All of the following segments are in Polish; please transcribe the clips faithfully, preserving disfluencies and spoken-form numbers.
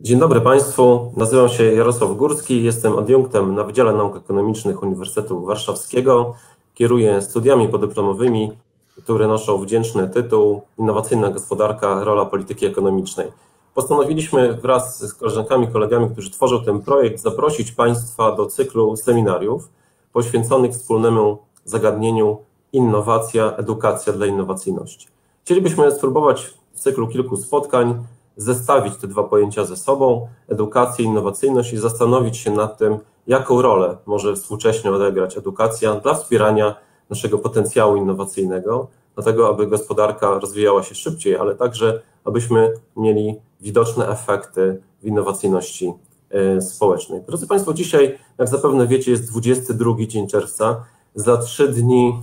Dzień dobry Państwu, nazywam się Jarosław Górski, jestem adiunktem na Wydziale Nauk Ekonomicznych Uniwersytetu Warszawskiego. Kieruję studiami podyplomowymi, które noszą wdzięczny tytuł Innowacyjna gospodarka, rola polityki ekonomicznej. Postanowiliśmy wraz z koleżankami, kolegami, którzy tworzą ten projekt, zaprosić Państwa do cyklu seminariów poświęconych wspólnemu zagadnieniu innowacja, edukacja dla innowacyjności. Chcielibyśmy spróbować w cyklu kilku spotkań zestawić te dwa pojęcia ze sobą, edukację, innowacyjność, i zastanowić się nad tym, jaką rolę może współcześnie odegrać edukacja dla wspierania naszego potencjału innowacyjnego, dlatego aby gospodarka rozwijała się szybciej, ale także abyśmy mieli widoczne efekty w innowacyjności społecznej. Drodzy Państwo, dzisiaj, jak zapewne wiecie, jest dwudziesty drugi dzień czerwca. Za trzy dni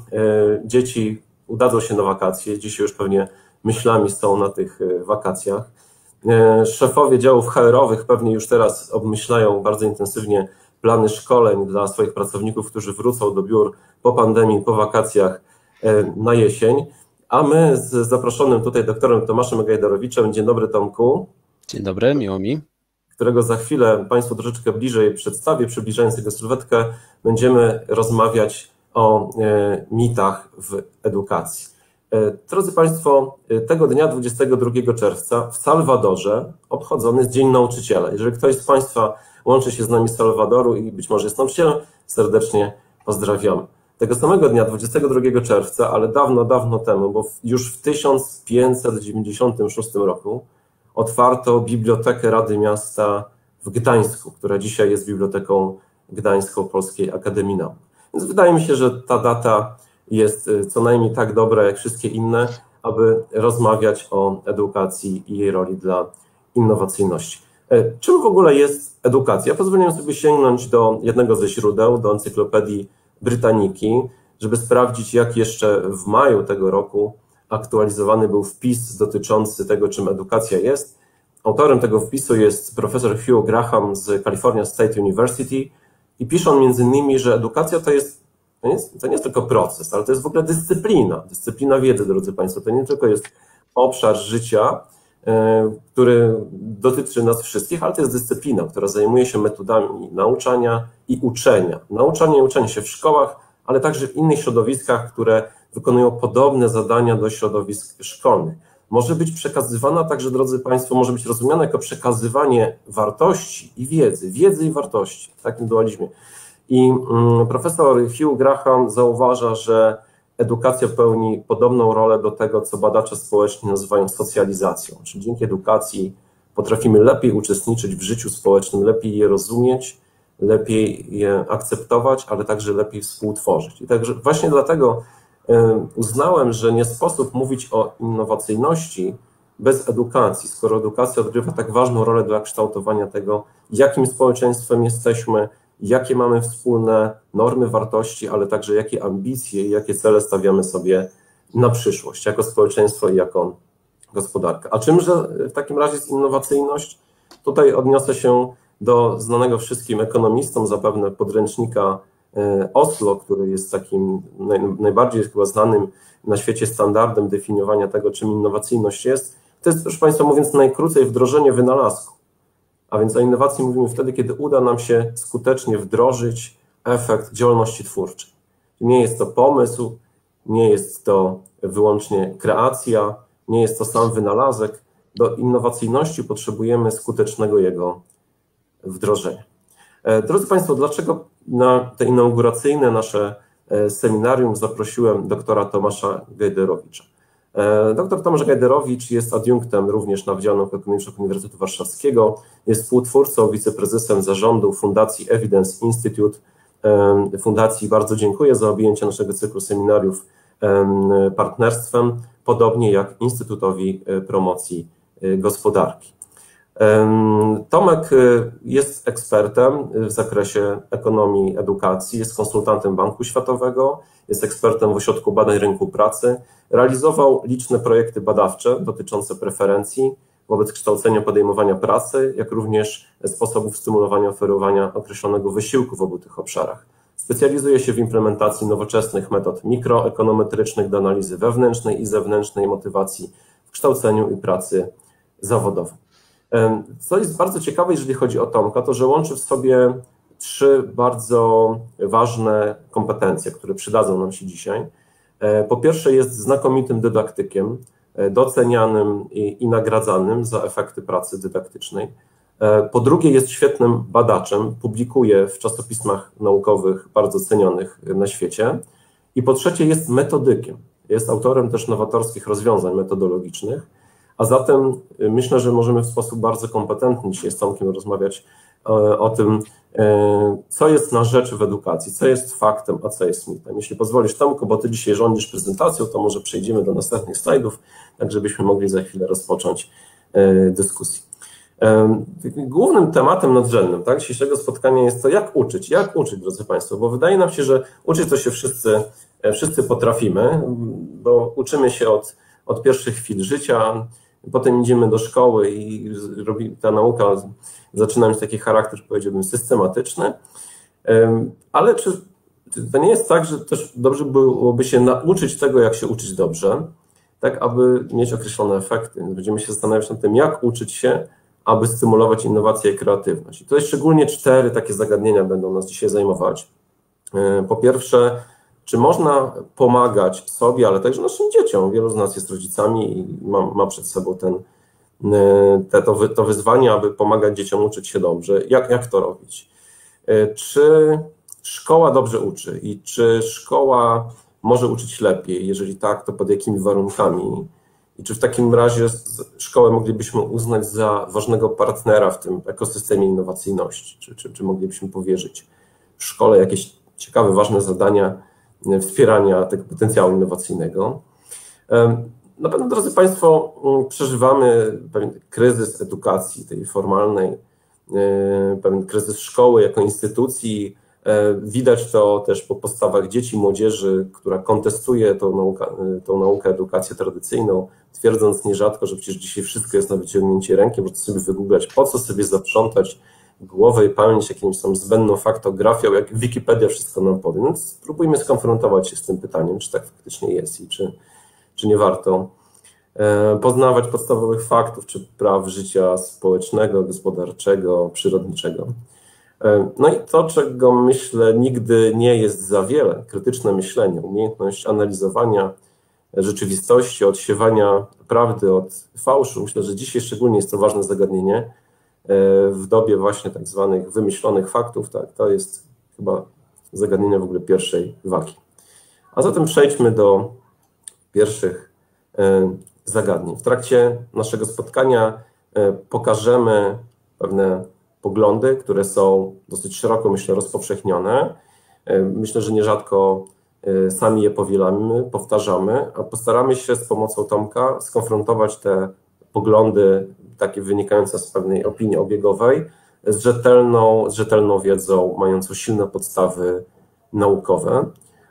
dzieci udadzą się na wakacje. Dzisiaj już pewnie myślami są na tych wakacjach. Szefowie działów H R-owych pewnie już teraz obmyślają bardzo intensywnie plany szkoleń dla swoich pracowników, którzy wrócą do biur po pandemii, po wakacjach na jesień. A my z zaproszonym tutaj doktorem Tomaszem Gajdarowiczem, dzień dobry Tomku. Dzień dobry, miło mi. Którego za chwilę Państwu troszeczkę bliżej przedstawię, przybliżając jego sylwetkę, będziemy rozmawiać o mitach w edukacji. Drodzy Państwo, tego dnia, dwudziestego drugiego czerwca, w Salwadorze obchodzony jest Dzień Nauczyciela. Jeżeli ktoś z Państwa łączy się z nami z Salwadoru i być może jest nauczycielem, serdecznie pozdrawiamy. Tego samego dnia, dwudziestego drugiego czerwca, ale dawno, dawno temu, bo już w tysiąc pięćset dziewięćdziesiątym szóstym roku otwarto Bibliotekę Rady Miasta w Gdańsku, która dzisiaj jest Biblioteką Gdańską Polskiej Akademii Nauk. Więc wydaje mi się, że ta data jest co najmniej tak dobra jak wszystkie inne, aby rozmawiać o edukacji i jej roli dla innowacyjności. Czym w ogóle jest edukacja? Pozwoliłem sobie sięgnąć do jednego ze źródeł, do Encyklopedii Britaniki, żeby sprawdzić, jak jeszcze w maju tego roku aktualizowany był wpis dotyczący tego, czym edukacja jest. Autorem tego wpisu jest profesor Hugh Graham z California State University i pisze on między innymi, że edukacja to jest To nie, jest, to nie jest tylko proces, ale to jest w ogóle dyscyplina, dyscyplina wiedzy, drodzy Państwo. To nie tylko jest obszar życia, który dotyczy nas wszystkich, ale to jest dyscyplina, która zajmuje się metodami nauczania i uczenia. Nauczanie i uczenie się w szkołach, ale także w innych środowiskach, które wykonują podobne zadania do środowisk szkolnych. Może być przekazywana także, drodzy Państwo, może być rozumiana jako przekazywanie wartości i wiedzy, wiedzy i wartości w takim dualizmie. I profesor Hugh Graham zauważa, że edukacja pełni podobną rolę do tego, co badacze społeczni nazywają socjalizacją. Czyli dzięki edukacji potrafimy lepiej uczestniczyć w życiu społecznym, lepiej je rozumieć, lepiej je akceptować, ale także lepiej współtworzyć. I także właśnie dlatego uznałem, że nie sposób mówić o innowacyjności bez edukacji, skoro edukacja odgrywa tak ważną rolę dla kształtowania tego, jakim społeczeństwem jesteśmy, jakie mamy wspólne normy, wartości, ale także jakie ambicje i jakie cele stawiamy sobie na przyszłość, jako społeczeństwo i jako gospodarka. A czymże w takim razie jest innowacyjność? Tutaj odniosę się do znanego wszystkim ekonomistom zapewne podręcznika Oslo, który jest takim najbardziej chyba znanym na świecie standardem definiowania tego, czym innowacyjność jest. To jest, proszę Państwa, mówiąc najkrócej, wdrożenie wynalazku. A więc o innowacji mówimy wtedy, kiedy uda nam się skutecznie wdrożyć efekt działalności twórczej. Nie jest to pomysł, nie jest to wyłącznie kreacja, nie jest to sam wynalazek. Do innowacyjności potrzebujemy skutecznego jego wdrożenia. Drodzy Państwo, dlaczego na te inauguracyjne nasze seminarium zaprosiłem doktora Tomasza Gajdarowicza? Doktor Tomasz Gajdarowicz jest adiunktem również na Wydziale Nauk Ekonomicznych Uniwersytetu Warszawskiego, jest współtwórcą, wiceprezesem zarządu Fundacji Evidence Institute. Fundacji bardzo dziękuję za objęcie naszego cyklu seminariów partnerstwem, podobnie jak Instytutowi Promocji Gospodarki. Tomek jest ekspertem w zakresie ekonomii edukacji, jest konsultantem Banku Światowego, jest ekspertem w Ośrodku Badań Rynku Pracy, realizował liczne projekty badawcze dotyczące preferencji wobec kształcenia podejmowania pracy, jak również sposobów stymulowania oferowania określonego wysiłku w obu tych obszarach. Specjalizuje się w implementacji nowoczesnych metod mikroekonometrycznych do analizy wewnętrznej i zewnętrznej motywacji w kształceniu i pracy zawodowej. Co jest bardzo ciekawe, jeżeli chodzi o Tomka, to że łączy w sobie trzy bardzo ważne kompetencje, które przydadzą nam się dzisiaj. Po pierwsze, jest znakomitym dydaktykiem, docenianym i, i nagradzanym za efekty pracy dydaktycznej. Po drugie, jest świetnym badaczem, publikuje w czasopismach naukowych bardzo cenionych na świecie. I po trzecie, jest metodykiem, jest autorem też nowatorskich rozwiązań metodologicznych, a zatem myślę, że możemy w sposób bardzo kompetentny dzisiaj z Tomkiem rozmawiać o, o tym, co jest na rzecz w edukacji, co jest faktem, a co jest mitem. Jeśli pozwolisz, Tomku, bo Ty dzisiaj rządzisz prezentacją, to może przejdziemy do następnych slajdów, tak żebyśmy mogli za chwilę rozpocząć dyskusję. Głównym tematem nadrzędnym, tak, dzisiejszego spotkania jest to, jak uczyć, jak uczyć, drodzy Państwo, bo wydaje nam się, że uczyć to się wszyscy, wszyscy potrafimy, bo uczymy się od, od pierwszych chwil życia, potem idziemy do szkoły i robi, ta nauka zaczyna mieć taki charakter, powiedziałbym, systematyczny, ale czy to nie jest tak, że też dobrze byłoby się nauczyć tego, jak się uczyć dobrze, tak aby mieć określone efekty. Będziemy się zastanawiać nad tym, jak uczyć się, aby stymulować innowację i kreatywność. I tutaj szczególnie cztery takie zagadnienia będą nas dzisiaj zajmować. Po pierwsze, czy można pomagać sobie, ale także naszym dzieciom? Wielu z nas jest rodzicami i ma, ma przed sobą ten, te, to, to wyzwanie, aby pomagać dzieciom uczyć się dobrze. Jak, jak to robić? Czy szkoła dobrze uczy i czy szkoła może uczyć lepiej? Jeżeli tak, to pod jakimi warunkami? I czy w takim razie szkołę moglibyśmy uznać za ważnego partnera w tym ekosystemie innowacyjności? Czy, czy, czy moglibyśmy powierzyć w szkole jakieś ciekawe, ważne zadania wspierania tego potencjału innowacyjnego? Na pewno, drodzy Państwo, przeżywamy pewien kryzys edukacji, tej formalnej, pewien kryzys szkoły jako instytucji. Widać to też po postawach dzieci i młodzieży, która kontestuje tą naukę, tą naukę, edukację tradycyjną, twierdząc nierzadko, że przecież dzisiaj wszystko jest na wyciągnięcie ręki, można sobie wygooglać, po co sobie zaprzątać głowę i pamięć jakimś tam zbędną faktografią, jak Wikipedia wszystko nam powie. No, spróbujmy skonfrontować się z tym pytaniem, czy tak faktycznie jest i czy, czy nie warto poznawać podstawowych faktów, czy praw życia społecznego, gospodarczego, przyrodniczego. No i to, czego myślę nigdy nie jest za wiele, krytyczne myślenie, umiejętność analizowania rzeczywistości, odsiewania prawdy od fałszu. Myślę, że dzisiaj szczególnie jest to ważne zagadnienie w dobie właśnie tak zwanych wymyślonych faktów. Tak, to jest chyba zagadnienie w ogóle pierwszej wagi. A zatem przejdźmy do pierwszych zagadnień. W trakcie naszego spotkania pokażemy pewne poglądy, które są dosyć szeroko, myślę, rozpowszechnione. Myślę, że nierzadko sami je powielamy, powtarzamy, a postaramy się z pomocą Tomka skonfrontować te poglądy, takie wynikające z pewnej opinii obiegowej, z rzetelną, z rzetelną wiedzą, mającą silne podstawy naukowe.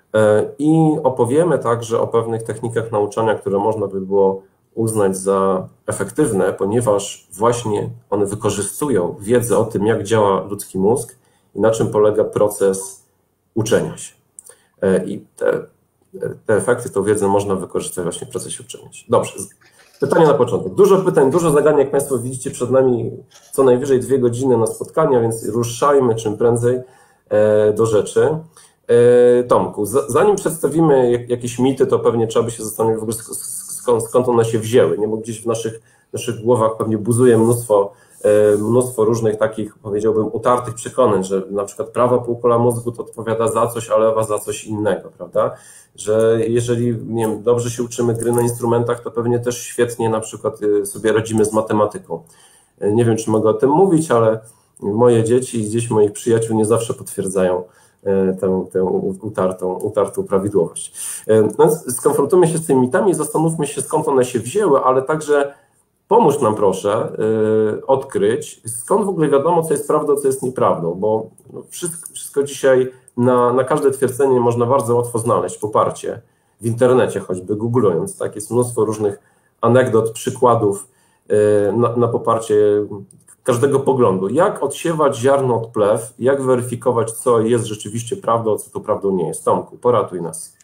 I opowiemy także o pewnych technikach nauczania, które można by było uznać za efektywne, ponieważ właśnie one wykorzystują wiedzę o tym, jak działa ludzki mózg i na czym polega proces uczenia się. I te, te efekty, tą wiedzę można wykorzystać właśnie w procesie uczenia się. Dobrze, pytania na początek. Dużo pytań, dużo zagadnień, jak Państwo widzicie, przed nami co najwyżej dwie godziny na spotkania, więc ruszajmy czym prędzej do rzeczy. Tomku, zanim przedstawimy jakieś mity, to pewnie trzeba by się zastanowić w ogóle, skąd, skąd one się wzięły, nie? Bo gdzieś w naszych, naszych głowach pewnie buzuje mnóstwo, mnóstwo różnych takich, powiedziałbym, utartych przekonań, że na przykład prawa półkula mózgu to odpowiada za coś, a lewa za coś innego, prawda? Że jeżeli, nie wiem, dobrze się uczymy gry na instrumentach, to pewnie też świetnie na przykład sobie radzimy z matematyką. Nie wiem, czy mogę o tym mówić, ale moje dzieci i gdzieś moich przyjaciół nie zawsze potwierdzają tę, tę utartą, utartą prawidłowość. No, skonfrontujmy się z tymi mitami, zastanówmy się, skąd one się wzięły, ale także pomóż nam proszę odkryć, skąd w ogóle wiadomo, co jest prawdą, co jest nieprawdą, bo wszystko, wszystko dzisiaj, na, na każde twierdzenie można bardzo łatwo znaleźć poparcie w internecie, choćby googlując, tak, jest mnóstwo różnych anegdot, przykładów na, na poparcie każdego poglądu. Jak odsiewać ziarno od plew, jak weryfikować, co jest rzeczywiście prawdą, a co to prawdą nie jest. Tomku, poratuj nas.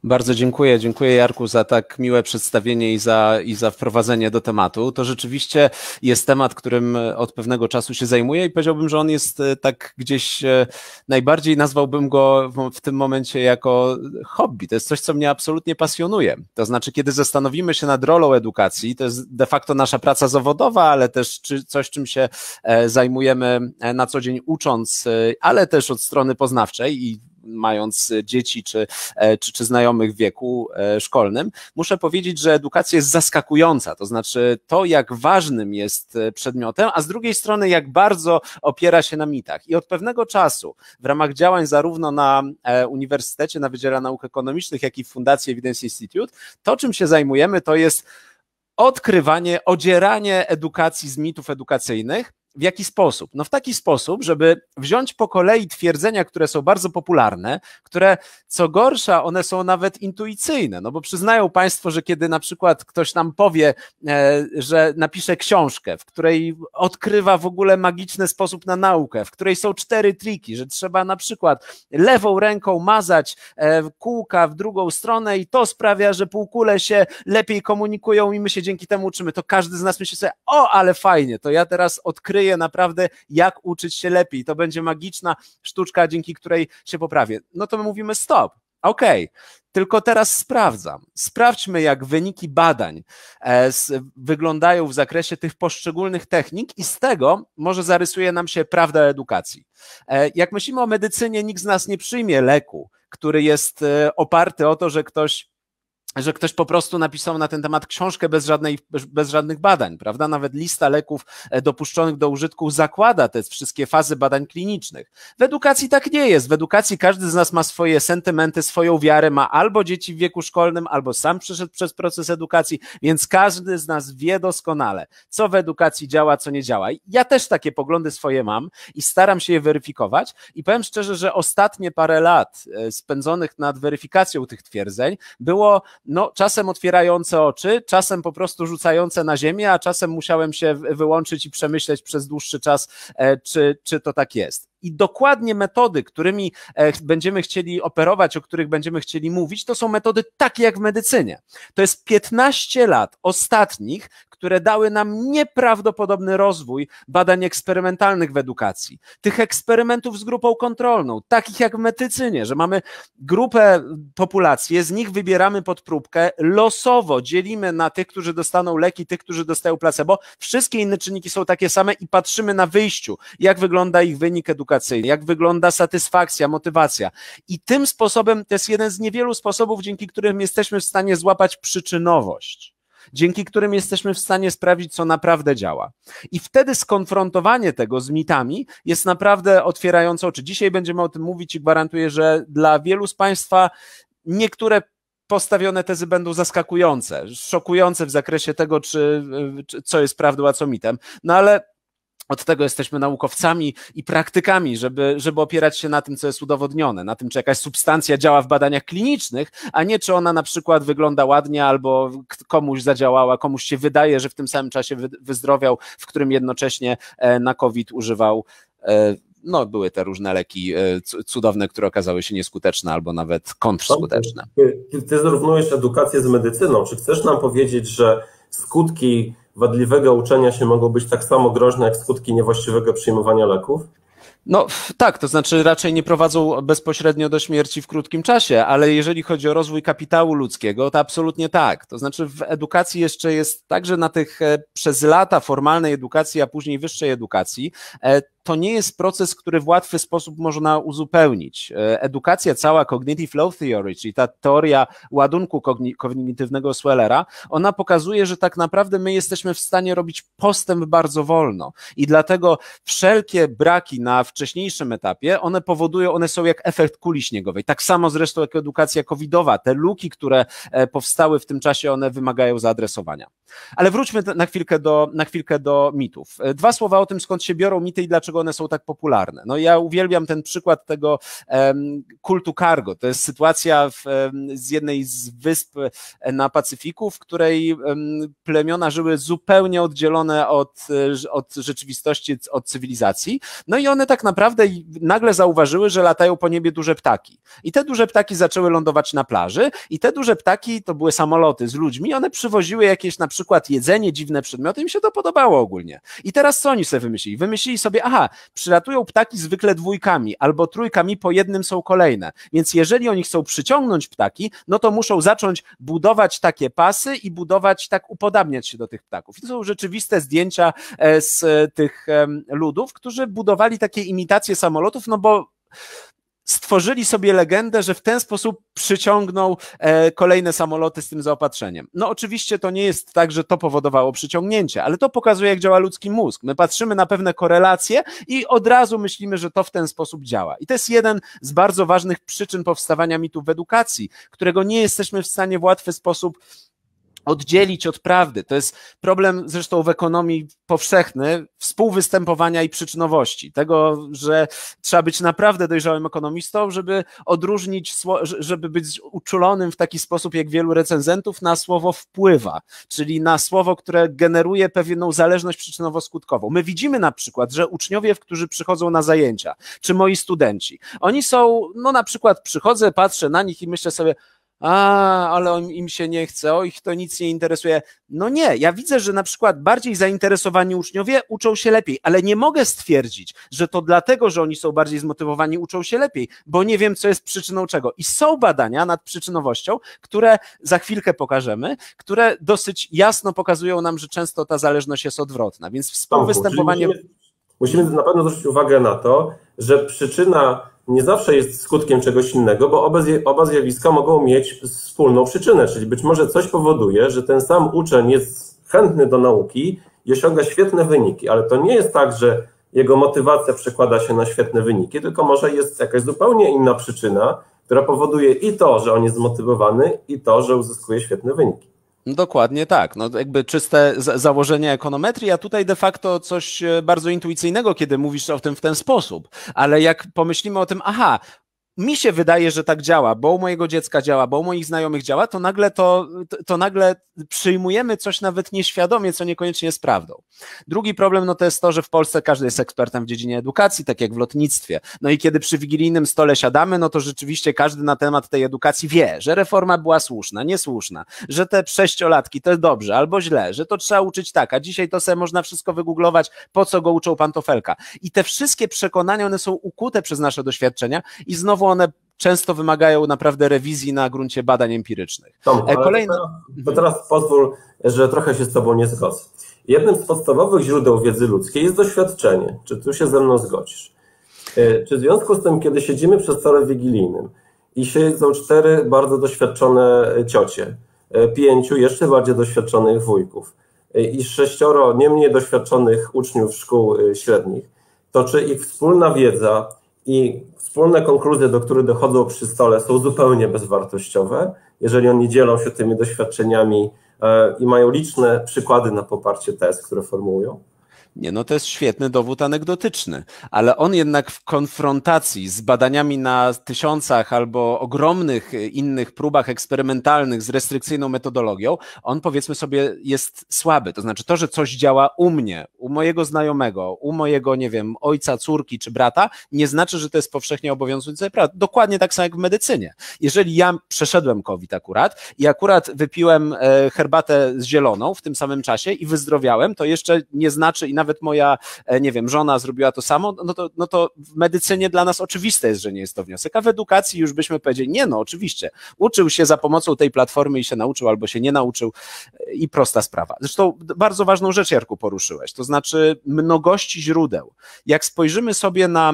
Bardzo dziękuję. Dziękuję, Jarku, za tak miłe przedstawienie i za, i za wprowadzenie do tematu. To rzeczywiście jest temat, którym od pewnego czasu się zajmuję i powiedziałbym, że on jest tak gdzieś, najbardziej nazwałbym go w tym momencie jako hobby. To jest coś, co mnie absolutnie pasjonuje. To znaczy, kiedy zastanowimy się nad rolą edukacji, to jest de facto nasza praca zawodowa, ale też coś, czym się zajmujemy na co dzień ucząc, ale też od strony poznawczej i mając dzieci czy, czy, czy znajomych w wieku szkolnym, muszę powiedzieć, że edukacja jest zaskakująca, to znaczy to, jak ważnym jest przedmiotem, a z drugiej strony jak bardzo opiera się na mitach. I od pewnego czasu w ramach działań zarówno na Uniwersytecie, na Wydziale Nauk Ekonomicznych, jak i w Fundacji Evidence Institute, to czym się zajmujemy, to jest odkrywanie, odzieranie edukacji z mitów edukacyjnych. W jaki sposób? No w taki sposób, żeby wziąć po kolei twierdzenia, które są bardzo popularne, które co gorsza, one są nawet intuicyjne, no bo przyznają Państwo, że kiedy na przykład ktoś nam powie, e, że napisze książkę, w której odkrywa w ogóle magiczny sposób na naukę, w której są cztery triki, że trzeba na przykład lewą ręką mazać e, kółka w drugą stronę i to sprawia, że półkule się lepiej komunikują i my się dzięki temu uczymy, to każdy z nas myśli sobie, o, ale fajnie, to ja teraz odkryję naprawdę, jak uczyć się lepiej. To będzie magiczna sztuczka, dzięki której się poprawię. No to my mówimy stop. Okej, okay. Tylko teraz sprawdzam. Sprawdźmy, jak wyniki badań e, z, wyglądają w zakresie tych poszczególnych technik i z tego może zarysuje nam się prawda o edukacji. E, jak myślimy o medycynie, nikt z nas nie przyjmie leku, który jest e, oparty o to, że ktoś że ktoś po prostu napisał na ten temat książkę bez, żadnej, bez żadnych badań, prawda? Nawet lista leków dopuszczonych do użytku zakłada te wszystkie fazy badań klinicznych. W edukacji tak nie jest. W edukacji każdy z nas ma swoje sentymenty, swoją wiarę, ma albo dzieci w wieku szkolnym, albo sam przeszedł przez proces edukacji, więc każdy z nas wie doskonale, co w edukacji działa, co nie działa. Ja też takie poglądy swoje mam i staram się je weryfikować i powiem szczerze, że ostatnie parę lat spędzonych nad weryfikacją tych twierdzeń było no czasem otwierające oczy, czasem po prostu rzucające na ziemię, a czasem musiałem się wyłączyć i przemyśleć przez dłuższy czas, czy, czy to tak jest. I dokładnie metody, którymi będziemy chcieli operować, o których będziemy chcieli mówić, to są metody takie jak w medycynie. To jest piętnaście lat ostatnich, które dały nam nieprawdopodobny rozwój badań eksperymentalnych w edukacji. Tych eksperymentów z grupą kontrolną, takich jak w medycynie, że mamy grupę populacji, z nich wybieramy pod próbkę, losowo dzielimy na tych, którzy dostaną leki, tych, którzy dostają placebo. Wszystkie inne czynniki są takie same i patrzymy na wyjściu, jak wygląda ich wynik edukacyjny, jak wygląda satysfakcja, motywacja. I tym sposobem to jest jeden z niewielu sposobów, dzięki którym jesteśmy w stanie złapać przyczynowość, dzięki którym jesteśmy w stanie sprawdzić, co naprawdę działa. I wtedy skonfrontowanie tego z mitami jest naprawdę otwierające oczy. Dzisiaj będziemy o tym mówić i gwarantuję, że dla wielu z Państwa niektóre postawione tezy będą zaskakujące, szokujące w zakresie tego, czy, czy co jest prawdą, a co mitem. No ale od tego jesteśmy naukowcami i praktykami, żeby, żeby opierać się na tym, co jest udowodnione, na tym, czy jakaś substancja działa w badaniach klinicznych, a nie czy ona na przykład wygląda ładnie albo komuś zadziałała, komuś się wydaje, że w tym samym czasie wyzdrowiał, w którym jednocześnie na COVID używał, no były te różne leki cudowne, które okazały się nieskuteczne albo nawet kontrskuteczne. Ty, ty zrównujesz edukację z medycyną. Czy chcesz nam powiedzieć, że skutki wadliwego uczenia się mogą być tak samo groźne, jak skutki niewłaściwego przyjmowania leków? No tak, to znaczy raczej nie prowadzą bezpośrednio do śmierci w krótkim czasie, ale jeżeli chodzi o rozwój kapitału ludzkiego, to absolutnie tak. To znaczy w edukacji jeszcze jest tak, że na tych przez lata formalnej edukacji, a później wyższej edukacji, to nie jest proces, który w łatwy sposób można uzupełnić. Edukacja cała Cognitive Load Theory, czyli ta teoria ładunku kognitywnego Swellera, ona pokazuje, że tak naprawdę my jesteśmy w stanie robić postęp bardzo wolno i dlatego wszelkie braki na wcześniejszym etapie, one powodują, one są jak efekt kuli śniegowej. Tak samo zresztą jak edukacja covidowa. Te luki, które powstały w tym czasie, one wymagają zaadresowania. Ale wróćmy na chwilkę do, na chwilkę do mitów. Dwa słowa o tym, skąd się biorą mity i dlaczego one są tak popularne. No ja uwielbiam ten przykład tego um, kultu cargo. To jest sytuacja w, um, z jednej z wysp na Pacyfiku, w której um, plemiona żyły zupełnie oddzielone od, od rzeczywistości, od cywilizacji. No i one tak naprawdę nagle zauważyły, że latają po niebie duże ptaki. I te duże ptaki zaczęły lądować na plaży i te duże ptaki to były samoloty z ludźmi, one przywoziły jakieś na przykład jedzenie, dziwne przedmioty, im się to podobało ogólnie. I teraz co oni sobie wymyślili? Wymyślili sobie, aha, przylatują ptaki zwykle dwójkami albo trójkami, po jednym są kolejne. Więc jeżeli oni chcą przyciągnąć ptaki, no to muszą zacząć budować takie pasy i budować, tak upodabniać się do tych ptaków. I to są rzeczywiste zdjęcia z tych ludów, którzy budowali takie imitacje samolotów, no bo stworzyli sobie legendę, że w ten sposób przyciągną kolejne samoloty z tym zaopatrzeniem. No oczywiście to nie jest tak, że to powodowało przyciągnięcie, ale to pokazuje, jak działa ludzki mózg. My patrzymy na pewne korelacje i od razu myślimy, że to w ten sposób działa. I to jest jeden z bardzo ważnych przyczyn powstawania mitów w edukacji, którego nie jesteśmy w stanie w łatwy sposób oddzielić od prawdy. To jest problem zresztą w ekonomii powszechny, współwystępowania i przyczynowości. Tego, że trzeba być naprawdę dojrzałym ekonomistą, żeby odróżnić, żeby być uczulonym w taki sposób, jak wielu recenzentów, na słowo wpływa, czyli na słowo, które generuje pewną zależność przyczynowo-skutkową. My widzimy na przykład, że uczniowie, którzy przychodzą na zajęcia, czy moi studenci, oni są, no na przykład przychodzę, patrzę na nich i myślę sobie, a, ale im się nie chce, o ich to nic nie interesuje. No nie, ja widzę, że na przykład bardziej zainteresowani uczniowie uczą się lepiej, ale nie mogę stwierdzić, że to dlatego, że oni są bardziej zmotywowani, uczą się lepiej, bo nie wiem, co jest przyczyną czego. I są badania nad przyczynowością, które za chwilkę pokażemy, które dosyć jasno pokazują nam, że często ta zależność jest odwrotna, więc współwystępowanie... Musimy, musimy na pewno zwrócić uwagę na to, że przyczyna nie zawsze jest skutkiem czegoś innego, bo oba, zje, oba zjawiska mogą mieć wspólną przyczynę, czyli być może coś powoduje, że ten sam uczeń jest chętny do nauki i osiąga świetne wyniki, ale to nie jest tak, że jego motywacja przekłada się na świetne wyniki, tylko może jest jakaś zupełnie inna przyczyna, która powoduje i to, że on jest zmotywowany, i to, że uzyskuje świetne wyniki. Dokładnie tak, no jakby czyste założenia ekonometrii, a tutaj de facto coś bardzo intuicyjnego, kiedy mówisz o tym w ten sposób, ale jak pomyślimy o tym, aha, mi się wydaje, że tak działa, bo u mojego dziecka działa, bo u moich znajomych działa, to nagle to, to, to nagle przyjmujemy coś nawet nieświadomie, co niekoniecznie jest prawdą. Drugi problem, no to jest to, że w Polsce każdy jest ekspertem w dziedzinie edukacji, tak jak w lotnictwie. No i kiedy przy wigilijnym stole siadamy, no to rzeczywiście każdy na temat tej edukacji wie, że reforma była słuszna, niesłuszna, że te sześciolatki to jest dobrze albo źle, że to trzeba uczyć tak, a dzisiaj to sobie można wszystko wygooglować, po co go uczą pantofelka. I te wszystkie przekonania, one są ukute przez nasze doświadczenia i znowu one często wymagają naprawdę rewizji na gruncie badań empirycznych. Tom, Kolejny... to, teraz, to teraz pozwól, że trochę się z Tobą nie zgodzę. Jednym z podstawowych źródeł wiedzy ludzkiej jest doświadczenie. Czy tu się ze mną zgodzisz? Czy w związku z tym, kiedy siedzimy przy stole wigilijnym i siedzą cztery bardzo doświadczone ciocie, pięciu jeszcze bardziej doświadczonych wujków i sześcioro nie mniej doświadczonych uczniów szkół średnich, to czy ich wspólna wiedza i wspólne konkluzje, do których dochodzą przy stole, są zupełnie bezwartościowe, jeżeli oni dzielą się tymi doświadczeniami i mają liczne przykłady na poparcie tez, które formułują? Nie, no to jest świetny dowód anegdotyczny, ale on jednak w konfrontacji z badaniami na tysiącach albo ogromnych innych próbach eksperymentalnych z restrykcyjną metodologią, on powiedzmy sobie jest słaby. To znaczy to, że coś działa u mnie, u mojego znajomego, u mojego, nie wiem, ojca, córki czy brata, nie znaczy, że to jest powszechnie obowiązujące prawo. Dokładnie tak samo jak w medycynie. Jeżeli ja przeszedłem COVID akurat i akurat wypiłem herbatę z zieloną w tym samym czasie i wyzdrowiałem, to jeszcze nie znaczy i nawet nawet moja, nie wiem, żona zrobiła to samo, no to, no to w medycynie dla nas oczywiste jest, że nie jest to wniosek, a w edukacji już byśmy powiedzieli, nie no, oczywiście, uczył się za pomocą tej platformy i się nauczył, albo się nie nauczył i prosta sprawa. Zresztą bardzo ważną rzecz, Jarku, poruszyłeś, to znaczy mnogości źródeł. Jak spojrzymy sobie na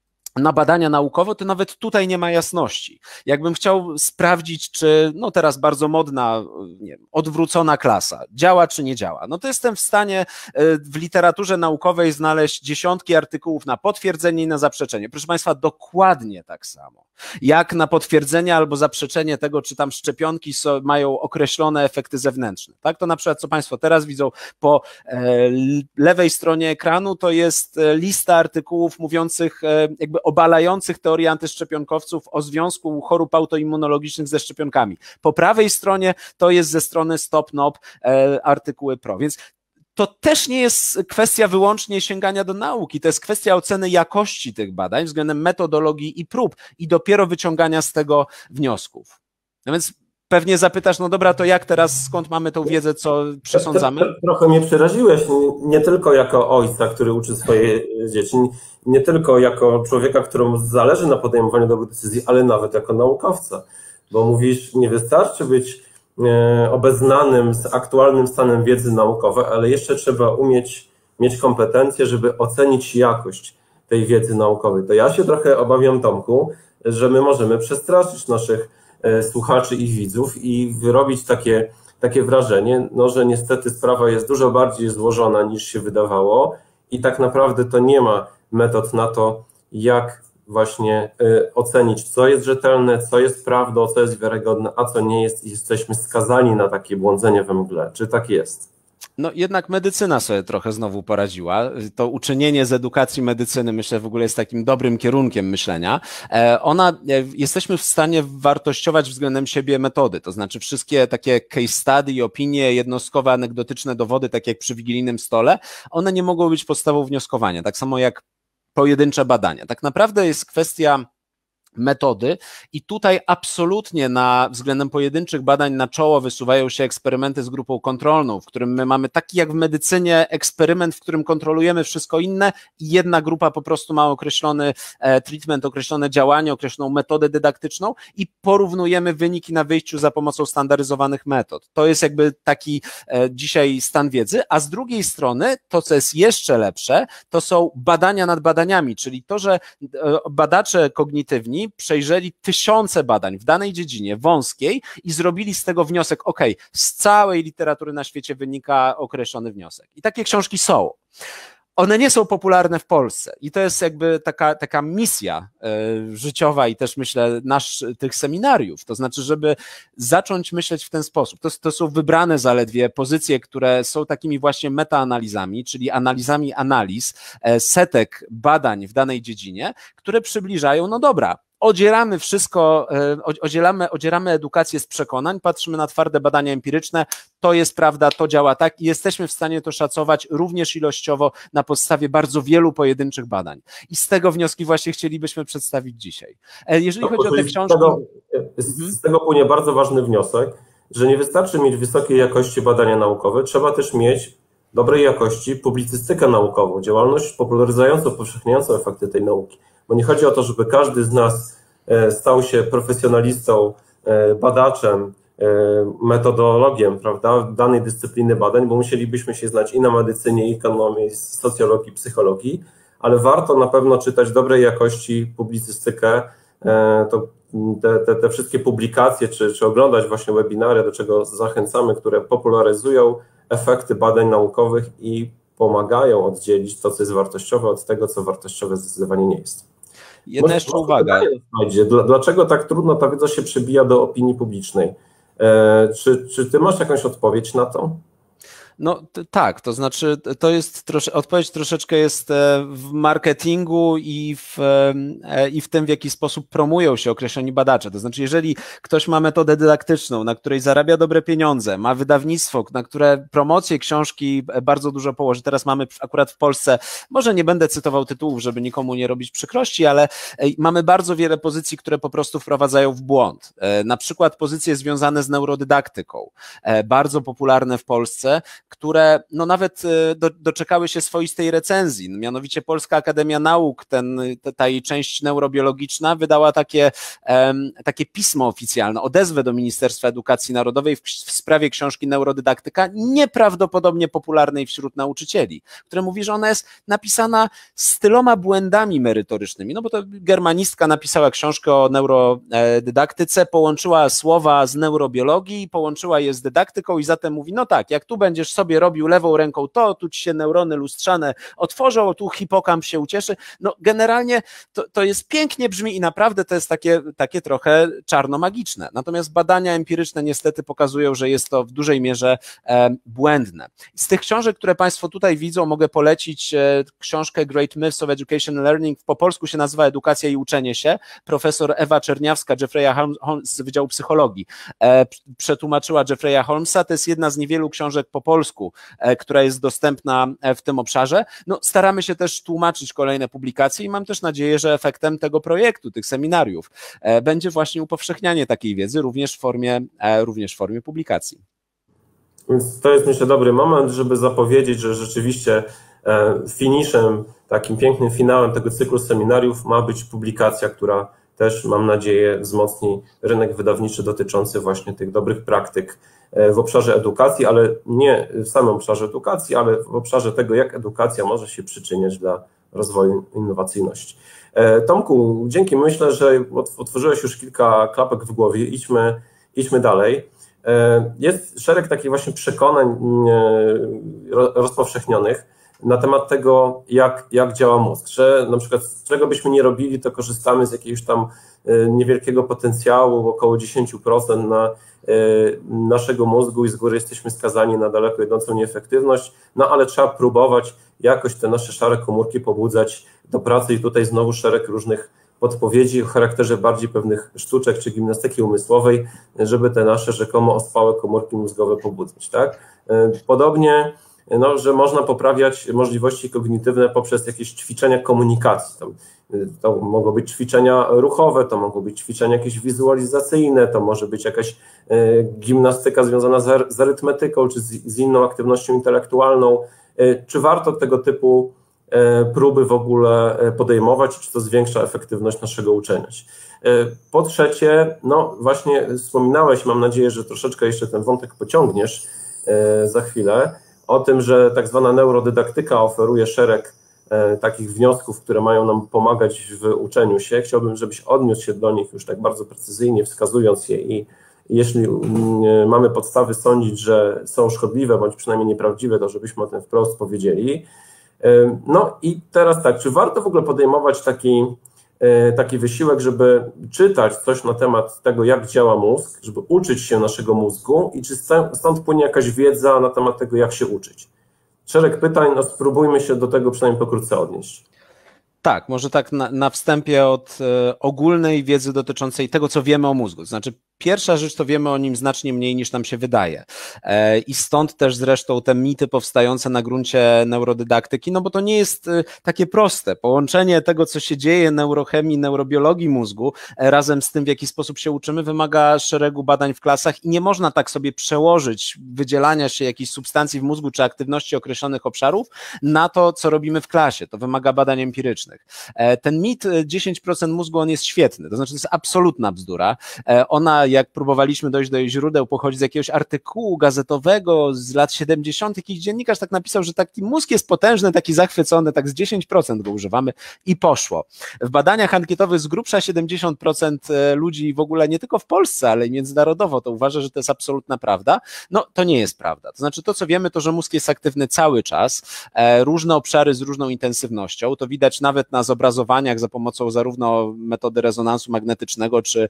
na badania naukowe, to nawet tutaj nie ma jasności. Jakbym chciał sprawdzić, czy no teraz bardzo modna, nie wiem, odwrócona klasa działa czy nie działa, no to jestem w stanie w literaturze naukowej znaleźć dziesiątki artykułów na potwierdzenie i na zaprzeczenie. Proszę Państwa, dokładnie tak samo. Jak na potwierdzenie albo zaprzeczenie tego, czy tam szczepionki so, mają określone efekty zewnętrzne. Tak, to na przykład, co Państwo teraz widzą po e, lewej stronie ekranu, to jest lista artykułów mówiących, e, jakby obalających teorię antyszczepionkowców o związku chorób autoimmunologicznych ze szczepionkami. Po prawej stronie to jest ze strony Stop N O P e, artykuły pro. Więc to też nie jest kwestia wyłącznie sięgania do nauki, to jest kwestia oceny jakości tych badań względem metodologii i prób i dopiero wyciągania z tego wniosków. No więc pewnie zapytasz, no dobra, to jak teraz, skąd mamy tą wiedzę, co przesądzamy? Trochę mnie przeraziłeś, nie tylko jako ojca, który uczy swoje dzieci, nie tylko jako człowieka, któremu zależy na podejmowaniu dobrych decyzji, ale nawet jako naukowca, bo mówisz, nie wystarczy być obeznanym z aktualnym stanem wiedzy naukowej, ale jeszcze trzeba umieć mieć kompetencje, żeby ocenić jakość tej wiedzy naukowej. To ja się trochę obawiam, Tomku, że my możemy przestraszyć naszych słuchaczy i widzów i wyrobić takie, takie wrażenie, no, że niestety sprawa jest dużo bardziej złożona niż się wydawało i tak naprawdę to nie ma metod na to, jak właśnie y, ocenić, co jest rzetelne, co jest prawdą, co jest wiarygodne, a co nie jest i jesteśmy skazani na takie błądzenie we mgle. Czy tak jest? No jednak medycyna sobie trochę znowu poradziła. To uczynienie z edukacji medycyny, myślę, w ogóle jest takim dobrym kierunkiem myślenia. Ona, jesteśmy w stanie wartościować względem siebie metody, to znaczy wszystkie takie case study, opinie, jednostkowe, anegdotyczne dowody, tak jak przy wigilijnym stole, one nie mogą być podstawą wnioskowania, tak samo jak pojedyncze badania. Tak naprawdę jest kwestia metody i tutaj absolutnie na względem pojedynczych badań na czoło wysuwają się eksperymenty z grupą kontrolną, w którym my mamy taki jak w medycynie eksperyment, w którym kontrolujemy wszystko inne i jedna grupa po prostu ma określony treatment, określone działanie, określoną metodę dydaktyczną i porównujemy wyniki na wyjściu za pomocą standaryzowanych metod. To jest jakby taki dzisiaj stan wiedzy, a z drugiej strony to, co jest jeszcze lepsze, to są badania nad badaniami, czyli to, że badacze kognitywni przejrzeli tysiące badań w danej dziedzinie wąskiej i zrobili z tego wniosek, ok, z całej literatury na świecie wynika określony wniosek. I takie książki są. One nie są popularne w Polsce i to jest jakby taka, taka misja y, życiowa i też myślę nasz tych seminariów, to znaczy, żeby zacząć myśleć w ten sposób. To, to są wybrane zaledwie pozycje, które są takimi właśnie metaanalizami, czyli analizami analiz, e, setek badań w danej dziedzinie, które przybliżają, no dobra, odzieramy wszystko, odzieramy, odzieramy edukację z przekonań, patrzymy na twarde badania empiryczne, to jest prawda, to działa tak i jesteśmy w stanie to szacować również ilościowo na podstawie bardzo wielu pojedynczych badań. I z tego wnioski właśnie chcielibyśmy przedstawić dzisiaj. Jeżeli chodzi o te książki... Z tego, z tego płynie bardzo ważny wniosek, że nie wystarczy mieć wysokiej jakości badania naukowe, trzeba też mieć dobrej jakości publicystykę naukową, działalność popularyzującą, upowszechniającą efekty tej nauki. Bo nie chodzi o to, żeby każdy z nas stał się profesjonalistą, badaczem, metodologiem, prawda, danej dyscypliny badań, bo musielibyśmy się znać i na medycynie, i ekonomii, i socjologii, psychologii, ale warto na pewno czytać dobrej jakości publicystykę, to te, te, te wszystkie publikacje, czy, czy oglądać właśnie webinary, do czego zachęcamy, które popularyzują efekty badań naukowych i pomagają oddzielić to, co jest wartościowe, od tego, co wartościowe zdecydowanie nie jest. Jedna jeszcze uwaga. Dlaczego tak trudno ta wiedza się przebija do opinii publicznej? Czy, czy ty masz jakąś odpowiedź na to? No t- tak, to znaczy to jest trosz- odpowiedź troszeczkę jest w marketingu i w, i w tym, w jaki sposób promują się określeni badacze. To znaczy, jeżeli ktoś ma metodę dydaktyczną, na której zarabia dobre pieniądze, ma wydawnictwo, na które promocję książki bardzo dużo położy. Teraz mamy akurat w Polsce, może nie będę cytował tytułów, żeby nikomu nie robić przykrości, ale mamy bardzo wiele pozycji, które po prostu wprowadzają w błąd. Na przykład pozycje związane z neurodydaktyką, bardzo popularne w Polsce, które no nawet do, doczekały się swoistej recenzji. Mianowicie Polska Akademia Nauk, ten, ta jej część neurobiologiczna, wydała takie, um, takie pismo oficjalne, odezwę do Ministerstwa Edukacji Narodowej w, w sprawie książki Neurodydaktyka, nieprawdopodobnie popularnej wśród nauczycieli, które mówi, że ona jest napisana z tyloma błędami merytorycznymi. No bo to germanistka napisała książkę o neurodydaktyce, połączyła słowa z neurobiologii, połączyła je z dydaktyką i zatem mówi, no tak, jak tu będziesz sobie robił lewą ręką to, tu ci się neurony lustrzane otworzą, tu hipokamp się ucieszy. No generalnie to, to jest pięknie brzmi i naprawdę to jest takie, takie trochę czarno-magiczne. Natomiast badania empiryczne niestety pokazują, że jest to w dużej mierze e, błędne. Z tych książek, które Państwo tutaj widzą, mogę polecić e, książkę Great Myths of Education and Learning, po polsku się nazywa Edukacja i uczenie się. Profesor Ewa Czerniawska, Jeffrey'a Holmes z Wydziału Psychologii e, przetłumaczyła Jeffrey'a Holmesa. To jest jedna z niewielu książek po polsku, mózgu, która jest dostępna w tym obszarze. No, staramy się też tłumaczyć kolejne publikacje i mam też nadzieję, że efektem tego projektu, tych seminariów będzie właśnie upowszechnianie takiej wiedzy również w formie, również w formie publikacji. Więc to jest, myślę, dobry moment, żeby zapowiedzieć, że rzeczywiście finiszem, takim pięknym finałem tego cyklu seminariów ma być publikacja, która też, mam nadzieję, wzmocni rynek wydawniczy dotyczący właśnie tych dobrych praktyk w obszarze edukacji, ale nie w samym obszarze edukacji, ale w obszarze tego, jak edukacja może się przyczyniać dla rozwoju innowacyjności. Tomku, dzięki. Myślę, że otworzyłeś już kilka klapek w głowie. Idźmy, idźmy dalej. Jest szereg takich właśnie przekonań rozpowszechnionych na temat tego, jak, jak działa mózg, że na przykład czego byśmy nie robili, to korzystamy z jakiegoś tam niewielkiego potencjału, około dziesięć procent na naszego mózgu i z góry jesteśmy skazani na daleko idącą nieefektywność, no ale trzeba próbować jakoś te nasze szare komórki pobudzać do pracy i tutaj znowu szereg różnych podpowiedzi o charakterze bardziej pewnych sztuczek czy gimnastyki umysłowej, żeby te nasze rzekomo ospałe komórki mózgowe pobudzać, tak? Podobnie, no, że można poprawiać możliwości kognitywne poprzez jakieś ćwiczenia komunikacji. Tam, to mogą być ćwiczenia ruchowe, to mogą być ćwiczenia jakieś wizualizacyjne, to może być jakaś gimnastyka związana z arytmetyką czy z, z inną aktywnością intelektualną. Czy warto tego typu próby w ogóle podejmować, czy to zwiększa efektywność naszego uczenia się? Po trzecie, no właśnie wspominałeś, mam nadzieję, że troszeczkę jeszcze ten wątek pociągniesz za chwilę, o tym, że tak zwana neurodydaktyka oferuje szereg takich wniosków, które mają nam pomagać w uczeniu się. Chciałbym, żebyś odniósł się do nich już tak bardzo precyzyjnie, wskazując je i jeśli mamy podstawy sądzić, że są szkodliwe, bądź przynajmniej nieprawdziwe, to żebyśmy o tym wprost powiedzieli. No i teraz tak, czy warto w ogóle podejmować taki, taki wysiłek, żeby czytać coś na temat tego, jak działa mózg, żeby uczyć się naszego mózgu i czy stąd płynie jakaś wiedza na temat tego, jak się uczyć? Szereg pytań, no spróbujmy się do tego przynajmniej pokrótce odnieść. Tak, może tak na, na wstępie od e, ogólnej wiedzy dotyczącej tego, co wiemy o mózgu. To znaczy, pierwsza rzecz to wiemy o nim znacznie mniej niż nam się wydaje. E, I stąd też zresztą te mity powstające na gruncie neurodydaktyki, no bo to nie jest e, takie proste. Połączenie tego, co się dzieje, neurochemii, neurobiologii mózgu, e, razem z tym, w jaki sposób się uczymy, wymaga szeregu badań w klasach i nie można tak sobie przełożyć wydzielania się jakichś substancji w mózgu czy aktywności określonych obszarów na to, co robimy w klasie. To wymaga badań empirycznych. Ten mit dziesięć procent mózgu, on jest świetny, to znaczy to jest absolutna bzdura. Ona, jak próbowaliśmy dojść do jej źródeł, pochodzi z jakiegoś artykułu gazetowego z lat siedemdziesiątych. Jakiś dziennikarz tak napisał, że taki mózg jest potężny, taki zachwycony, tak z dziesięć procent go używamy i poszło. W badaniach ankietowych z grubsza siedemdziesiąt procent ludzi w ogóle nie tylko w Polsce, ale i międzynarodowo to uważa, że to jest absolutna prawda. No to nie jest prawda. To znaczy to, co wiemy, to, że mózg jest aktywny cały czas, różne obszary z różną intensywnością, to widać nawet na zobrazowaniach za pomocą zarówno metody rezonansu magnetycznego czy,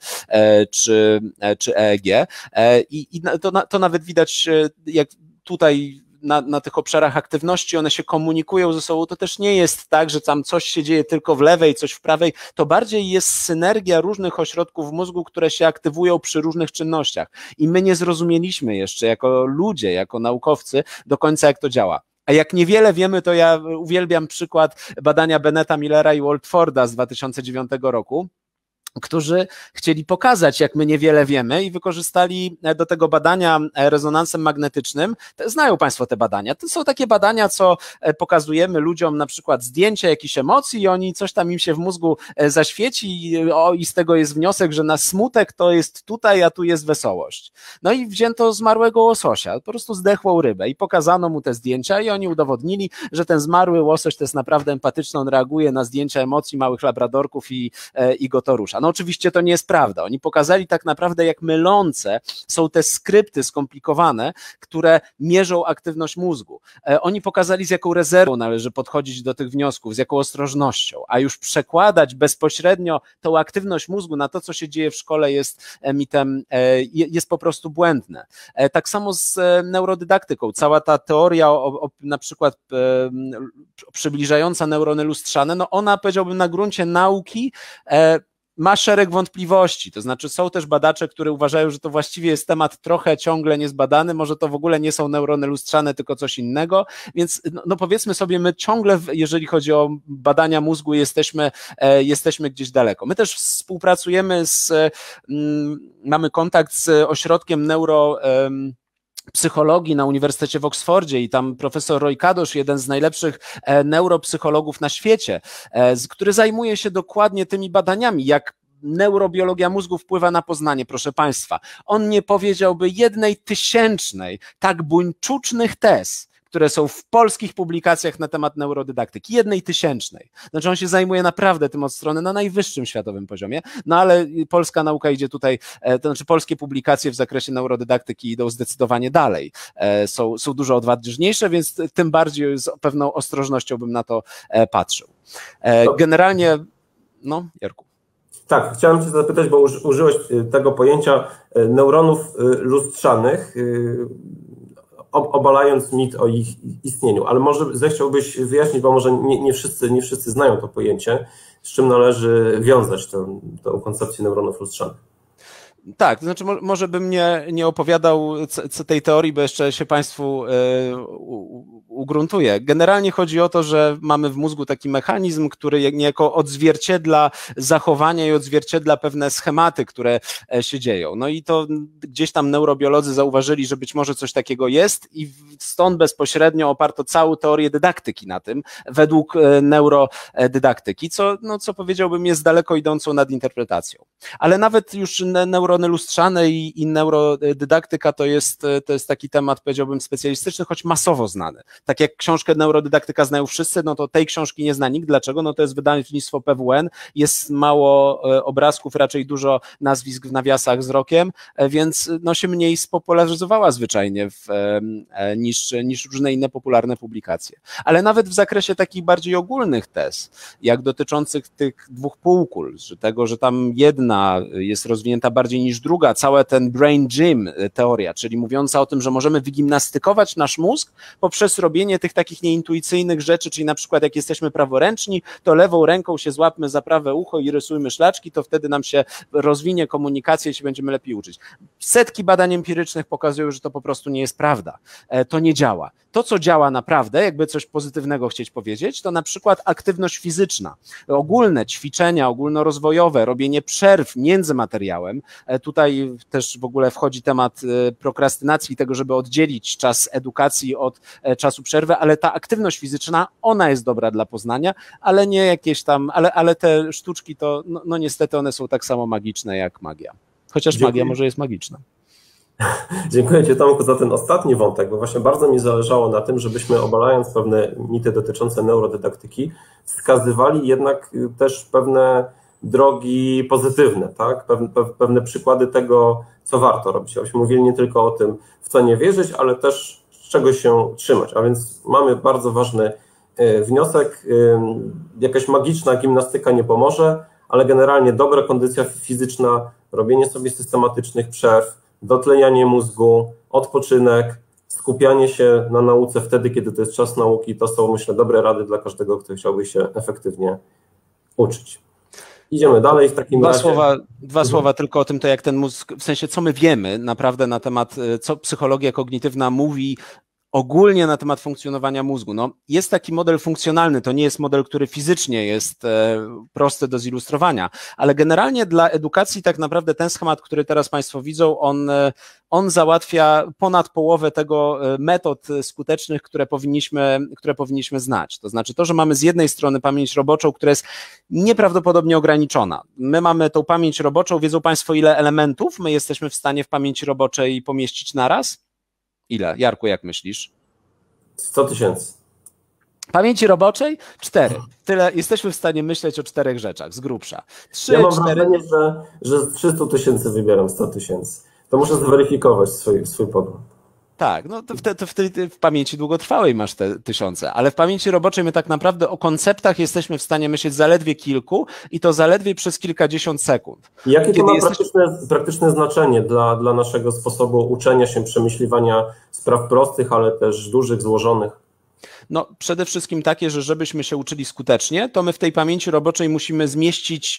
czy, czy E E G. I, i to, to nawet widać, jak tutaj na, na tych obszarach aktywności one się komunikują ze sobą, to też nie jest tak, że tam coś się dzieje tylko w lewej, coś w prawej, to bardziej jest synergia różnych ośrodków w mózgu, które się aktywują przy różnych czynnościach. I my nie zrozumieliśmy jeszcze jako ludzie, jako naukowcy do końca, jak to działa. A jak niewiele wiemy, to ja uwielbiam przykład badania Bennetta Millera i Waltforda z dwa tysiące dziewiątego roku, którzy chcieli pokazać, jak my niewiele wiemy i wykorzystali do tego badania rezonansem magnetycznym. Znają Państwo te badania. To są takie badania, co pokazujemy ludziom na przykład zdjęcia jakichś emocji i oni coś tam im się w mózgu zaświeci o, i z tego jest wniosek, że na smutek to jest tutaj, a tu jest wesołość. No i wzięto zmarłego łososia, po prostu zdechłą rybę i pokazano mu te zdjęcia i oni udowodnili, że ten zmarły łosoś to jest naprawdę empatyczny, on reaguje na zdjęcia emocji małych labradorków i, i go to rusza. No oczywiście to nie jest prawda. Oni pokazali tak naprawdę, jak mylące są te skrypty skomplikowane, które mierzą aktywność mózgu. Oni pokazali, z jaką rezerwą należy podchodzić do tych wniosków, z jaką ostrożnością, a już przekładać bezpośrednio tą aktywność mózgu na to, co się dzieje w szkole, jest mitem, jest po prostu błędne. Tak samo z neurodydaktyką. Cała ta teoria o, o, na przykład przybliżająca neurony lustrzane, no ona, powiedziałbym, na gruncie nauki ma szereg wątpliwości, to znaczy są też badacze, które uważają, że to właściwie jest temat trochę ciągle niezbadany, może to w ogóle nie są neurony lustrzane, tylko coś innego, więc no, no powiedzmy sobie, my ciągle, jeżeli chodzi o badania mózgu, jesteśmy, e, jesteśmy gdzieś daleko. My też współpracujemy z, mm, mamy kontakt z ośrodkiem neuro... Em, psychologii na Uniwersytecie w Oksfordzie i tam profesor Roy Kadosz, jeden z najlepszych neuropsychologów na świecie, który zajmuje się dokładnie tymi badaniami, jak neurobiologia mózgu wpływa na poznanie, proszę Państwa. On nie powiedziałby jednej tysięcznej tak buńczucznych tez, które są w polskich publikacjach na temat neurodydaktyki, jednej tysięcznej. Znaczy on się zajmuje naprawdę tym od strony na najwyższym światowym poziomie, no ale polska nauka idzie tutaj, to znaczy polskie publikacje w zakresie neurodydaktyki idą zdecydowanie dalej, są, są dużo odważniejsze, więc tym bardziej z pewną ostrożnością bym na to patrzył. Generalnie, no Jarku. Tak, chciałem Cię zapytać, bo użyłeś tego pojęcia neuronów lustrzanych, obalając mit o ich istnieniu, ale może zechciałbyś wyjaśnić, bo może nie, nie, wszyscy, nie wszyscy znają to pojęcie, z czym należy wiązać tę, tę koncepcję neuronów lustrzanych. Tak, to znaczy może bym nie, nie opowiadał tej teorii, bo jeszcze się Państwu ugruntuję. Generalnie chodzi o to, że mamy w mózgu taki mechanizm, który niejako odzwierciedla zachowania i odzwierciedla pewne schematy, które się dzieją. No i to gdzieś tam neurobiolodzy zauważyli, że być może coś takiego jest i stąd bezpośrednio oparto całą teorię dydaktyki na tym, według neurodydaktyki, co, no, co powiedziałbym jest daleko idącą nadinterpretacją. Ale nawet już neurony lustrzane i, i neurodydaktyka to jest, to jest taki temat, powiedziałbym, specjalistyczny, choć masowo znany. Tak jak książkę Neurodydaktyka znają wszyscy, no to tej książki nie zna nikt. Dlaczego? No to jest wydawnictwo P W N, jest mało obrazków, raczej dużo nazwisk w nawiasach z rokiem, więc no się mniej spopularyzowała zwyczajnie w, niż, niż różne inne popularne publikacje. Ale nawet w zakresie takich bardziej ogólnych tez, jak dotyczących tych dwóch półkul, że tego, że tam jedna jest rozwinięta bardziej niż druga, cała ten brain gym teoria, czyli mówiąca o tym, że możemy wygimnastykować nasz mózg poprzez robienie tych takich nieintuicyjnych rzeczy, czyli na przykład jak jesteśmy praworęczni, to lewą ręką się złapmy za prawe ucho i rysujmy szlaczki, to wtedy nam się rozwinie komunikacja i się będziemy lepiej uczyć. Setki badań empirycznych pokazują, że to po prostu nie jest prawda. To nie działa. To, co działa naprawdę, jakby coś pozytywnego chcieć powiedzieć, to na przykład aktywność fizyczna. Ogólne ćwiczenia, ogólnorozwojowe, robienie przerw między materiałem. Tutaj też w ogóle wchodzi temat prokrastynacji, tego, żeby oddzielić czas edukacji od czasu przerwy, ale ta aktywność fizyczna, ona jest dobra dla poznania, ale nie jakieś tam, ale, ale te sztuczki to, no, no niestety one są tak samo magiczne jak magia. Chociaż Dziękuję. Magia może jest magiczna. Dziękuję Ci, Tomku, za ten ostatni wątek, bo właśnie bardzo mi zależało na tym, żebyśmy, obalając pewne mity dotyczące neurodydaktyki, wskazywali jednak też pewne drogi pozytywne, tak? Pewne, pewne przykłady tego, co warto robić. Abyśmy mówili nie tylko o tym, w co nie wierzyć, ale też z czego się trzymać. A więc mamy bardzo ważny wniosek. Jakaś magiczna gimnastyka nie pomoże, ale generalnie dobra kondycja fizyczna, robienie sobie systematycznych przerw, dotlenianie mózgu, odpoczynek, skupianie się na nauce wtedy, kiedy to jest czas nauki, to są, myślę, dobre rady dla każdego, kto chciałby się efektywnie uczyć. Idziemy dalej w takim dwa razie. Słowa, dwa mhm. słowa tylko o tym, to jak ten mózg, w sensie co my wiemy naprawdę na temat, co psychologia kognitywna mówi ogólnie na temat funkcjonowania mózgu. No, jest taki model funkcjonalny, to nie jest model, który fizycznie jest e, prosty do zilustrowania, ale generalnie dla edukacji tak naprawdę ten schemat, który teraz Państwo widzą, on, on załatwia ponad połowę tego metod skutecznych, które powinniśmy, które powinniśmy znać. To znaczy to, że mamy z jednej strony pamięć roboczą, która jest nieprawdopodobnie ograniczona. My mamy tą pamięć roboczą, wiedzą Państwo, ile elementów my jesteśmy w stanie w pamięci roboczej pomieścić naraz? Ile? Jarku, jak myślisz? sto tysięcy. Pamięci roboczej? Cztery. Tyle jesteśmy w stanie myśleć o czterech rzeczach, z grubsza. Trzy, ja mam cztery... wrażenie, że, że z trzystu tysięcy wybieram sto tysięcy. To muszę zweryfikować swój, swój pogląd. Tak, no to w, to w, w pamięci długotrwałej masz te tysiące, ale w pamięci roboczej my tak naprawdę o konceptach jesteśmy w stanie myśleć zaledwie kilku i to zaledwie przez kilkadziesiąt sekund. Jakie Kiedy to ma jesteś... praktyczne, praktyczne znaczenie dla, dla naszego sposobu uczenia się, przemyśliwania spraw prostych, ale też dużych, złożonych? No przede wszystkim takie, że żebyśmy się uczyli skutecznie, to my w tej pamięci roboczej musimy zmieścić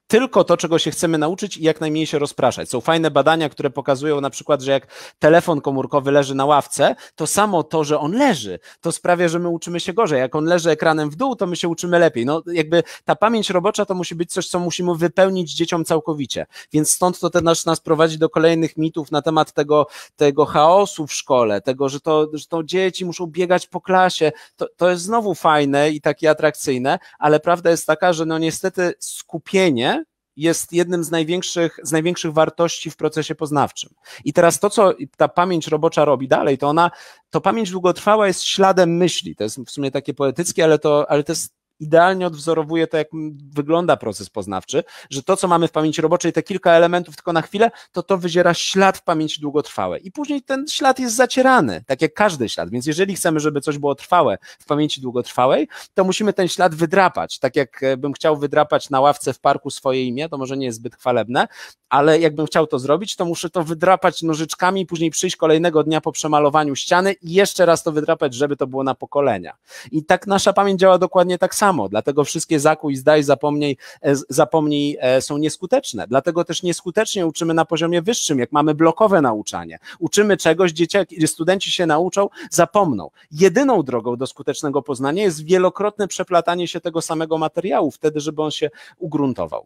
tylko to, czego się chcemy nauczyć i jak najmniej się rozpraszać. Są fajne badania, które pokazują na przykład, że jak telefon komórkowy leży na ławce, to samo to, że on leży, to sprawia, że my uczymy się gorzej. Jak on leży ekranem w dół, to my się uczymy lepiej. No jakby ta pamięć robocza to musi być coś, co musimy wypełnić dzieciom całkowicie. Więc stąd to też nas prowadzi do kolejnych mitów na temat tego, tego chaosu w szkole, tego, że to, że to dzieci muszą biegać po klasie. To, to jest znowu fajne i takie atrakcyjne, ale prawda jest taka, że no niestety skupienie jest jednym z największych, z największych wartości w procesie poznawczym. I teraz to, co ta pamięć robocza robi dalej, to ona, to pamięć długotrwała jest śladem myśli. To jest w sumie takie poetyckie, ale to, ale to jest idealnie odwzorowuje to, jak wygląda proces poznawczy, że to, co mamy w pamięci roboczej, te kilka elementów tylko na chwilę, to to wyziera ślad w pamięci długotrwałej. I później ten ślad jest zacierany, tak jak każdy ślad. Więc jeżeli chcemy, żeby coś było trwałe w pamięci długotrwałej, to musimy ten ślad wydrapać. Tak jak bym chciał wydrapać na ławce w parku swoje imię, to może nie jest zbyt chwalebne, ale jakbym chciał to zrobić, to muszę to wydrapać nożyczkami, później przyjść kolejnego dnia po przemalowaniu ściany i jeszcze raz to wydrapać, żeby to było na pokolenia. I tak nasza pamięć działa dokładnie tak samo. Dlatego wszystkie zakuj, zdaj, zapomnij, zapomnij są nieskuteczne. Dlatego też nieskutecznie uczymy na poziomie wyższym, jak mamy blokowe nauczanie. Uczymy czegoś, dzieciaki, studenci się nauczą, zapomną. Jedyną drogą do skutecznego poznania jest wielokrotne przeplatanie się tego samego materiału, wtedy, żeby on się ugruntował.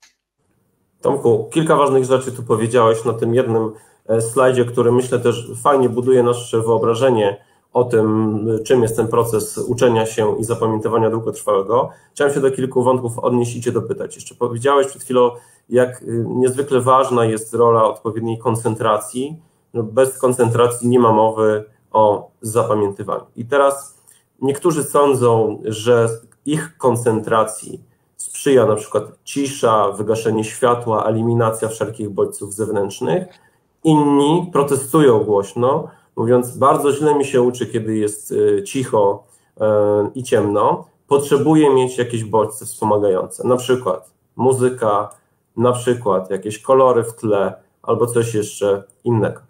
Tomku, kilka ważnych rzeczy tu powiedziałeś na tym jednym slajdzie, który myślę też fajnie buduje nasze wyobrażenie o tym, czym jest ten proces uczenia się i zapamiętywania długotrwałego. Chciałem się do kilku wątków odnieść i Cię dopytać. Jeszcze powiedziałeś przed chwilą, jak niezwykle ważna jest rola odpowiedniej koncentracji. Bez koncentracji nie ma mowy o zapamiętywaniu. I teraz niektórzy sądzą, że ich koncentracji sprzyja na przykład cisza, wygaszenie światła, eliminacja wszelkich bodźców zewnętrznych. Inni protestują głośno, mówiąc, bardzo źle mi się uczy, kiedy jest cicho i ciemno, potrzebuję mieć jakieś bodźce wspomagające, na przykład muzyka, na przykład jakieś kolory w tle albo coś jeszcze innego.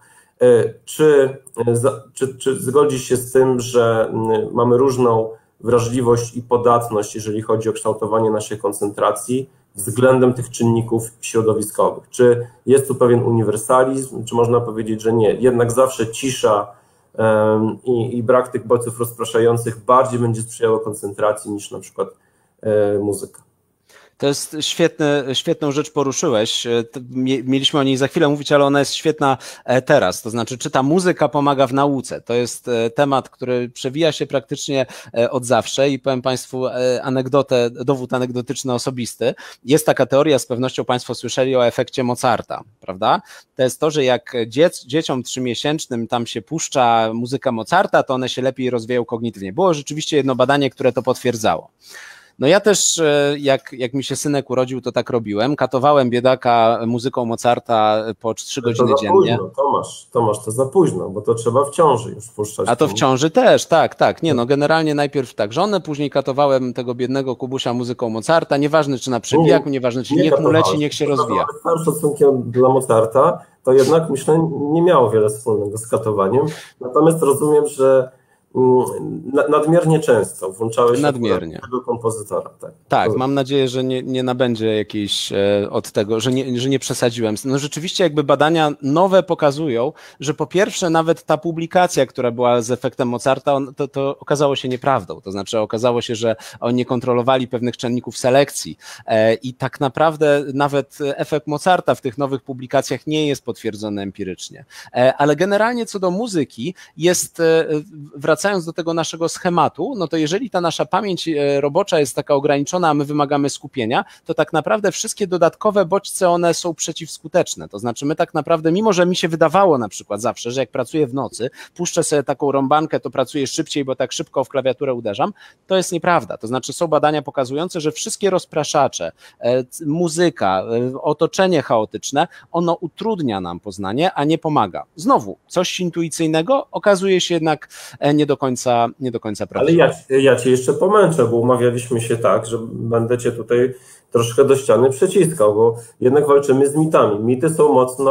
Czy, czy, czy zgodzisz się z tym, że mamy różną wrażliwość i podatność, jeżeli chodzi o kształtowanie naszej koncentracji względem tych czynników środowiskowych? Czy jest tu pewien uniwersalizm, czy można powiedzieć, że nie? Jednak zawsze cisza um, i, i brak tych bodźców rozpraszających bardziej będzie sprzyjało koncentracji niż na przykład um, muzyka. To jest świetny, świetną rzecz poruszyłeś. Mieliśmy o niej za chwilę mówić, ale ona jest świetna teraz. To znaczy, czy ta muzyka pomaga w nauce? To jest temat, który przewija się praktycznie od zawsze i powiem Państwu anegdotę, dowód anegdotyczny osobisty. Jest taka teoria, z pewnością Państwo słyszeli o efekcie Mozarta, prawda? To jest to, że jak dziec, dzieciom trzymiesięcznym tam się puszcza muzyka Mozarta, to one się lepiej rozwijają kognitywnie. Było rzeczywiście jedno badanie, które to potwierdzało. No ja też, jak, jak mi się synek urodził, to tak robiłem. Katowałem biedaka muzyką Mozarta po trzy godziny to za dziennie. Późno, Tomasz, Tomasz, to za późno, bo to trzeba w ciąży już puszczać. A to w ciąży też, tak, tak. Nie no, generalnie najpierw tak żonę, później katowałem tego biednego Kubusia muzyką Mozarta. Nieważne czy na przebijaku, nieważne czy nie niech mu leci, niech się rozwija. Z całym szacunkiem dla Mozarta, to jednak myślę nie miało wiele wspólnego z katowaniem. Natomiast rozumiem, że nadmiernie często włączałeś nadmiernie. tego kompozytora. Tak, tak mam nadzieję, że nie, nie nabędzie jakiejś e, od tego, że nie, że nie przesadziłem. No rzeczywiście jakby badania nowe pokazują, że po pierwsze nawet ta publikacja, która była z efektem Mozarta, on, to, to okazało się nieprawdą. To znaczy okazało się, że oni nie kontrolowali pewnych czynników selekcji e, i tak naprawdę nawet efekt Mozarta w tych nowych publikacjach nie jest potwierdzony empirycznie. E, ale generalnie co do muzyki jest e, wracając Wracając do tego naszego schematu, no to jeżeli ta nasza pamięć robocza jest taka ograniczona, a my wymagamy skupienia, to tak naprawdę wszystkie dodatkowe bodźce, one są przeciwskuteczne. To znaczy my tak naprawdę, mimo że mi się wydawało na przykład zawsze, że jak pracuję w nocy, puszczę sobie taką rąbankę, to pracuję szybciej, bo tak szybko w klawiaturę uderzam, to jest nieprawda. To znaczy są badania pokazujące, że wszystkie rozpraszacze, muzyka, otoczenie chaotyczne, ono utrudnia nam poznanie, a nie pomaga. Znowu, coś intuicyjnego okazuje się jednak nie do końca, nie do końca prawdziwe. Ale ja, ja Cię jeszcze pomęczę, bo umawialiśmy się tak, że będę Cię tutaj troszkę do ściany przeciskał, bo jednak walczymy z mitami. Mity są mocno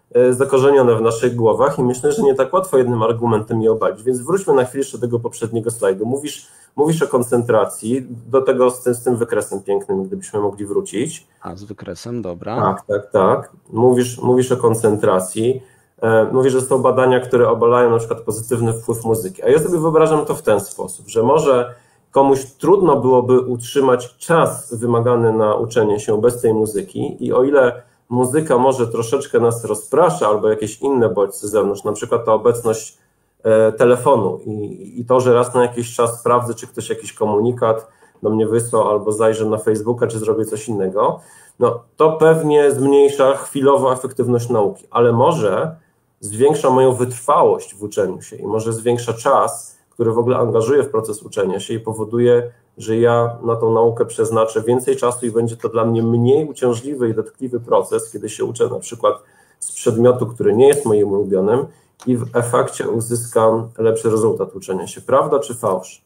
zakorzenione w naszych głowach i myślę, że nie tak łatwo jednym argumentem je obalić. Więc wróćmy na chwilę jeszcze do tego poprzedniego slajdu. Mówisz, mówisz o koncentracji, do tego z tym, z tym wykresem pięknym, gdybyśmy mogli wrócić. A, z wykresem, dobra. Tak, tak, tak. Mówisz, mówisz o koncentracji. Mówisz, że są badania, które obalają na przykład pozytywny wpływ muzyki. A ja sobie wyobrażam to w ten sposób, że może komuś trudno byłoby utrzymać czas wymagany na uczenie się bez tej muzyki i o ile muzyka może troszeczkę nas rozprasza albo jakieś inne bodźce z zewnątrz, na przykład ta obecność telefonu i, i to, że raz na jakiś czas sprawdzę, czy ktoś jakiś komunikat do mnie wysłał albo zajrzę na Facebooka, czy zrobię coś innego, no to pewnie zmniejsza chwilowo efektywność nauki, ale może zwiększa moją wytrwałość w uczeniu się i może zwiększa czas, który w ogóle angażuję w proces uczenia się i powoduje, że ja na tą naukę przeznaczę więcej czasu i będzie to dla mnie mniej uciążliwy i dotkliwy proces, kiedy się uczę na przykład z przedmiotu, który nie jest moim ulubionym i w efekcie uzyskam lepszy rezultat uczenia się. Prawda czy fałsz?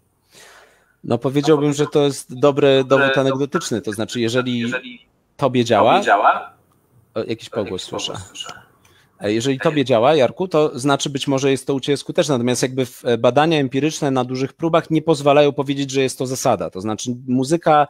No powiedziałbym, że to jest dobry dowód anegdotyczny, to znaczy jeżeli tobie działa, o, jakiś pogłos słyszę. Jeżeli tobie działa, Jarku, to znaczy być może jest to u ciebie skuteczne, natomiast jakby badania empiryczne na dużych próbach nie pozwalają powiedzieć, że jest to zasada, to znaczy muzyka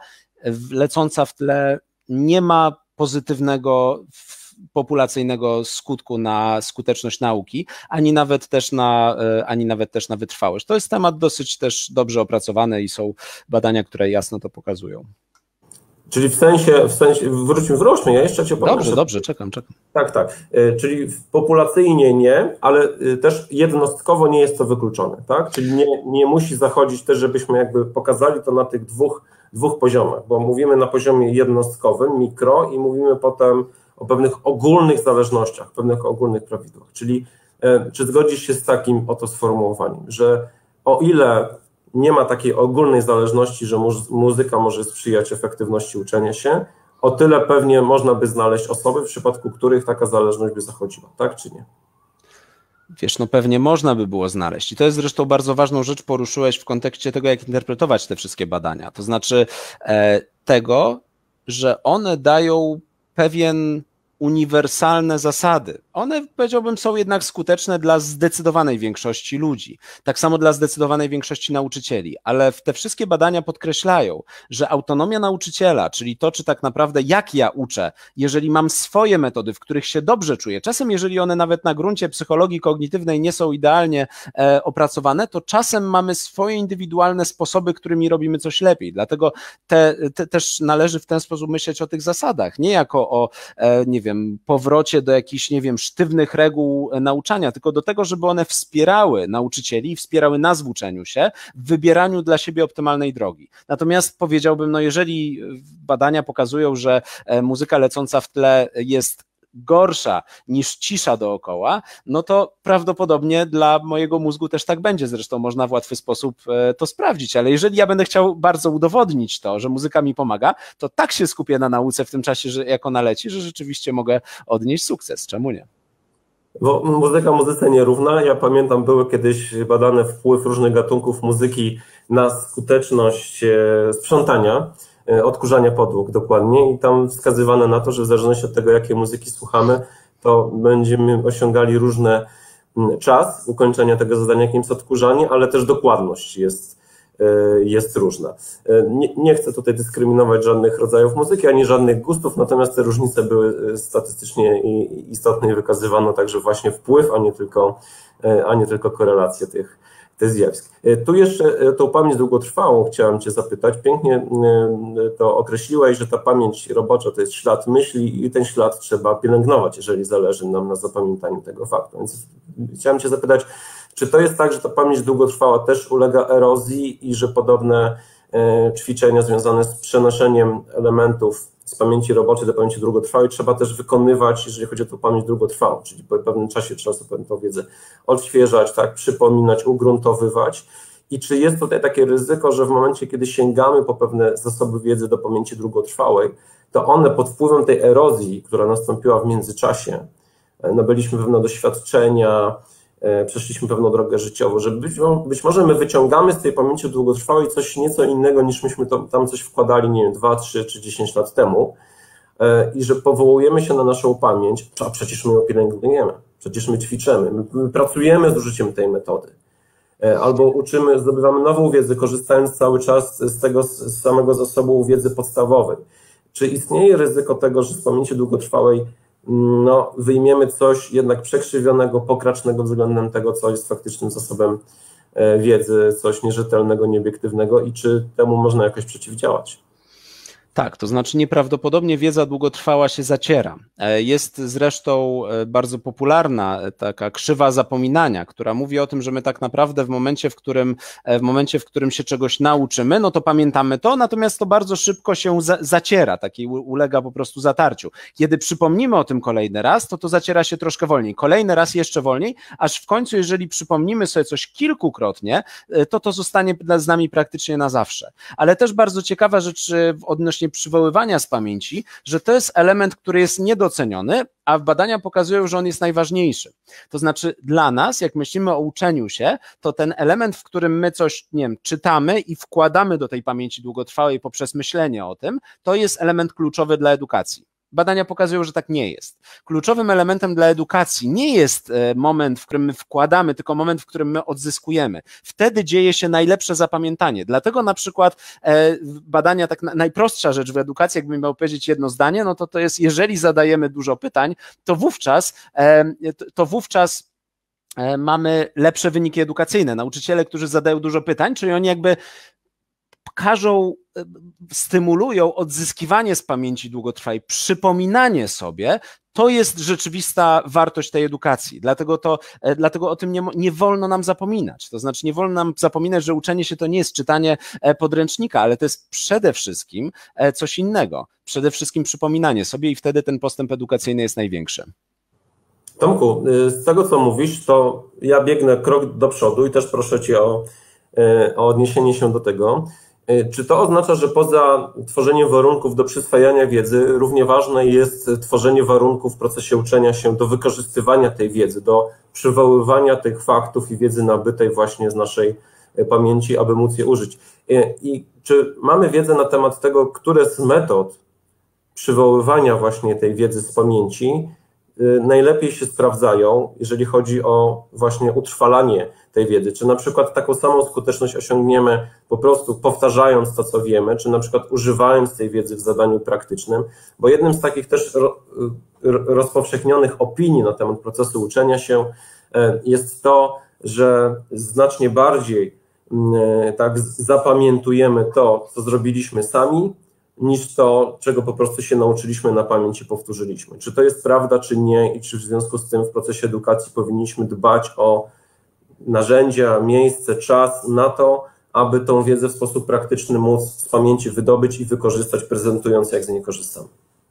lecąca w tle nie ma pozytywnego populacyjnego skutku na skuteczność nauki, ani nawet też na, ani nawet też na wytrwałość. To jest temat dosyć też dobrze opracowany i są badania, które jasno to pokazują. Czyli w sensie, w sensie wróćmy, wróćmy, ja jeszcze cię powiem. Dobrze, dobrze, czekam, czekam. Tak, tak. Czyli populacyjnie nie, ale też jednostkowo nie jest to wykluczone, tak? Czyli nie, nie musi zachodzić też, żebyśmy jakby pokazali to na tych dwóch, dwóch poziomach, bo mówimy na poziomie jednostkowym, mikro i mówimy potem o pewnych ogólnych zależnościach, pewnych ogólnych prawidłach. Czyli czy zgodzisz się z takim oto sformułowaniem, że o ile nie ma takiej ogólnej zależności, że muzyka może sprzyjać efektywności uczenia się, o tyle pewnie można by znaleźć osoby, w przypadku których taka zależność by zachodziła, tak czy nie? Wiesz, no pewnie można by było znaleźć i to jest zresztą bardzo ważną rzecz poruszyłeś w kontekście tego, jak interpretować te wszystkie badania, to znaczy e, tego, że one dają pewien uniwersalne zasady. One, powiedziałbym, są jednak skuteczne dla zdecydowanej większości ludzi. Tak samo dla zdecydowanej większości nauczycieli. Ale te wszystkie badania podkreślają, że autonomia nauczyciela, czyli to, czy tak naprawdę jak ja uczę, jeżeli mam swoje metody, w których się dobrze czuję, czasem jeżeli one nawet na gruncie psychologii kognitywnej nie są idealnie e, opracowane, to czasem mamy swoje indywidualne sposoby, którymi robimy coś lepiej. Dlatego te, te, też należy w ten sposób myśleć o tych zasadach, nie jako o, e, nie wiem, powrocie do jakichś, nie wiem, sztywnych reguł nauczania, tylko do tego, żeby one wspierały nauczycieli, wspierały nas w uczeniu się, w wybieraniu dla siebie optymalnej drogi. Natomiast powiedziałbym, no jeżeli badania pokazują, że muzyka lecąca w tle jest gorsza niż cisza dookoła, no to prawdopodobnie dla mojego mózgu też tak będzie. Zresztą można w łatwy sposób to sprawdzić, ale jeżeli ja będę chciał bardzo udowodnić to, że muzyka mi pomaga, to tak się skupię na nauce w tym czasie, że jak ona leci, że rzeczywiście mogę odnieść sukces. Czemu nie? Bo muzyka muzyce nierówna. Ja pamiętam, były kiedyś badane wpływ różnych gatunków muzyki na skuteczność sprzątania, odkurzania podłóg dokładnie i tam wskazywane na to, że w zależności od tego, jakie muzyki słuchamy, to będziemy osiągali różny czas ukończenia tego zadania, jakim jest odkurzanie, ale też dokładność jest, jest różna. Nie, nie chcę tutaj dyskryminować żadnych rodzajów muzyki, ani żadnych gustów, natomiast te różnice były statystycznie istotne i wykazywano także właśnie wpływ, a nie tylko, a nie tylko korelację tych zjawisk. Tu jeszcze tą pamięć długotrwałą chciałem Cię zapytać. Pięknie to określiłeś, że ta pamięć robocza to jest ślad myśli i ten ślad trzeba pielęgnować, jeżeli zależy nam na zapamiętaniu tego faktu. Więc chciałem Cię zapytać, czy to jest tak, że ta pamięć długotrwała też ulega erozji i że podobne ćwiczenia związane z przenoszeniem elementów z pamięci roboczej do pamięci długotrwałej trzeba też wykonywać, jeżeli chodzi o tą pamięć długotrwałą, czyli po pewnym czasie trzeba sobie tę wiedzę odświeżać, tak, przypominać, ugruntowywać. I czy jest tutaj takie ryzyko, że w momencie, kiedy sięgamy po pewne zasoby wiedzy do pamięci długotrwałej, to one pod wpływem tej erozji, która nastąpiła w międzyczasie, nabyliśmy pewne doświadczenia, przeszliśmy pewną drogę życiową, że być, być może my wyciągamy z tej pamięci długotrwałej coś nieco innego, niż myśmy to, tam coś wkładali, nie wiem, dwa, trzy czy dziesięć lat temu i że powołujemy się na naszą pamięć, a przecież my ją pielęgnujemy, przecież my ćwiczymy, my, my pracujemy z użyciem tej metody. Albo uczymy, zdobywamy nową wiedzę, korzystając cały czas z tego z samego zasobu wiedzy podstawowej. Czy istnieje ryzyko tego, że z pamięci długotrwałej no, wyjmiemy coś jednak przekrzywionego, pokracznego względem tego, co jest faktycznym zasobem wiedzy, coś nierzetelnego, nieobiektywnego i czy temu można jakoś przeciwdziałać? Tak, to znaczy nieprawdopodobnie wiedza długotrwała się zaciera. Jest zresztą bardzo popularna taka krzywa zapominania, która mówi o tym, że my tak naprawdę w momencie, w którym, w momencie, w którym się czegoś nauczymy, no to pamiętamy to, natomiast to bardzo szybko się za, zaciera, taki ulega po prostu zatarciu. Kiedy przypomnimy o tym kolejny raz, to to zaciera się troszkę wolniej, kolejny raz jeszcze wolniej, aż w końcu, jeżeli przypomnimy sobie coś kilkukrotnie, to to zostanie z nami praktycznie na zawsze. Ale też bardzo ciekawa rzecz odnośnie przywoływania z pamięci, że to jest element, który jest niedoceniony, a badania pokazują, że on jest najważniejszy. To znaczy dla nas, jak myślimy o uczeniu się, to ten element, w którym my coś, nie wiem, czytamy i wkładamy do tej pamięci długotrwałej poprzez myślenie o tym, to jest element kluczowy dla edukacji. Badania pokazują, że tak nie jest. Kluczowym elementem dla edukacji nie jest moment, w którym my wkładamy, tylko moment, w którym my odzyskujemy. Wtedy dzieje się najlepsze zapamiętanie. Dlatego na przykład badania, tak najprostsza rzecz w edukacji, jakbym miał powiedzieć jedno zdanie, no to to jest, jeżeli zadajemy dużo pytań, to wówczas, to wówczas mamy lepsze wyniki edukacyjne. Nauczyciele, którzy zadają dużo pytań, czyli oni jakby każą, stymulują odzyskiwanie z pamięci długotrwałej, przypominanie sobie, to jest rzeczywista wartość tej edukacji. Dlatego, to, dlatego o tym nie, nie wolno nam zapominać. To znaczy nie wolno nam zapominać, że uczenie się to nie jest czytanie podręcznika, ale to jest przede wszystkim coś innego. Przede wszystkim przypominanie sobie i wtedy ten postęp edukacyjny jest największy. Tomku, z tego co mówisz, to ja biegnę krok do przodu i też proszę Cię o, o odniesienie się do tego. Czy to oznacza, że poza tworzeniem warunków do przyswajania wiedzy, równie ważne jest tworzenie warunków w procesie uczenia się do wykorzystywania tej wiedzy, do przywoływania tych faktów i wiedzy nabytej właśnie z naszej pamięci, aby móc je użyć? I czy mamy wiedzę na temat tego, które z metod przywoływania właśnie tej wiedzy z pamięci najlepiej się sprawdzają, jeżeli chodzi o właśnie utrwalanie tej wiedzy? Czy na przykład taką samą skuteczność osiągniemy po prostu powtarzając to, co wiemy, czy na przykład używając tej wiedzy w zadaniu praktycznym? Bo jednym z takich też rozpowszechnionych opinii na temat procesu uczenia się jest to, że znacznie bardziej tak zapamiętujemy to, co zrobiliśmy sami, niż to, czego po prostu się nauczyliśmy na pamięć i powtórzyliśmy. Czy to jest prawda, czy nie i czy w związku z tym w procesie edukacji powinniśmy dbać o narzędzia, miejsce, czas na to, aby tą wiedzę w sposób praktyczny móc z pamięci wydobyć i wykorzystać, prezentując, jak z niej korzystamy?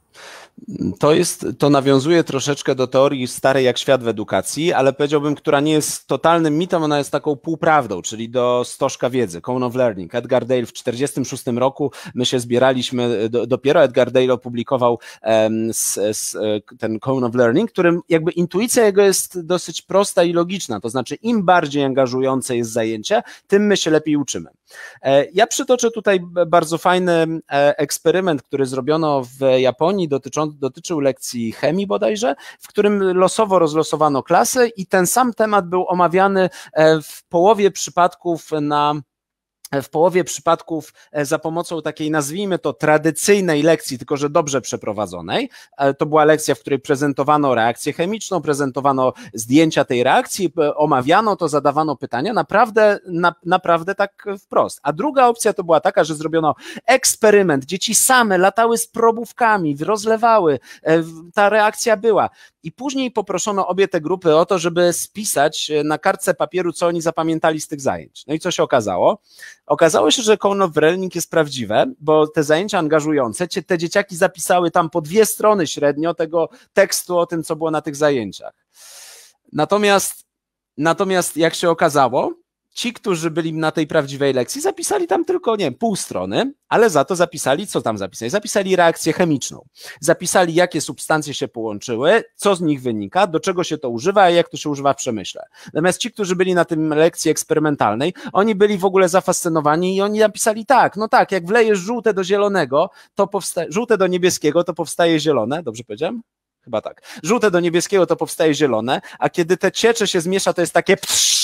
To jest, to nawiązuje troszeczkę do teorii starej jak świat w edukacji, ale powiedziałbym, która nie jest totalnym mitem, ona jest taką półprawdą, czyli do stożka wiedzy, Cone of Learning. Edgar Dale w czterdziestym szóstym roku, my się zbieraliśmy, do, dopiero Edgar Dale opublikował um, s, s, ten Cone of Learning, którym jakby intuicja jego jest dosyć prosta i logiczna, to znaczy im bardziej angażujące jest zajęcie, tym my się lepiej uczymy. Ja przytoczę tutaj bardzo fajny eksperyment, który zrobiono w Japonii, dotyczący, dotyczył lekcji chemii bodajże, w którym losowo rozlosowano klasy i ten sam temat był omawiany w połowie przypadków na w połowie przypadków za pomocą takiej, nazwijmy to, tradycyjnej lekcji, tylko że dobrze przeprowadzonej. To była lekcja, w której prezentowano reakcję chemiczną, prezentowano zdjęcia tej reakcji, omawiano to, zadawano pytania, naprawdę, na, naprawdę tak wprost. A druga opcja to była taka, że zrobiono eksperyment, dzieci same latały z probówkami, rozlewały, ta reakcja była. I później poproszono obie te grupy o to, żeby spisać na kartce papieru, co oni zapamiętali z tych zajęć. No i co się okazało? Okazało się, że Cone of Learning jest prawdziwe, bo te zajęcia angażujące, te dzieciaki zapisały tam po dwie strony średnio tego tekstu o tym, co było na tych zajęciach. Natomiast, natomiast jak się okazało, ci, którzy byli na tej prawdziwej lekcji, zapisali tam tylko, nie wiem, pół strony, ale za to zapisali, co tam zapisali? Zapisali reakcję chemiczną. Zapisali, jakie substancje się połączyły, co z nich wynika, do czego się to używa i jak to się używa w przemyśle. Natomiast ci, którzy byli na tym lekcji eksperymentalnej, oni byli w ogóle zafascynowani i oni napisali tak, no tak, jak wlejesz żółte do zielonego, to powstaje, żółte do niebieskiego, to powstaje zielone, dobrze powiedziałem? Chyba tak. Żółte do niebieskiego to powstaje zielone, a kiedy te ciecze się zmiesza, to jest takie psz,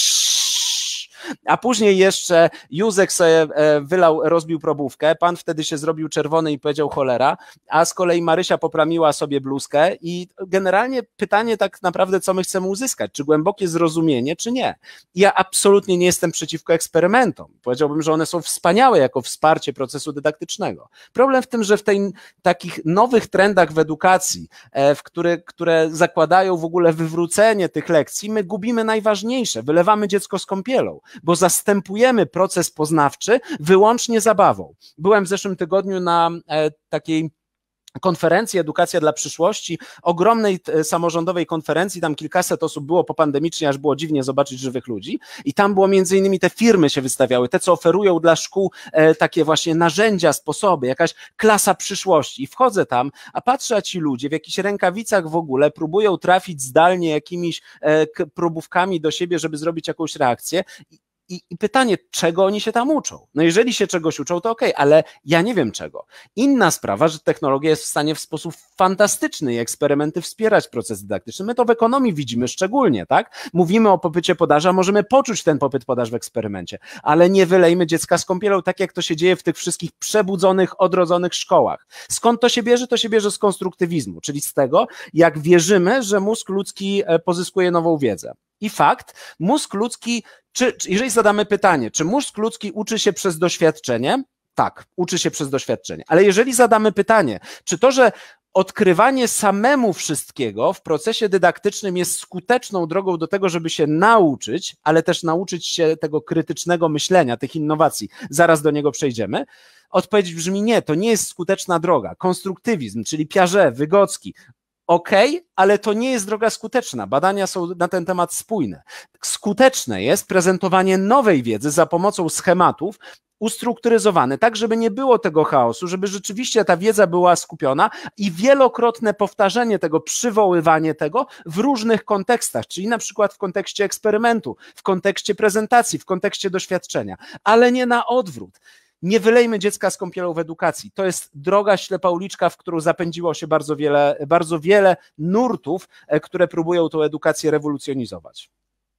a później jeszcze Józek sobie wylał, rozbił probówkę, pan wtedy się zrobił czerwony i powiedział cholera, a z kolei Marysia poplamiła sobie bluzkę i generalnie pytanie tak naprawdę, co my chcemy uzyskać, czy głębokie zrozumienie, czy nie. Ja absolutnie nie jestem przeciwko eksperymentom. Powiedziałbym, że one są wspaniałe jako wsparcie procesu dydaktycznego. Problem w tym, że w tej takich nowych trendach w edukacji, w które, które zakładają w ogóle wywrócenie tych lekcji, my gubimy najważniejsze, wylewamy dziecko z kąpielą, bo zastępujemy proces poznawczy wyłącznie zabawą. Byłem w zeszłym tygodniu na e, takiej konferencji Edukacja dla przyszłości, ogromnej samorządowej konferencji, tam kilkaset osób było popandemicznie, aż było dziwnie zobaczyć żywych ludzi i tam było między innymi te firmy się wystawiały, te co oferują dla szkół e, takie właśnie narzędzia, sposoby, jakaś klasa przyszłości i wchodzę tam, a patrzę, a ci ludzie w jakichś rękawicach w ogóle próbują trafić zdalnie jakimiś e, próbówkami do siebie, żeby zrobić jakąś reakcję. I, I pytanie, czego oni się tam uczą? No jeżeli się czegoś uczą, to okej, okay, ale ja nie wiem czego. Inna sprawa, że technologia jest w stanie w sposób fantastyczny i eksperymenty wspierać proces dydaktyczny. My to w ekonomii widzimy szczególnie, tak? Mówimy o popycie podaży, a możemy poczuć ten popyt podaż w eksperymencie, ale nie wylejmy dziecka z kąpielą, tak jak to się dzieje w tych wszystkich przebudzonych, odrodzonych szkołach. Skąd to się bierze? To się bierze z konstruktywizmu, czyli z tego, jak wierzymy, że mózg ludzki pozyskuje nową wiedzę. I fakt, mózg ludzki, czy, czy, jeżeli zadamy pytanie, czy mózg ludzki uczy się przez doświadczenie? Tak, uczy się przez doświadczenie. Ale jeżeli zadamy pytanie, czy to, że odkrywanie samemu wszystkiego w procesie dydaktycznym jest skuteczną drogą do tego, żeby się nauczyć, ale też nauczyć się tego krytycznego myślenia, tych innowacji, zaraz do niego przejdziemy, odpowiedź brzmi nie, to nie jest skuteczna droga. Konstruktywizm, czyli Piaget, Wygocki, okej, okay, ale to nie jest droga skuteczna. Badania są na ten temat spójne. Skuteczne jest prezentowanie nowej wiedzy za pomocą schematów, ustrukturyzowane, tak żeby nie było tego chaosu, żeby rzeczywiście ta wiedza była skupiona i wielokrotne powtarzanie tego, przywoływanie tego w różnych kontekstach, czyli na przykład w kontekście eksperymentu, w kontekście prezentacji, w kontekście doświadczenia, ale nie na odwrót. Nie wylejmy dziecka z kąpielą w edukacji. To jest droga, ślepa uliczka, w którą zapędziło się bardzo wiele, bardzo wiele nurtów, które próbują tę edukację rewolucjonizować.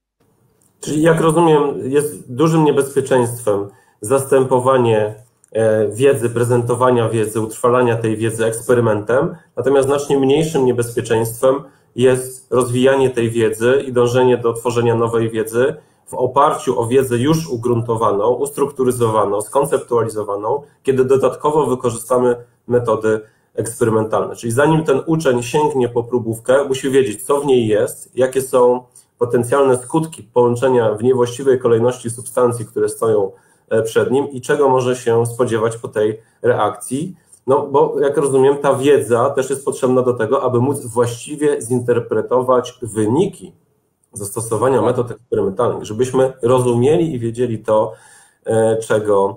Czyli jak rozumiem, jest dużym niebezpieczeństwem zastępowanie wiedzy, prezentowania wiedzy, utrwalania tej wiedzy eksperymentem, natomiast znacznie mniejszym niebezpieczeństwem jest rozwijanie tej wiedzy i dążenie do tworzenia nowej wiedzy w oparciu o wiedzę już ugruntowaną, ustrukturyzowaną, skonceptualizowaną, kiedy dodatkowo wykorzystamy metody eksperymentalne. Czyli zanim ten uczeń sięgnie po próbówkę, musi wiedzieć, co w niej jest, jakie są potencjalne skutki połączenia w niewłaściwej kolejności substancji, które stoją przed nim i czego może się spodziewać po tej reakcji. No bo jak rozumiem, ta wiedza też jest potrzebna do tego, aby móc właściwie zinterpretować wyniki zastosowania metod eksperymentalnych, żebyśmy rozumieli i wiedzieli to, czego,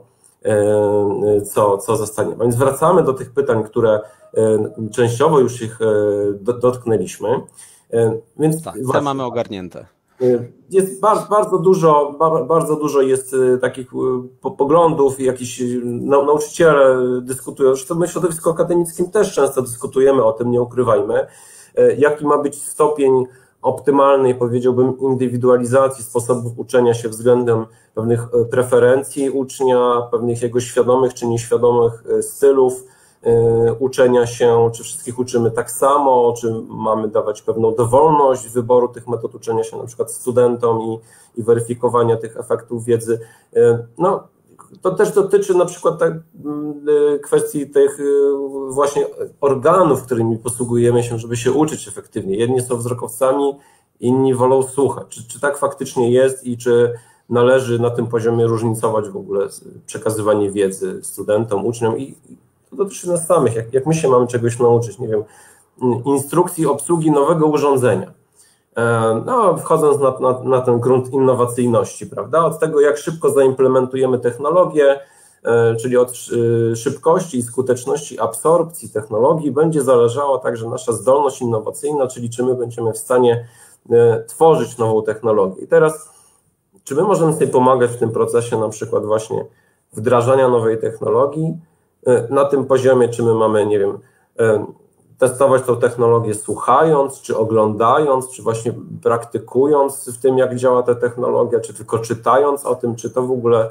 co, co zostanie. Więc wracamy do tych pytań, które częściowo już ich dotknęliśmy. Więc tak, te mamy ogarnięte. Jest bardzo, bardzo dużo, bardzo dużo jest takich poglądów i jakiś nauczyciele dyskutują, zresztą my w środowisku akademickim też często dyskutujemy o tym, nie ukrywajmy, jaki ma być stopień optymalnej, powiedziałbym, indywidualizacji sposobów uczenia się względem pewnych preferencji ucznia, pewnych jego świadomych czy nieświadomych stylów uczenia się, czy wszystkich uczymy tak samo, czy mamy dawać pewną dowolność wyboru tych metod uczenia się na przykład studentom i, i weryfikowania tych efektów wiedzy. No, to też dotyczy na przykład tak, kwestii tych właśnie organów, którymi posługujemy się, żeby się uczyć efektywnie. Jedni są wzrokowcami, inni wolą słuchać. Czy, czy tak faktycznie jest i czy należy na tym poziomie różnicować w ogóle przekazywanie wiedzy studentom, uczniom i to dotyczy nas samych, jak, jak my się mamy czegoś nauczyć, nie wiem, instrukcji obsługi nowego urządzenia. no, wchodząc na, na, na ten grunt innowacyjności, prawda? Od tego, jak szybko zaimplementujemy technologię, czyli od szybkości i skuteczności absorpcji technologii będzie zależała także nasza zdolność innowacyjna, czyli czy my będziemy w stanie tworzyć nową technologię. I teraz, czy my możemy sobie pomagać w tym procesie na przykład właśnie wdrażania nowej technologii na tym poziomie, czy my mamy, nie wiem, testować tą technologię słuchając, czy oglądając, czy właśnie praktykując w tym, jak działa ta technologia, czy tylko czytając o tym, czy to w ogóle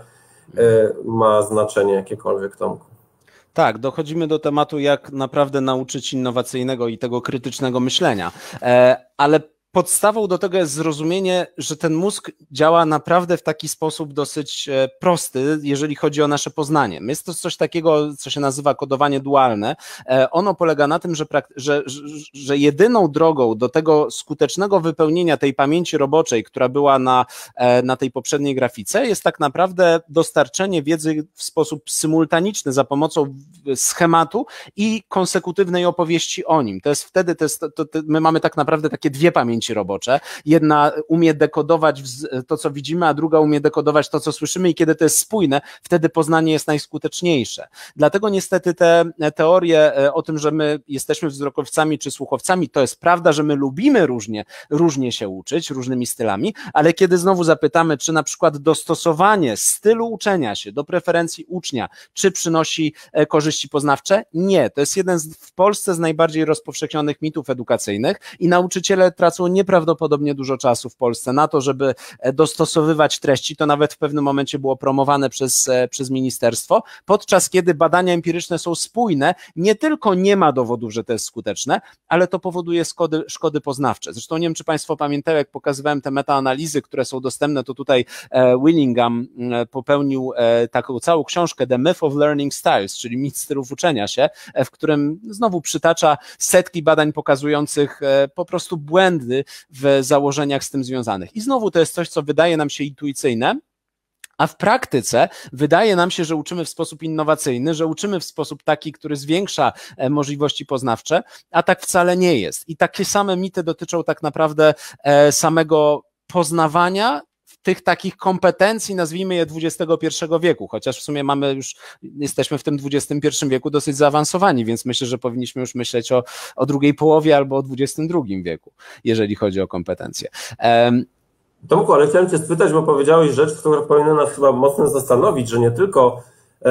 ma znaczenie jakiekolwiek, Tomku? Tak, dochodzimy do tematu, jak naprawdę nauczyć innowacyjnego i tego krytycznego myślenia, ale podstawą do tego jest zrozumienie, że ten mózg działa naprawdę w taki sposób dosyć prosty, jeżeli chodzi o nasze poznanie. Jest to coś takiego, co się nazywa kodowanie dualne. Ono polega na tym, że, że, że jedyną drogą do tego skutecznego wypełnienia tej pamięci roboczej, która była na, na tej poprzedniej grafice, jest tak naprawdę dostarczenie wiedzy w sposób symultaniczny za pomocą schematu i konsekutywnej opowieści o nim. To jest wtedy, to jest, to, to, my mamy tak naprawdę takie dwie pamięci robocze. Jedna umie dekodować to, co widzimy, a druga umie dekodować to, co słyszymy i kiedy to jest spójne, wtedy poznanie jest najskuteczniejsze. Dlatego niestety te teorie o tym, że my jesteśmy wzrokowcami czy słuchowcami, to jest prawda, że my lubimy różnie, różnie się uczyć, różnymi stylami, ale kiedy znowu zapytamy, czy na przykład dostosowanie stylu uczenia się do preferencji ucznia, czy przynosi korzyści poznawcze? Nie. To jest jeden z, w Polsce z najbardziej rozpowszechnionych mitów edukacyjnych i nauczyciele tracą nieprawdopodobnie dużo czasu w Polsce na to, żeby dostosowywać treści, to nawet w pewnym momencie było promowane przez, przez ministerstwo, podczas kiedy badania empiryczne są spójne, nie tylko nie ma dowodów, że to jest skuteczne, ale to powoduje szkody, szkody poznawcze. Zresztą nie wiem, czy Państwo pamiętają, jak pokazywałem te metaanalizy, które są dostępne, to tutaj Willingham popełnił taką całą książkę The Myth of Learning Styles, czyli mit stylów uczenia się, w którym znowu przytacza setki badań pokazujących po prostu błędy w założeniach z tym związanych. I znowu to jest coś, co wydaje nam się intuicyjne, a w praktyce wydaje nam się, że uczymy w sposób innowacyjny, że uczymy w sposób taki, który zwiększa możliwości poznawcze, a tak wcale nie jest. I takie same mity dotyczą tak naprawdę samego poznawania tych takich kompetencji, nazwijmy je dwudziestego pierwszego wieku, chociaż w sumie mamy już, jesteśmy w tym dwudziestym pierwszym wieku dosyć zaawansowani, więc myślę, że powinniśmy już myśleć o, o drugiej połowie albo o dwudziestym drugim wieku, jeżeli chodzi o kompetencje. Um, Tomku, ale chciałem Cię spytać, bo powiedziałeś rzecz, która powinna nas chyba mocno zastanowić, że nie tylko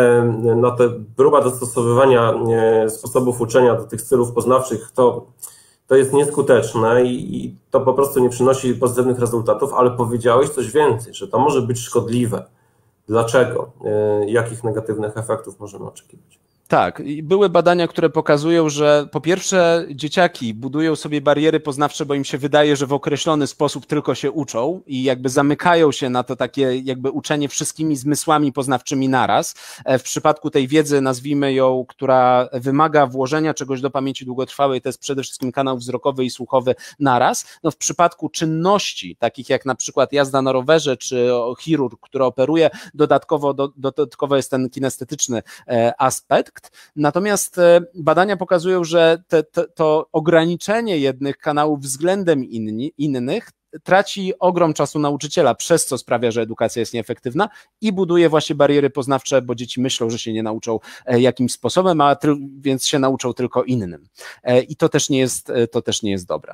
no, ta próba dostosowywania sposobów uczenia do tych stylów poznawczych, to to jest nieskuteczne i, i to po prostu nie przynosi pozytywnych rezultatów, ale powiedziałeś coś więcej, że to może być szkodliwe. Dlaczego? Jakich negatywnych efektów możemy oczekiwać? Tak, były badania, które pokazują, że po pierwsze dzieciaki budują sobie bariery poznawcze, bo im się wydaje, że w określony sposób tylko się uczą i jakby zamykają się na to takie jakby uczenie wszystkimi zmysłami poznawczymi naraz. W przypadku tej wiedzy, nazwijmy ją, która wymaga włożenia czegoś do pamięci długotrwałej, to jest przede wszystkim kanał wzrokowy i słuchowy naraz. No w przypadku czynności, takich jak na przykład jazda na rowerze czy chirurg, który operuje, dodatkowo, do, dodatkowo jest ten kinestetyczny aspekt. Natomiast badania pokazują, że te, te, to ograniczenie jednych kanałów względem inni, innych traci ogrom czasu nauczyciela, przez co sprawia, że edukacja jest nieefektywna i buduje właśnie bariery poznawcze, bo dzieci myślą, że się nie nauczą jakimś sposobem, a ty, więc się nauczą tylko innym. I to też nie jest, to też nie jest dobre.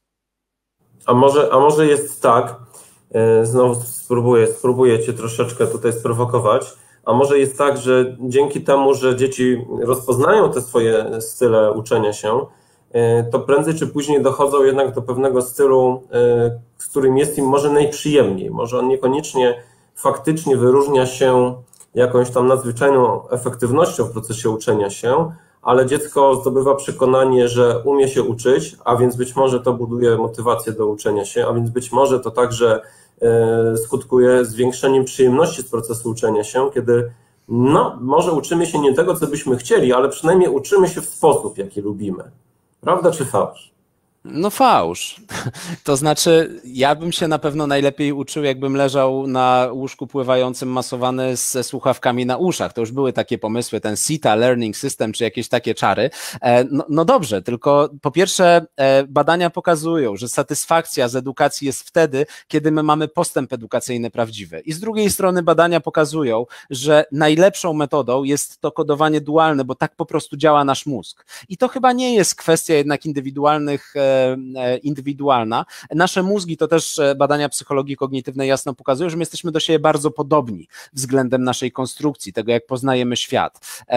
A może, a może jest tak, znowu spróbuję, spróbuję Cię troszeczkę tutaj sprowokować, a może jest tak, że dzięki temu, że dzieci rozpoznają te swoje style uczenia się, to prędzej czy później dochodzą jednak do pewnego stylu, z którym jest im może najprzyjemniej. Może on niekoniecznie faktycznie wyróżnia się jakąś tam nadzwyczajną efektywnością w procesie uczenia się, ale dziecko zdobywa przekonanie, że umie się uczyć, a więc być może to buduje motywację do uczenia się, a więc być może to także skutkuje zwiększeniem przyjemności z procesu uczenia się, kiedy no, może uczymy się nie tego, co byśmy chcieli, ale przynajmniej uczymy się w sposób, jaki lubimy. Prawda czy fałsz? No fałsz. To znaczy, ja bym się na pewno najlepiej uczył, jakbym leżał na łóżku pływającym masowany ze słuchawkami na uszach. To już były takie pomysły, ten SITA Learning System, czy jakieś takie czary. No, no dobrze, tylko po pierwsze badania pokazują, że satysfakcja z edukacji jest wtedy, kiedy my mamy postęp edukacyjny prawdziwy. I z drugiej strony badania pokazują, że najlepszą metodą jest to kodowanie dualne, bo tak po prostu działa nasz mózg. I to chyba nie jest kwestia jednak indywidualnych indywidualna. Nasze mózgi, to też badania psychologii kognitywnej jasno pokazują, że my jesteśmy do siebie bardzo podobni względem naszej konstrukcji, tego jak poznajemy świat.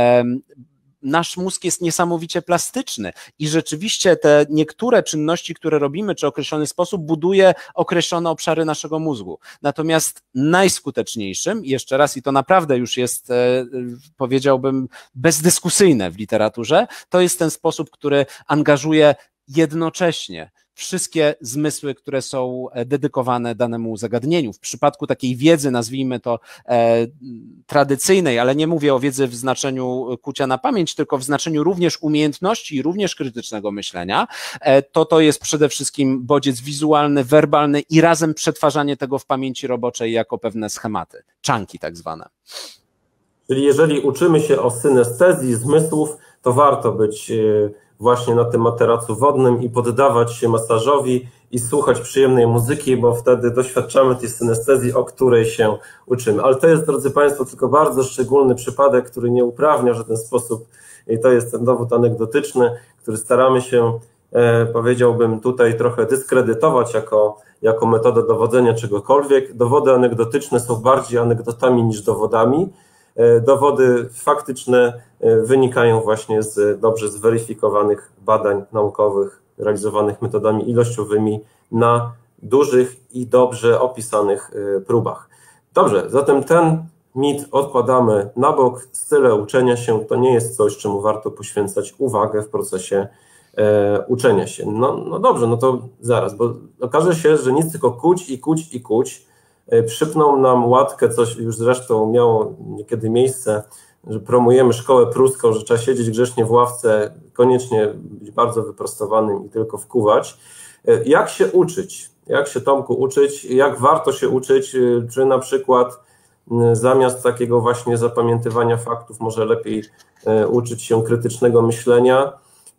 Nasz mózg jest niesamowicie plastyczny i rzeczywiście te niektóre czynności, które robimy, czy określony sposób buduje określone obszary naszego mózgu. Natomiast najskuteczniejszym, jeszcze raz, i to naprawdę już jest, powiedziałbym, bezdyskusyjne w literaturze, to jest ten sposób, który angażuje jednocześnie wszystkie zmysły, które są dedykowane danemu zagadnieniu. W przypadku takiej wiedzy, nazwijmy to e, tradycyjnej, ale nie mówię o wiedzy w znaczeniu kucia na pamięć, tylko w znaczeniu również umiejętności i również krytycznego myślenia, e, to to jest przede wszystkim bodziec wizualny, werbalny i razem przetwarzanie tego w pamięci roboczej jako pewne schematy, chunki tak zwane. Czyli jeżeli uczymy się o synestezji zmysłów, to warto być właśnie na tym materacu wodnym i poddawać się masażowi i słuchać przyjemnej muzyki, bo wtedy doświadczamy tej synestezji, o której się uczymy. Ale to jest, drodzy Państwo, tylko bardzo szczególny przypadek, który nie uprawnia w żaden sposób, i to jest ten dowód anegdotyczny, który staramy się, e, powiedziałbym, tutaj trochę dyskredytować jako, jako metodę dowodzenia czegokolwiek. Dowody anegdotyczne są bardziej anegdotami niż dowodami. Dowody faktyczne wynikają właśnie z dobrze zweryfikowanych badań naukowych realizowanych metodami ilościowymi na dużych i dobrze opisanych próbach. Dobrze, zatem ten mit odkładamy na bok. Style uczenia się to nie jest coś, czemu warto poświęcać uwagę w procesie e, uczenia się. No, no dobrze, no to zaraz, bo okaże się, że nic tylko kuć i kuć i kuć. Przypną nam łatkę, coś już zresztą miało niekiedy miejsce, że promujemy szkołę pruską, że trzeba siedzieć grzecznie w ławce, koniecznie być bardzo wyprostowanym i tylko wkuwać. Jak się uczyć? Jak się, Tomku, uczyć? Jak warto się uczyć? Czy na przykład zamiast takiego właśnie zapamiętywania faktów może lepiej uczyć się krytycznego myślenia?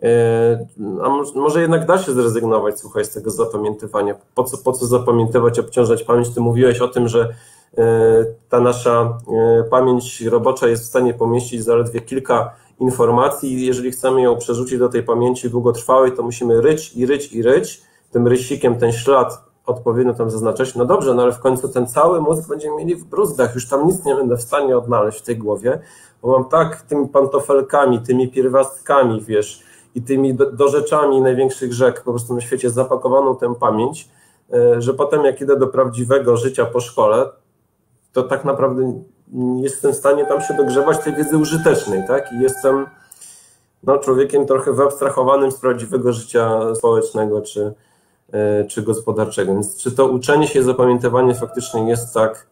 A może jednak da się zrezygnować, słuchaj, z tego zapamiętywania. Po co, po co zapamiętywać, obciążać pamięć? Ty mówiłeś o tym, że ta nasza pamięć robocza jest w stanie pomieścić zaledwie kilka informacji i jeżeli chcemy ją przerzucić do tej pamięci długotrwałej, to musimy ryć i ryć i ryć, tym rysikiem ten ślad odpowiednio tam zaznaczać. No dobrze, no ale w końcu ten cały mózg będziemy mieli w bruzdach, już tam nic nie będę w stanie odnaleźć w tej głowie, bo mam tak tymi pantofelkami, tymi pierwiastkami, wiesz, i tymi do, do rzeczami największych rzek po prostu na świecie zapakowaną tę pamięć, że potem jak idę do prawdziwego życia po szkole, to tak naprawdę nie jestem w stanie tam się dogrzewać tej wiedzy użytecznej, tak? I jestem no, człowiekiem trochę wyabstrahowanym z prawdziwego życia społecznego czy, czy gospodarczego. Więc czy to uczenie się i zapamiętywanie faktycznie jest tak,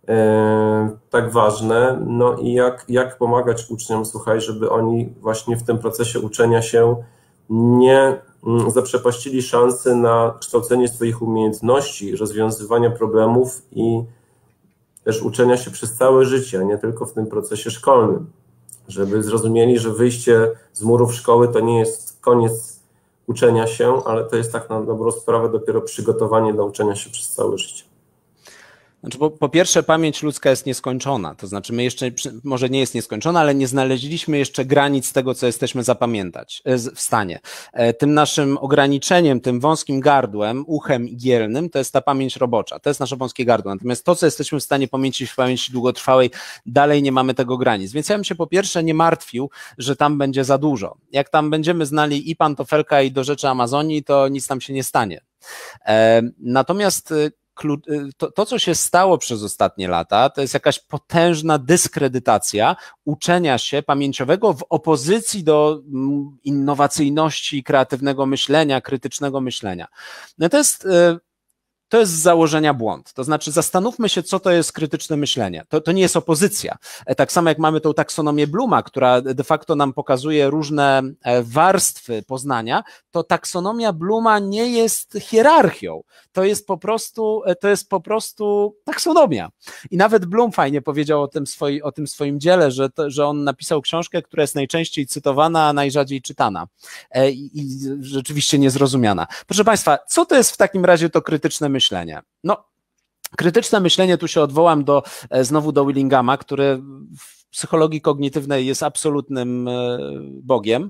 tak ważne, no i jak, jak pomagać uczniom, słuchaj, żeby oni właśnie w tym procesie uczenia się nie zaprzepaścili szansy na kształcenie swoich umiejętności, rozwiązywania problemów i też uczenia się przez całe życie, a nie tylko w tym procesie szkolnym, żeby zrozumieli, że wyjście z murów szkoły to nie jest koniec uczenia się, ale to jest tak na dobrą sprawę dopiero przygotowanie do uczenia się przez całe życie. Znaczy, po, po pierwsze, pamięć ludzka jest nieskończona, to znaczy my jeszcze, może nie jest nieskończona, ale nie znaleźliśmy jeszcze granic tego, co jesteśmy zapamiętać w stanie. Tym naszym ograniczeniem, tym wąskim gardłem, uchem igielnym, to jest ta pamięć robocza, to jest nasze wąskie gardło. Natomiast to, co jesteśmy w stanie pamięcić w pamięci długotrwałej, dalej nie mamy tego granic. Więc ja bym się po pierwsze nie martwił, że tam będzie za dużo. Jak tam będziemy znali i pantofelka, i do rzeczy Amazonii, to nic tam się nie stanie. Natomiast To, to, co się stało przez ostatnie lata, to jest jakaś potężna dyskredytacja uczenia się pamięciowego w opozycji do innowacyjności, kreatywnego myślenia, krytycznego myślenia. No to jest, to jest z założenia błąd. To znaczy zastanówmy się, co to jest krytyczne myślenie. To, to nie jest opozycja. Tak samo jak mamy tą taksonomię Blooma, która de facto nam pokazuje różne warstwy poznania, to taksonomia Blooma nie jest hierarchią. To jest po prostu, to jest po prostu taksonomia. I nawet Bloom fajnie powiedział o tym, swoi, o tym swoim dziele, że, to, że on napisał książkę, która jest najczęściej cytowana, a najrzadziej czytana. I, i rzeczywiście niezrozumiana. Proszę Państwa, co to jest w takim razie to krytyczne myślenie? No, krytyczne myślenie, tu się odwołam do, znowu do Willingama, który w psychologii kognitywnej jest absolutnym bogiem.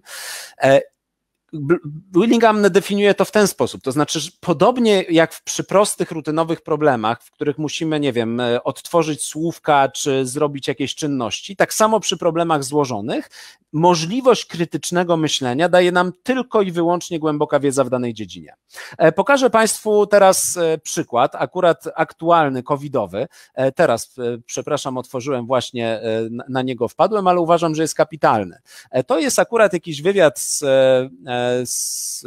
Willingham definiuje to w ten sposób, to znaczy, że podobnie jak przy prostych, rutynowych problemach, w których musimy, nie wiem, odtworzyć słówka czy zrobić jakieś czynności, tak samo przy problemach złożonych możliwość krytycznego myślenia daje nam tylko i wyłącznie głęboka wiedza w danej dziedzinie. Pokażę Państwu teraz przykład, akurat aktualny, covidowy. Teraz, przepraszam, otworzyłem właśnie, na niego wpadłem, ale uważam, że jest kapitalny. To jest akurat jakiś wywiad z, z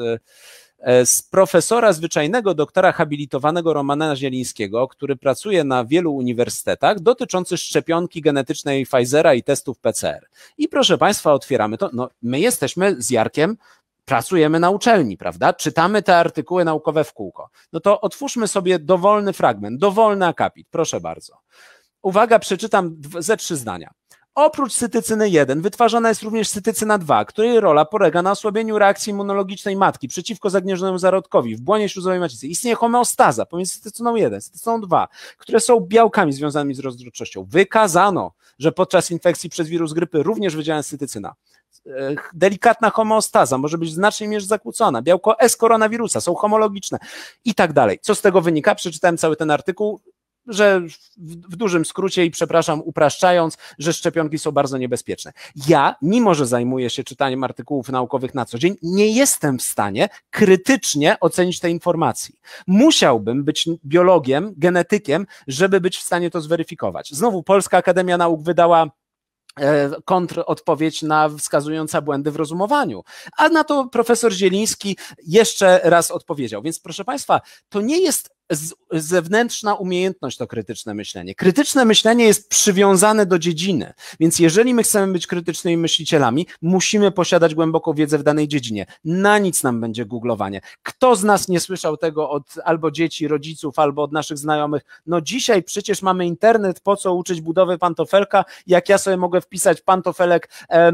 z profesora zwyczajnego, doktora habilitowanego Romana Zielińskiego, który pracuje na wielu uniwersytetach, dotyczący szczepionki genetycznej Pfizera i testów P C R. I proszę Państwa, otwieramy to. No, my jesteśmy z Jarkiem, pracujemy na uczelni, prawda? Czytamy te artykuły naukowe w kółko. No to otwórzmy sobie dowolny fragment, dowolny akapit, proszę bardzo. Uwaga, przeczytam ze trzy zdania. Oprócz cytycyny jeden wytwarzana jest również cytycyna dwa, której rola polega na osłabieniu reakcji immunologicznej matki przeciwko zagnieżdżonemu zarodkowi w błonie śluzowej macicy. Istnieje homeostaza pomiędzy cytycyną jeden, cytycyną dwa, które są białkami związanymi z rozrodczością. Wykazano, że podczas infekcji przez wirus grypy również wydziela cytycyna. Delikatna homeostaza może być w znacznej mierze zakłócona. Białko S koronawirusa są homologiczne i tak dalej. Co z tego wynika? Przeczytałem cały ten artykuł, że w dużym skrócie i przepraszam, upraszczając, że szczepionki są bardzo niebezpieczne. Ja, mimo że zajmuję się czytaniem artykułów naukowych na co dzień, nie jestem w stanie krytycznie ocenić tej informacji. Musiałbym być biologiem, genetykiem, żeby być w stanie to zweryfikować. Znowu Polska Akademia Nauk wydała kontrodpowiedź na wskazująca błędy w rozumowaniu. A na to profesor Zieliński jeszcze raz odpowiedział. Więc proszę Państwa, to nie jest zewnętrzna umiejętność to krytyczne myślenie. Krytyczne myślenie jest przywiązane do dziedziny, więc jeżeli my chcemy być krytycznymi myślicielami, musimy posiadać głęboką wiedzę w danej dziedzinie. Na nic nam będzie googlowanie. Kto z nas nie słyszał tego od albo dzieci, rodziców, albo od naszych znajomych? No dzisiaj przecież mamy internet, po co uczyć budowy pantofelka, jak ja sobie mogę wpisać pantofelek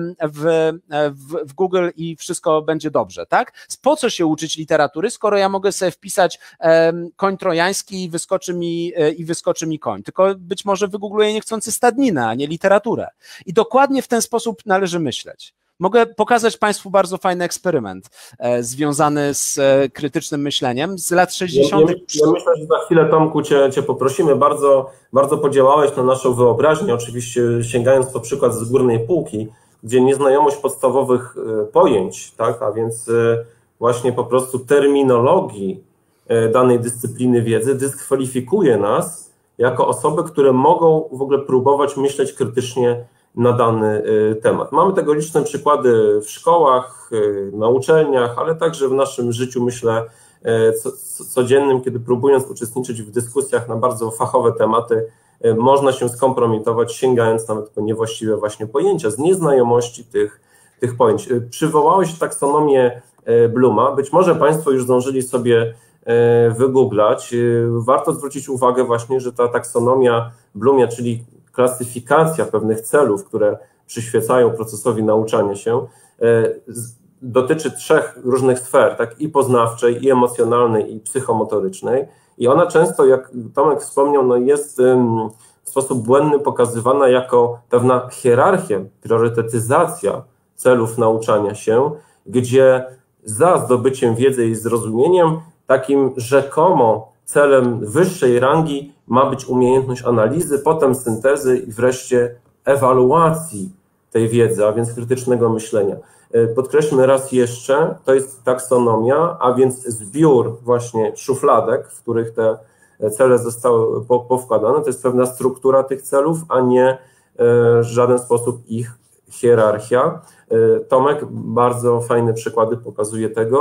w, w, w Google i wszystko będzie dobrze, tak? Po co się uczyć literatury, skoro ja mogę sobie wpisać koń trojański i wyskoczy mi, i wyskoczy mi koń, tylko być może wygoogluję niechcący stadninę, a nie literaturę. I dokładnie w ten sposób należy myśleć. Mogę pokazać Państwu bardzo fajny eksperyment e, związany z e, krytycznym myśleniem z lat sześćdziesiątych. Ja, ja myślę, że za chwilę, Tomku, cię, cię poprosimy. Bardzo, bardzo podziałałeś na naszą wyobraźnię, oczywiście sięgając po przykład z górnej półki, gdzie nieznajomość podstawowych pojęć, tak, a więc właśnie po prostu terminologii danej dyscypliny wiedzy dyskwalifikuje nas jako osoby, które mogą w ogóle próbować myśleć krytycznie na dany temat. Mamy tego liczne przykłady w szkołach, na uczelniach, ale także w naszym życiu, myślę, codziennym, kiedy próbując uczestniczyć w dyskusjach na bardzo fachowe tematy, można się skompromitować, sięgając nawet po niewłaściwe właśnie pojęcia, z nieznajomości tych, tych pojęć. Przywołałeś taksonomię Blooma, być może Państwo już zdążyli sobie wygooglać. Warto zwrócić uwagę właśnie, że ta taksonomia Bloomia, czyli klasyfikacja pewnych celów, które przyświecają procesowi nauczania się, dotyczy trzech różnych sfer, tak, i poznawczej, i emocjonalnej, i psychomotorycznej. I ona często, jak Tomek wspomniał, no jest w sposób błędny pokazywana jako pewna hierarchia, priorytetyzacja celów nauczania się, gdzie za zdobyciem wiedzy i zrozumieniem takim rzekomo celem wyższej rangi ma być umiejętność analizy, potem syntezy i wreszcie ewaluacji tej wiedzy, a więc krytycznego myślenia. Podkreślmy raz jeszcze, to jest taksonomia, a więc zbiór właśnie szufladek, w których te cele zostały powkładane. To jest pewna struktura tych celów, a nie w żaden sposób ich hierarchia. Tomek bardzo fajne przykłady pokazuje tego,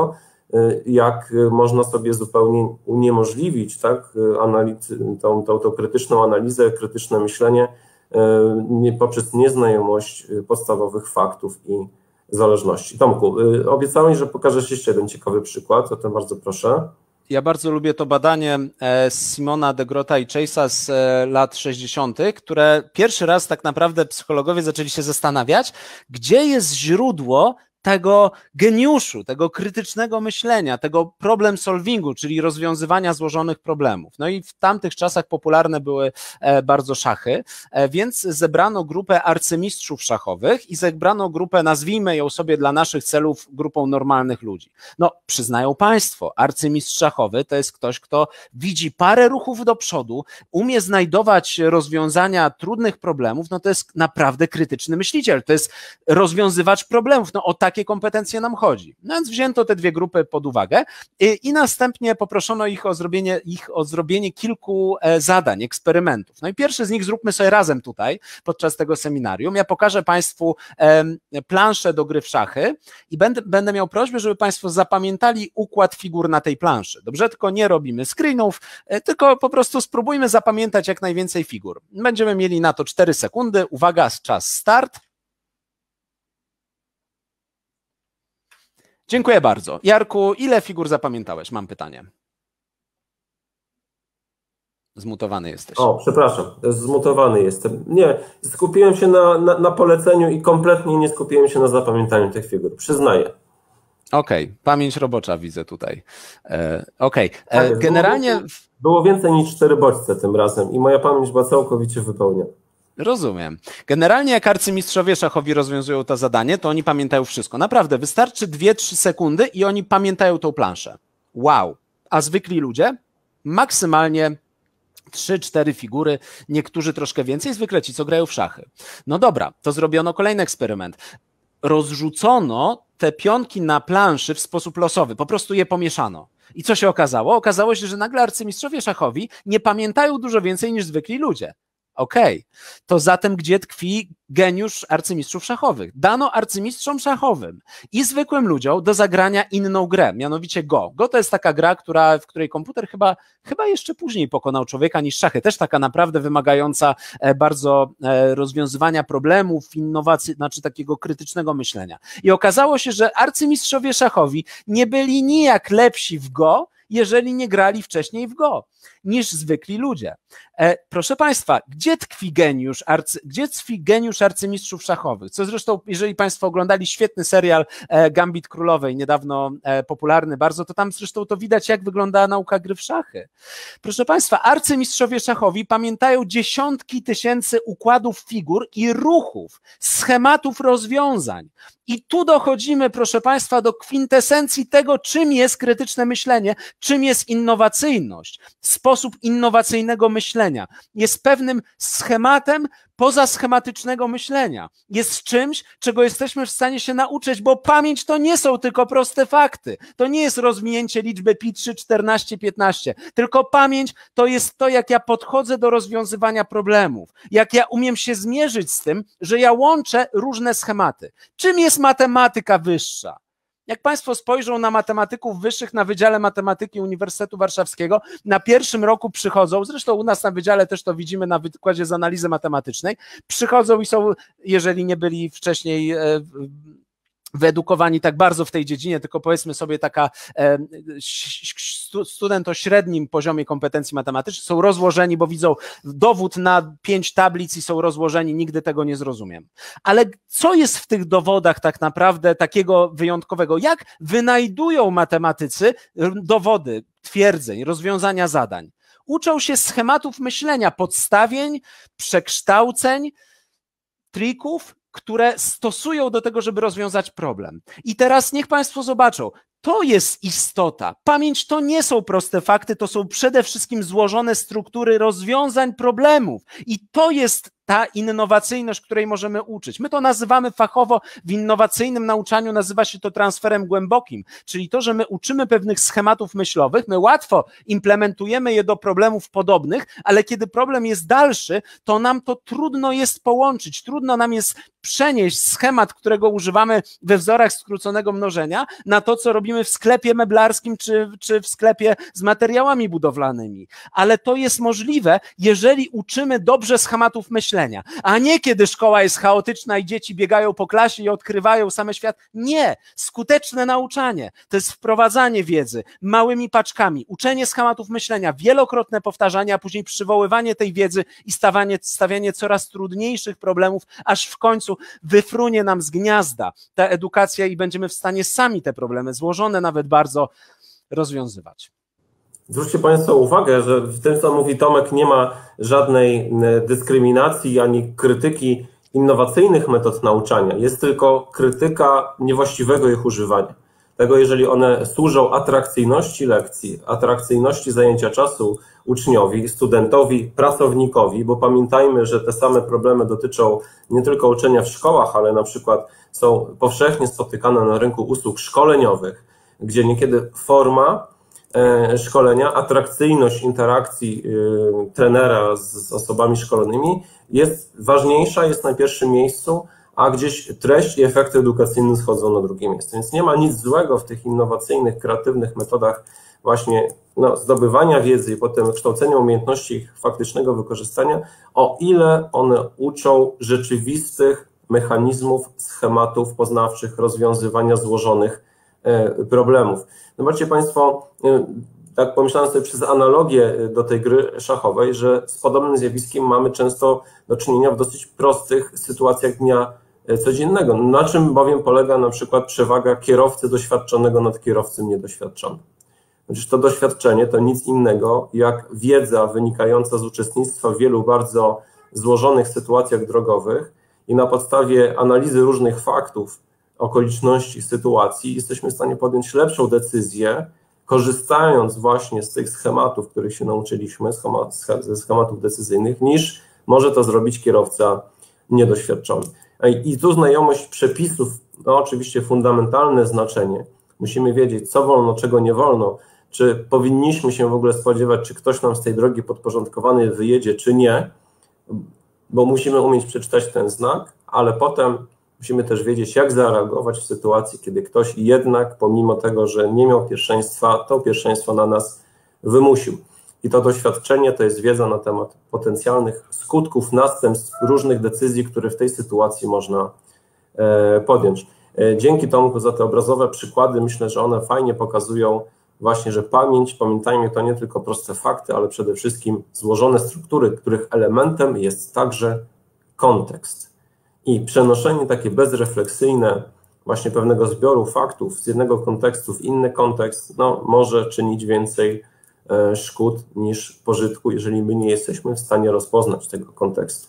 jak można sobie zupełnie uniemożliwić, tak, analizy, tą, tą, tą krytyczną analizę, krytyczne myślenie nie, poprzez nieznajomość podstawowych faktów i zależności. Tomku, obiecałeś, że pokażesz jeszcze jeden ciekawy przykład, zatem bardzo proszę. Ja bardzo lubię to badanie Simona de Grotta i Chase'a z lat sześćdziesiątych, które pierwszy raz tak naprawdę psychologowie zaczęli się zastanawiać, gdzie jest źródło tego geniuszu, tego krytycznego myślenia, tego problem solvingu, czyli rozwiązywania złożonych problemów. No i w tamtych czasach popularne były bardzo szachy, więc zebrano grupę arcymistrzów szachowych i zebrano grupę, nazwijmy ją sobie dla naszych celów grupą normalnych ludzi. No, przyznają państwo, arcymistrz szachowy to jest ktoś, kto widzi parę ruchów do przodu, umie znajdować rozwiązania trudnych problemów, no to jest naprawdę krytyczny myśliciel, to jest rozwiązywacz problemów, no o takie kompetencje nam chodzi. No więc wzięto te dwie grupy pod uwagę i, i następnie poproszono ich o zrobienie, ich o zrobienie kilku e, zadań, eksperymentów. No i pierwszy z nich zróbmy sobie razem tutaj podczas tego seminarium. Ja pokażę Państwu e, planszę do gry w szachy i będę, będę miał prośbę, żeby Państwo zapamiętali układ figur na tej planszy. Dobrze? Tylko nie robimy screenów, e, tylko po prostu spróbujmy zapamiętać jak najwięcej figur. Będziemy mieli na to cztery sekundy. Uwaga, czas start. Dziękuję bardzo. Jarku, ile figur zapamiętałeś? Mam pytanie. Zmutowany jesteś. O, przepraszam, zmutowany jestem. Nie, skupiłem się na, na, na poleceniu i kompletnie nie skupiłem się na zapamiętaniu tych figur. Przyznaję. Okej, okay. Pamięć robocza widzę tutaj. E, Okej, okay. e, generalnie... Było, było więcej niż cztery bodźce tym razem i moja pamięć była całkowicie wypełniona. Rozumiem. Generalnie jak arcymistrzowie szachowi rozwiązują to zadanie, to oni pamiętają wszystko. Naprawdę, wystarczy dwie trzy sekundy i oni pamiętają tą planszę. Wow. A zwykli ludzie? Maksymalnie trzy cztery figury, niektórzy troszkę więcej, zwykle ci, co grają w szachy. No dobra, to zrobiono kolejny eksperyment. Rozrzucono te pionki na planszy w sposób losowy, po prostu je pomieszano. I co się okazało? Okazało się, że nagle arcymistrzowie szachowi nie pamiętają dużo więcej niż zwykli ludzie. Okej, okay. To zatem gdzie tkwi geniusz arcymistrzów szachowych? Dano arcymistrzom szachowym i zwykłym ludziom do zagrania inną grę, mianowicie Go. Go to jest taka gra, która, w której komputer chyba, chyba jeszcze później pokonał człowieka niż szachy. Też taka naprawdę wymagająca bardzo rozwiązywania problemów, innowacji, znaczy takiego krytycznego myślenia. I okazało się, że arcymistrzowie szachowi nie byli nijak lepsi w Go, jeżeli nie grali wcześniej w Go, niż zwykli ludzie. E, proszę Państwa, gdzie tkwi geniusz, arcy, gdzie tkwi geniusz arcymistrzów szachowych? Co zresztą, jeżeli Państwo oglądali świetny serial e, Gambit Królowej, niedawno e, popularny bardzo, to tam zresztą to widać, jak wygląda nauka gry w szachy. Proszę Państwa, arcymistrzowie szachowi pamiętają dziesiątki tysięcy układów figur i ruchów, schematów rozwiązań. I tu dochodzimy, proszę Państwa, do kwintesencji tego, czym jest krytyczne myślenie, czym jest innowacyjność. Sposób innowacyjnego myślenia jest pewnym schematem pozaschematycznego myślenia. Jest czymś, czego jesteśmy w stanie się nauczyć, bo pamięć to nie są tylko proste fakty. To nie jest rozwinięcie liczby pi trzy, czternaście, piętnaście. Tylko pamięć to jest to, jak ja podchodzę do rozwiązywania problemów. Jak ja umiem się zmierzyć z tym, że ja łączę różne schematy. Czym jest matematyka wyższa? Jak Państwo spojrzą na matematyków wyższych na Wydziale Matematyki Uniwersytetu Warszawskiego, na pierwszym roku przychodzą, zresztą u nas na wydziale też to widzimy na wykładzie z analizy matematycznej, przychodzą i są, jeżeli nie byli wcześniej wyedukowani tak bardzo w tej dziedzinie, tylko powiedzmy sobie taka e, student o średnim poziomie kompetencji matematycznych, są rozłożeni, bo widzą dowód na pięć tablic i są rozłożeni, nigdy tego nie zrozumiem. Ale co jest w tych dowodach tak naprawdę takiego wyjątkowego? Jak wynajdują matematycy dowody, twierdzeń, rozwiązania zadań? Uczą się schematów myślenia, podstawień, przekształceń, trików, które stosują do tego, żeby rozwiązać problem. I teraz niech Państwo zobaczą, to jest istota. Pamięć to nie są proste fakty, to są przede wszystkim złożone struktury rozwiązań problemów. I to jest ta innowacyjność, której możemy uczyć. My to nazywamy fachowo, w innowacyjnym nauczaniu nazywa się to transferem głębokim, czyli to, że my uczymy pewnych schematów myślowych, my łatwo implementujemy je do problemów podobnych, ale kiedy problem jest dalszy, to nam to trudno jest połączyć, trudno nam jest przenieść schemat, którego używamy we wzorach skróconego mnożenia, na to, co robimy robimy w sklepie meblarskim czy, czy w sklepie z materiałami budowlanymi. Ale to jest możliwe, jeżeli uczymy dobrze schematów myślenia, a nie kiedy szkoła jest chaotyczna i dzieci biegają po klasie i odkrywają same świat. Nie, skuteczne nauczanie to jest wprowadzanie wiedzy małymi paczkami, uczenie schematów myślenia, wielokrotne powtarzanie, a później przywoływanie tej wiedzy i stawianie, stawianie coraz trudniejszych problemów, aż w końcu wyfrunie nam z gniazda ta edukacja i będziemy w stanie sami te problemy, złożone nawet bardzo, rozwiązywać. Zwróćcie Państwo uwagę, że w tym, co mówi Tomek, nie ma żadnej dyskryminacji ani krytyki innowacyjnych metod nauczania. Jest tylko krytyka niewłaściwego ich używania. Tego, jeżeli one służą atrakcyjności lekcji, atrakcyjności zajęcia czasu uczniowi, studentowi, pracownikowi, bo pamiętajmy, że te same problemy dotyczą nie tylko uczenia w szkołach, ale na przykład są powszechnie spotykane na rynku usług szkoleniowych, gdzie niekiedy forma szkolenia, atrakcyjność interakcji trenera z osobami szkolonymi jest ważniejsza, jest na pierwszym miejscu, a gdzieś treść i efekty edukacyjne schodzą na drugie miejsce. Więc nie ma nic złego w tych innowacyjnych, kreatywnych metodach właśnie no, zdobywania wiedzy i potem kształcenia umiejętności ich faktycznego wykorzystania, o ile one uczą rzeczywistych mechanizmów, schematów poznawczych, rozwiązywania złożonych problemów. Zobaczcie Państwo, tak pomyślałem sobie przez analogię do tej gry szachowej, że z podobnym zjawiskiem mamy często do czynienia w dosyć prostych sytuacjach dnia codziennego. Na czym bowiem polega na przykład przewaga kierowcy doświadczonego nad kierowcą niedoświadczonym? Przecież to doświadczenie to nic innego jak wiedza wynikająca z uczestnictwa w wielu bardzo złożonych sytuacjach drogowych i na podstawie analizy różnych faktów, okoliczności, sytuacji jesteśmy w stanie podjąć lepszą decyzję, korzystając właśnie z tych schematów, których się nauczyliśmy, ze schematów decyzyjnych, niż może to zrobić kierowca niedoświadczony. I tu znajomość przepisów, no oczywiście fundamentalne znaczenie. Musimy wiedzieć, co wolno, czego nie wolno, czy powinniśmy się w ogóle spodziewać, czy ktoś nam z tej drogi podporządkowanej wyjedzie, czy nie, bo musimy umieć przeczytać ten znak, ale potem musimy też wiedzieć, jak zareagować w sytuacji, kiedy ktoś jednak, pomimo tego, że nie miał pierwszeństwa, to pierwszeństwo na nas wymusił. I to doświadczenie to jest wiedza na temat potencjalnych skutków, następstw różnych decyzji, które w tej sytuacji można podjąć. Dzięki Tomku za te obrazowe przykłady, myślę, że one fajnie pokazują właśnie, że pamięć, pamiętajmy, to nie tylko proste fakty, ale przede wszystkim złożone struktury, których elementem jest także kontekst. I przenoszenie takie bezrefleksyjne właśnie pewnego zbioru faktów z jednego kontekstu w inny kontekst, no, może czynić więcej szkód niż pożytku, jeżeli my nie jesteśmy w stanie rozpoznać tego kontekstu.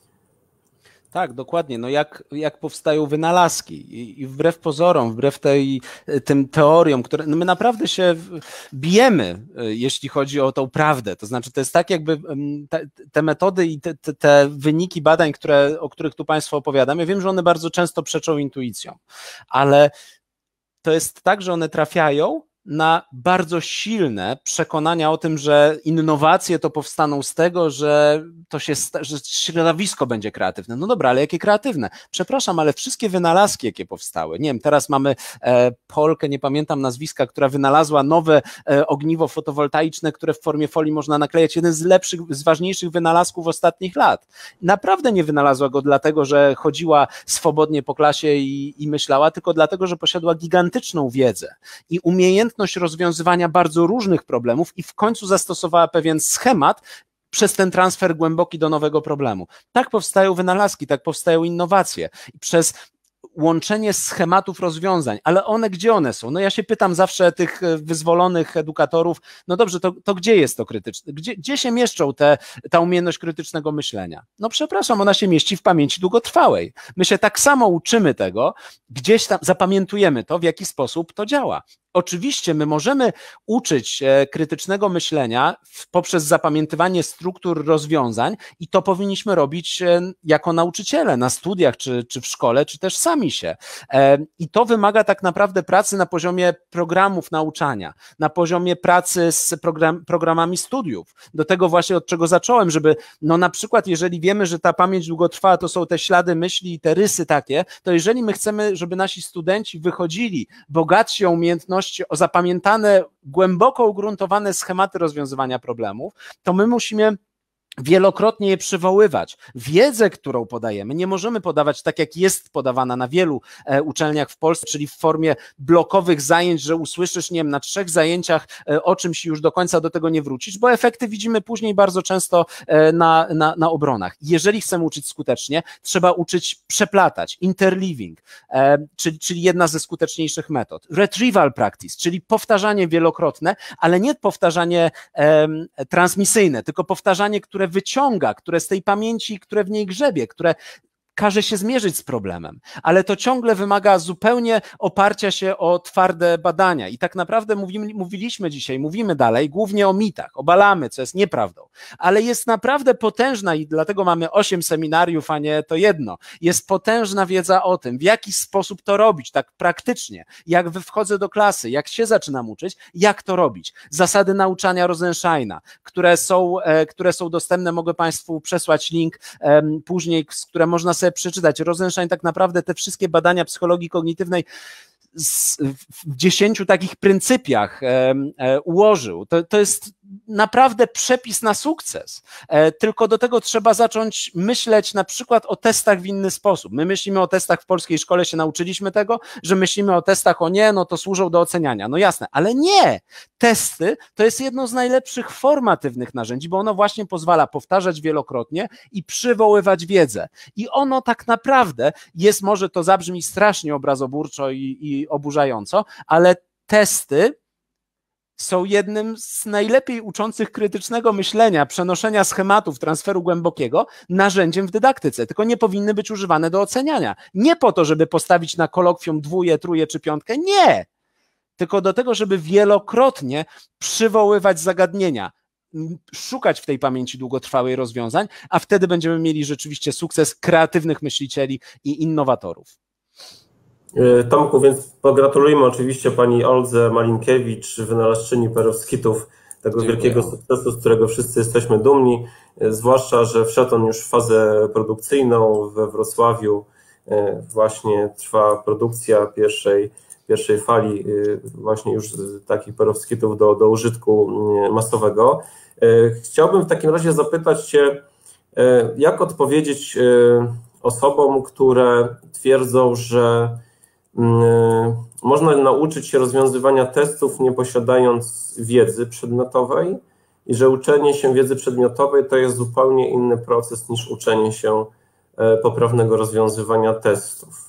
Tak, dokładnie. No jak, jak powstają wynalazki i, i wbrew pozorom, wbrew tej, tym teoriom, które no my naprawdę się bijemy, jeśli chodzi o tą prawdę. To znaczy to jest tak jakby te, te metody i te, te, te wyniki badań, które, o których tu Państwu opowiadam, ja wiem, że one bardzo często przeczą intuicjom, ale to jest tak, że one trafiają na bardzo silne przekonania o tym, że innowacje to powstaną z tego, że to się, że środowisko będzie kreatywne. No dobra, ale jakie kreatywne? Przepraszam, ale wszystkie wynalazki, jakie powstały, nie wiem, teraz mamy e, Polkę, nie pamiętam nazwiska, która wynalazła nowe e, ogniwo fotowoltaiczne, które w formie folii można naklejać. Jeden z lepszych, z ważniejszych wynalazków ostatnich lat. Naprawdę nie wynalazła go dlatego, że chodziła swobodnie po klasie i, i myślała, tylko dlatego, że posiadła gigantyczną wiedzę i umiejętność rozwiązywania bardzo różnych problemów i w końcu zastosowała pewien schemat przez ten transfer głęboki do nowego problemu. Tak powstają wynalazki, tak powstają innowacje. I przez łączenie schematów rozwiązań, ale one gdzie one są? No ja się pytam zawsze tych wyzwolonych edukatorów, no dobrze, to, to gdzie jest to krytyczne? Gdzie, gdzie się mieszczą te, ta umiejętność krytycznego myślenia? No przepraszam, ona się mieści w pamięci długotrwałej. My się tak samo uczymy tego, gdzieś tam zapamiętujemy to, w jaki sposób to działa. Oczywiście my możemy uczyć krytycznego myślenia poprzez zapamiętywanie struktur rozwiązań i to powinniśmy robić jako nauczyciele na studiach, czy, czy w szkole, czy też sami się. I to wymaga tak naprawdę pracy na poziomie programów nauczania, na poziomie pracy z program, programami studiów. Do tego właśnie od czego zacząłem, żeby no na przykład jeżeli wiemy, że ta pamięć długotrwała, to są te ślady myśli i te rysy takie, to jeżeli my chcemy, żeby nasi studenci wychodzili bogatsi o umiejętności, umiejętności, o zapamiętane, głęboko ugruntowane schematy rozwiązywania problemów, to my musimy wielokrotnie je przywoływać. Wiedzę, którą podajemy, nie możemy podawać tak, jak jest podawana na wielu e, uczelniach w Polsce, czyli w formie blokowych zajęć, że usłyszysz, nie wiem, na trzech zajęciach e, o czymś i już do końca do tego nie wrócisz, bo efekty widzimy później bardzo często e, na, na, na obronach. Jeżeli chcemy uczyć skutecznie, trzeba uczyć przeplatać, interleaving, e, czyli, czyli jedna ze skuteczniejszych metod. Retrieval practice, czyli powtarzanie wielokrotne, ale nie powtarzanie e, transmisyjne, tylko powtarzanie, które wyciąga, które z tej pamięci, które w niej grzebie, które każe się zmierzyć z problemem, ale to ciągle wymaga zupełnie oparcia się o twarde badania i tak naprawdę mówimy, mówiliśmy dzisiaj, mówimy dalej głównie o mitach, obalamy, co jest nieprawdą, ale jest naprawdę potężna i dlatego mamy osiem seminariów, a nie to jedno, jest potężna wiedza o tym, w jaki sposób to robić, tak praktycznie, jak wchodzę do klasy, jak się zaczynam uczyć, jak to robić. Zasady nauczania Rosensteina, które są, które są dostępne, mogę Państwu przesłać link później, z które można sobie przeczytać. Rosenstein tak naprawdę te wszystkie badania psychologii kognitywnej w dziesięciu takich pryncypiach e, e, ułożył. To, to jest naprawdę przepis na sukces. E, tylko do tego trzeba zacząć myśleć na przykład o testach w inny sposób. My myślimy o testach w polskiej szkole, się nauczyliśmy tego, że myślimy o testach, o nie, no to służą do oceniania. No jasne, ale nie! Testy to jest jedno z najlepszych formatywnych narzędzi, bo ono właśnie pozwala powtarzać wielokrotnie i przywoływać wiedzę. I ono tak naprawdę jest, może to zabrzmi strasznie obrazoburczo i, i oburzająco, ale testy są jednym z najlepiej uczących krytycznego myślenia, przenoszenia schematów, transferu głębokiego narzędziem w dydaktyce, tylko nie powinny być używane do oceniania. Nie po to, żeby postawić na kolokwium dwóje, trójkę czy piątkę, nie! Tylko do tego, żeby wielokrotnie przywoływać zagadnienia, szukać w tej pamięci długotrwałej rozwiązań, a wtedy będziemy mieli rzeczywiście sukces kreatywnych myślicieli i innowatorów. Tomku, więc pogratulujmy oczywiście pani Oldze Malinkiewicz, wynalazczyni perovskitów, tego Dziękuję. wielkiego sukcesu, z którego wszyscy jesteśmy dumni, zwłaszcza, że wszedł on już w fazę produkcyjną. We Wrocławiu właśnie trwa produkcja pierwszej, pierwszej fali właśnie już takich perovskitów do, do użytku masowego. Chciałbym w takim razie zapytać Cię, jak odpowiedzieć osobom, które twierdzą, że można nauczyć się rozwiązywania testów, nie posiadając wiedzy przedmiotowej i że uczenie się wiedzy przedmiotowej to jest zupełnie inny proces niż uczenie się poprawnego rozwiązywania testów.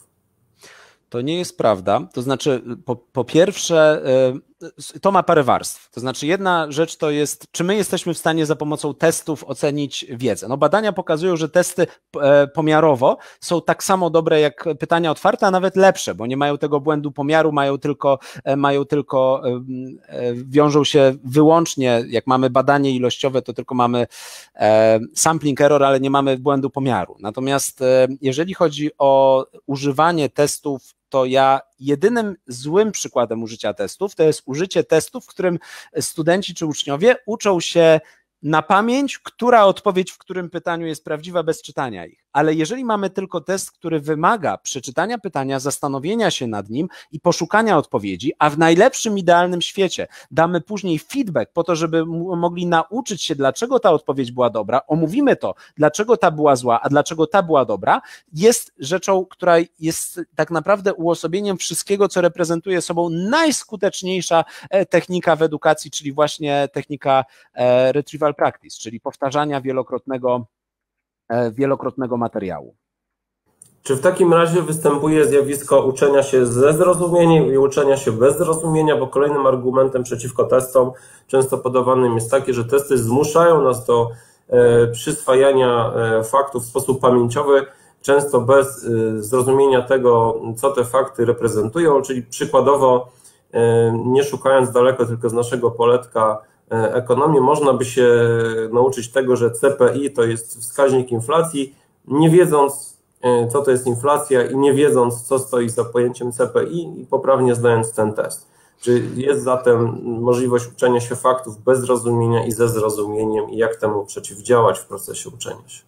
To nie jest prawda. To znaczy, po, po pierwsze, to ma parę warstw. To znaczy, jedna rzecz to jest, czy my jesteśmy w stanie za pomocą testów ocenić wiedzę. No, badania pokazują, że testy pomiarowo są tak samo dobre jak pytania otwarte, a nawet lepsze, bo nie mają tego błędu pomiaru, mają tylko, mają tylko wiążą się wyłącznie, jak mamy badanie ilościowe, to tylko mamy sampling error, ale nie mamy błędu pomiaru. Natomiast jeżeli chodzi o używanie testów, to ja jedynym złym przykładem użycia testów to jest użycie testów, w którym studenci czy uczniowie uczą się na pamięć, która odpowiedź w którym pytaniu jest prawdziwa bez czytania ich. Ale jeżeli mamy tylko test, który wymaga przeczytania pytania, zastanowienia się nad nim i poszukania odpowiedzi, a w najlepszym, idealnym świecie damy później feedback po to, żeby mogli nauczyć się, dlaczego ta odpowiedź była dobra, omówimy to, dlaczego ta była zła, a dlaczego ta była dobra, jest rzeczą, która jest tak naprawdę uosobieniem wszystkiego, co reprezentuje sobą najskuteczniejsza technika w edukacji, czyli właśnie technika retrieval practice, czyli powtarzania wielokrotnego, wielokrotnego materiału. Czy w takim razie występuje zjawisko uczenia się ze zrozumieniem i uczenia się bez zrozumienia, bo kolejnym argumentem przeciwko testom często podawanym jest takie, że testy zmuszają nas do przyswajania faktów w sposób pamięciowy, często bez zrozumienia tego, co te fakty reprezentują, czyli przykładowo nie szukając daleko tylko z naszego poletka ekonomii, można by się nauczyć tego, że C P I to jest wskaźnik inflacji, nie wiedząc, co to jest inflacja i nie wiedząc, co stoi za pojęciem C P I i poprawnie zdając ten test. Czy jest zatem możliwość uczenia się faktów bez zrozumienia i ze zrozumieniem i jak temu przeciwdziałać w procesie uczenia się?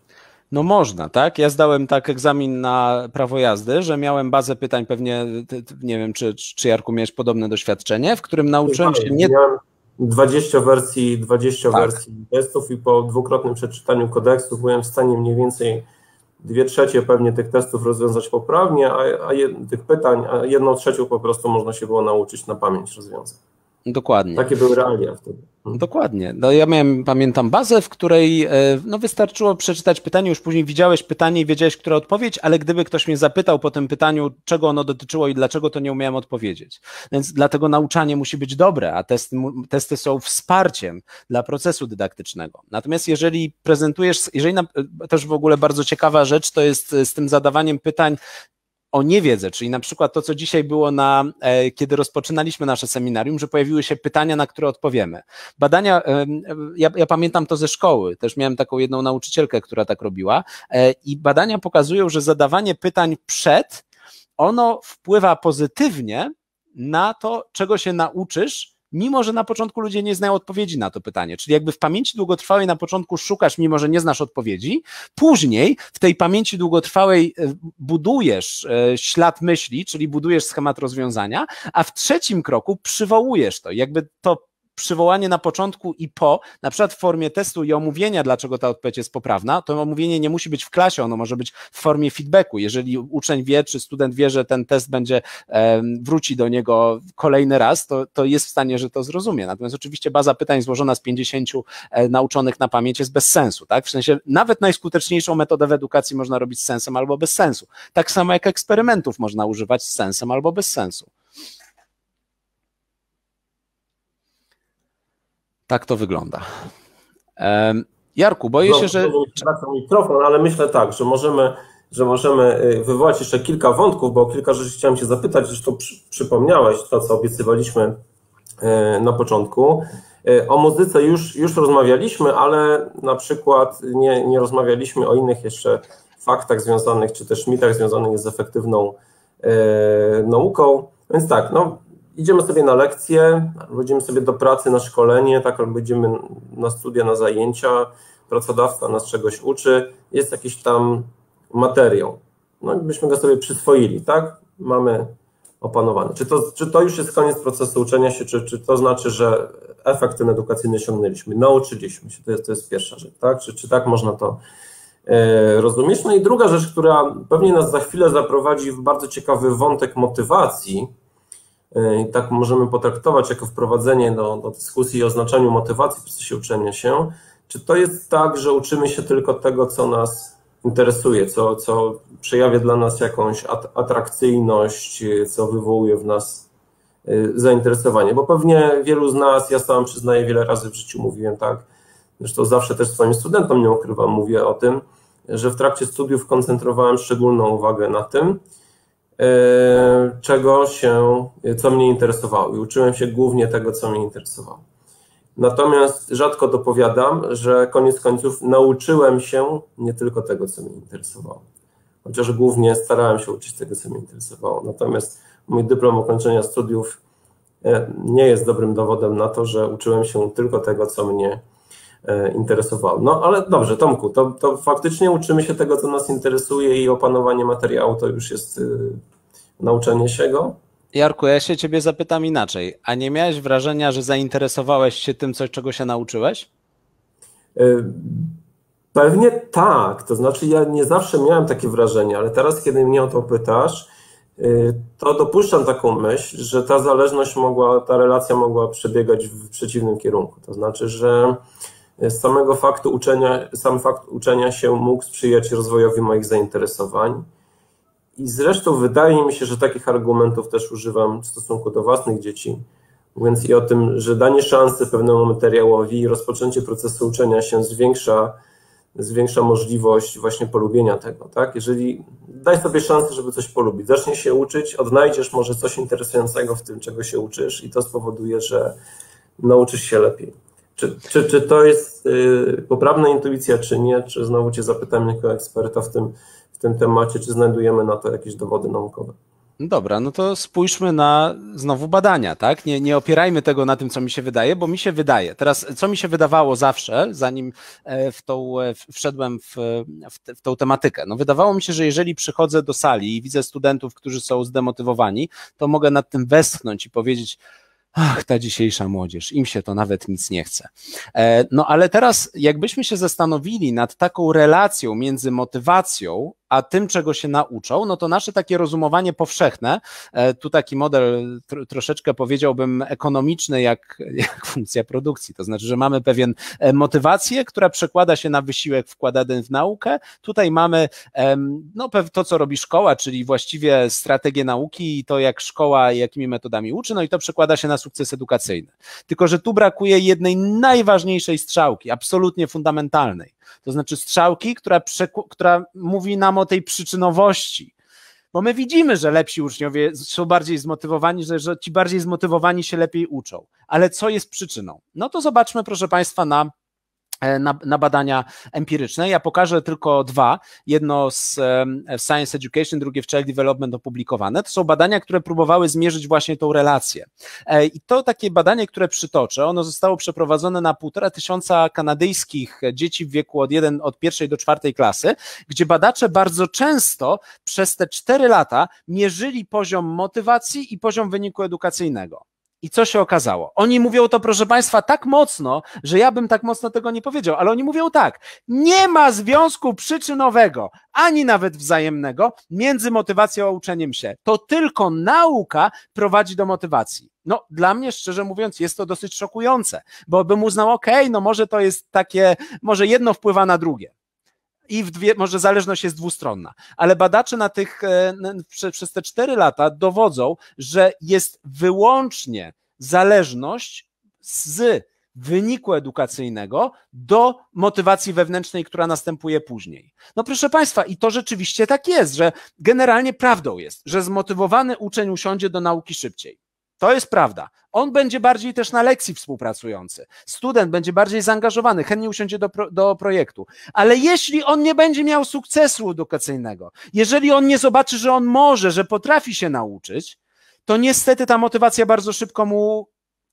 No można, tak? Ja zdałem tak egzamin na prawo jazdy, że miałem bazę pytań, pewnie, nie wiem, czy, czy Jarku miałeś podobne doświadczenie, w którym nauczyłem się nie... Miałem dwadzieścia wersji, dwadzieścia tak. wersji testów i po dwukrotnym przeczytaniu kodeksu byłem w stanie mniej więcej dwie trzecie pewnie tych testów rozwiązać poprawnie, a, a jed, tych pytań, a jedną trzecią po prostu można się było nauczyć na pamięć rozwiązać. Dokładnie. Takie były realia wtedy. Dokładnie. No ja miałem, pamiętam, bazę, w której no, wystarczyło przeczytać pytanie, już później widziałeś pytanie i wiedziałeś, która odpowiedź, ale gdyby ktoś mnie zapytał po tym pytaniu, czego ono dotyczyło i dlaczego, to nie umiałem odpowiedzieć. Więc dlatego nauczanie musi być dobre, a testy, testy są wsparciem dla procesu dydaktycznego. Natomiast jeżeli prezentujesz, jeżeli na, też w ogóle bardzo ciekawa rzecz, to jest z tym zadawaniem pytań o niewiedzę, czyli na przykład to, co dzisiaj było na, e, kiedy rozpoczynaliśmy nasze seminarium, że pojawiły się pytania, na które odpowiemy. Badania, e, ja, ja pamiętam to ze szkoły, też miałem taką jedną nauczycielkę, która tak robiła e, i badania pokazują, że zadawanie pytań przed, ono wpływa pozytywnie na to, czego się nauczysz, mimo że na początku ludzie nie znają odpowiedzi na to pytanie. Czyli jakby w pamięci długotrwałej na początku szukasz, mimo że nie znasz odpowiedzi, później w tej pamięci długotrwałej budujesz ślad myśli, czyli budujesz schemat rozwiązania, a w trzecim kroku przywołujesz to. Jakby to przywołanie na początku i po, na przykład w formie testu i omówienia, dlaczego ta odpowiedź jest poprawna, to omówienie nie musi być w klasie, ono może być w formie feedbacku. Jeżeli uczeń wie, czy student wie, że ten test będzie, e, wróci do niego kolejny raz, to, to jest w stanie, że to zrozumie. Natomiast oczywiście baza pytań złożona z pięćdziesięciu e, nauczonych na pamięć jest bez sensu, tak? W sensie nawet najskuteczniejszą metodę w edukacji można robić z sensem albo bez sensu. Tak samo jak eksperymentów można używać z sensem albo bez sensu. Tak to wygląda. Jarku, boję się, że... Wracam mikrofon, ale myślę tak, że możemy, że możemy wywołać jeszcze kilka wątków, bo kilka rzeczy chciałem Cię zapytać, zresztą przy, przypomniałeś to, co obiecywaliśmy na początku. O muzyce już, już rozmawialiśmy, ale na przykład nie, nie rozmawialiśmy o innych jeszcze faktach związanych, czy też mitach związanych z efektywną e, nauką. Więc tak, no idziemy sobie na lekcje, idziemy sobie do pracy, na szkolenie, tak, albo idziemy na studia, na zajęcia, pracodawca nas czegoś uczy, jest jakiś tam materiał. No i byśmy go sobie przyswoili, tak? Mamy opanowane. Czy to, czy to już jest koniec procesu uczenia się, czy, czy to znaczy, że efekt ten edukacyjny osiągnęliśmy, nauczyliśmy się, to jest, to jest pierwsza rzecz, tak? Czy, czy tak można to e, rozumieć? No i druga rzecz, która pewnie nas za chwilę zaprowadzi w bardzo ciekawy wątek motywacji, i tak możemy potraktować jako wprowadzenie do, do dyskusji o znaczeniu motywacji w procesie uczenia się. Czy to jest tak, że uczymy się tylko tego, co nas interesuje, co, co przejawia dla nas jakąś atrakcyjność, co wywołuje w nas zainteresowanie? Bo pewnie wielu z nas, ja sam przyznaję, wiele razy w życiu mówiłem tak, zresztą zawsze też swoim studentom nie ukrywam, mówię o tym, że w trakcie studiów koncentrowałem szczególną uwagę na tym, czego się, co mnie interesowało i uczyłem się głównie tego, co mnie interesowało. Natomiast rzadko dopowiadam, że koniec końców nauczyłem się nie tylko tego, co mnie interesowało, chociaż głównie starałem się uczyć tego, co mnie interesowało. Natomiast mój dyplom ukończenia studiów nie jest dobrym dowodem na to, że uczyłem się tylko tego, co mnie interesowało. No ale dobrze, Tomku, to, to faktycznie uczymy się tego, co nas interesuje i opanowanie materiału to już jest y, nauczenie się go? Jarku, ja się Ciebie zapytam inaczej. A nie miałeś wrażenia, że zainteresowałeś się tym, coś, czego się nauczyłeś? Y, pewnie tak, to znaczy ja nie zawsze miałem takie wrażenie, ale teraz, kiedy mnie o to pytasz, y, to dopuszczam taką myśl, że ta zależność mogła, ta relacja mogła przebiegać w przeciwnym kierunku. To znaczy, że z samego faktu uczenia, sam fakt uczenia się mógł sprzyjać rozwojowi moich zainteresowań i zresztą wydaje mi się, że takich argumentów też używam w stosunku do własnych dzieci, mówiąc i o tym, że danie szansy pewnemu materiałowi i rozpoczęcie procesu uczenia się zwiększa, zwiększa możliwość właśnie polubienia tego, tak? Jeżeli daj sobie szansę, żeby coś polubić, zaczniesz się uczyć, odnajdziesz może coś interesującego w tym, czego się uczysz i to spowoduje, że nauczysz się lepiej. Czy, czy, czy to jest y, poprawna intuicja, czy nie? Czy znowu Cię zapytam jako eksperta w tym, w tym temacie, czy znajdujemy na to jakieś dowody naukowe? Dobra, no to spójrzmy na znowu badania, tak? Nie, nie opierajmy tego na tym, co mi się wydaje, bo mi się wydaje. Teraz, co mi się wydawało zawsze, zanim w tą, wszedłem w, w, te, w tą tematykę, no wydawało mi się, że jeżeli przychodzę do sali i widzę studentów, którzy są zdemotywowani, to mogę nad tym westchnąć i powiedzieć: ach, ta dzisiejsza młodzież, im się to nawet nic nie chce. No ale teraz jakbyśmy się zastanowili nad taką relacją między motywacją a tym, czego się nauczą, no to nasze takie rozumowanie powszechne, tu taki model tr troszeczkę powiedziałbym ekonomiczny, jak, jak funkcja produkcji, to znaczy, że mamy pewien motywację, która przekłada się na wysiłek wkładany w naukę, tutaj mamy no, to, co robi szkoła, czyli właściwie strategię nauki i to, jak szkoła, jakimi metodami uczy, no i to przekłada się na sukces edukacyjny. Tylko że tu brakuje jednej najważniejszej strzałki, absolutnie fundamentalnej, to znaczy strzałki, która, która mówi nam o tej przyczynowości, bo my widzimy, że lepsi uczniowie są bardziej zmotywowani, że, że ci bardziej zmotywowani się lepiej uczą, ale co jest przyczyną? No to zobaczmy, proszę Państwa, na Na, na badania empiryczne. Ja pokażę tylko dwa. Jedno z Science Education, drugie w Child Development opublikowane. To są badania, które próbowały zmierzyć właśnie tą relację. I to takie badanie, które przytoczę, ono zostało przeprowadzone na półtora tysiąca kanadyjskich dzieci w wieku od, jeden, od pierwszej do czwartej klasy, gdzie badacze bardzo często przez te cztery lata mierzyli poziom motywacji i poziom wyniku edukacyjnego. I co się okazało? Oni mówią to, proszę Państwa, tak mocno, że ja bym tak mocno tego nie powiedział, ale oni mówią tak: nie ma związku przyczynowego, ani nawet wzajemnego między motywacją a uczeniem się. To tylko nauka prowadzi do motywacji. No, dla mnie, szczerze mówiąc, jest to dosyć szokujące, bo bym uznał, okej, okay, no może to jest takie, może jedno wpływa na drugie. I w dwie, może zależność jest dwustronna, ale badacze na tych, prze, przez te cztery lata dowodzą, że jest wyłącznie zależność z wyniku edukacyjnego do motywacji wewnętrznej, która następuje później. No proszę Państwa, i to rzeczywiście tak jest, że generalnie prawdą jest, że zmotywowany uczeń usiądzie do nauki szybciej. To jest prawda. On będzie bardziej też na lekcji współpracujący. Student będzie bardziej zaangażowany, chętnie usiądzie do, pro, do projektu. Ale jeśli on nie będzie miał sukcesu edukacyjnego, jeżeli on nie zobaczy, że on może, że potrafi się nauczyć, to niestety ta motywacja bardzo szybko mu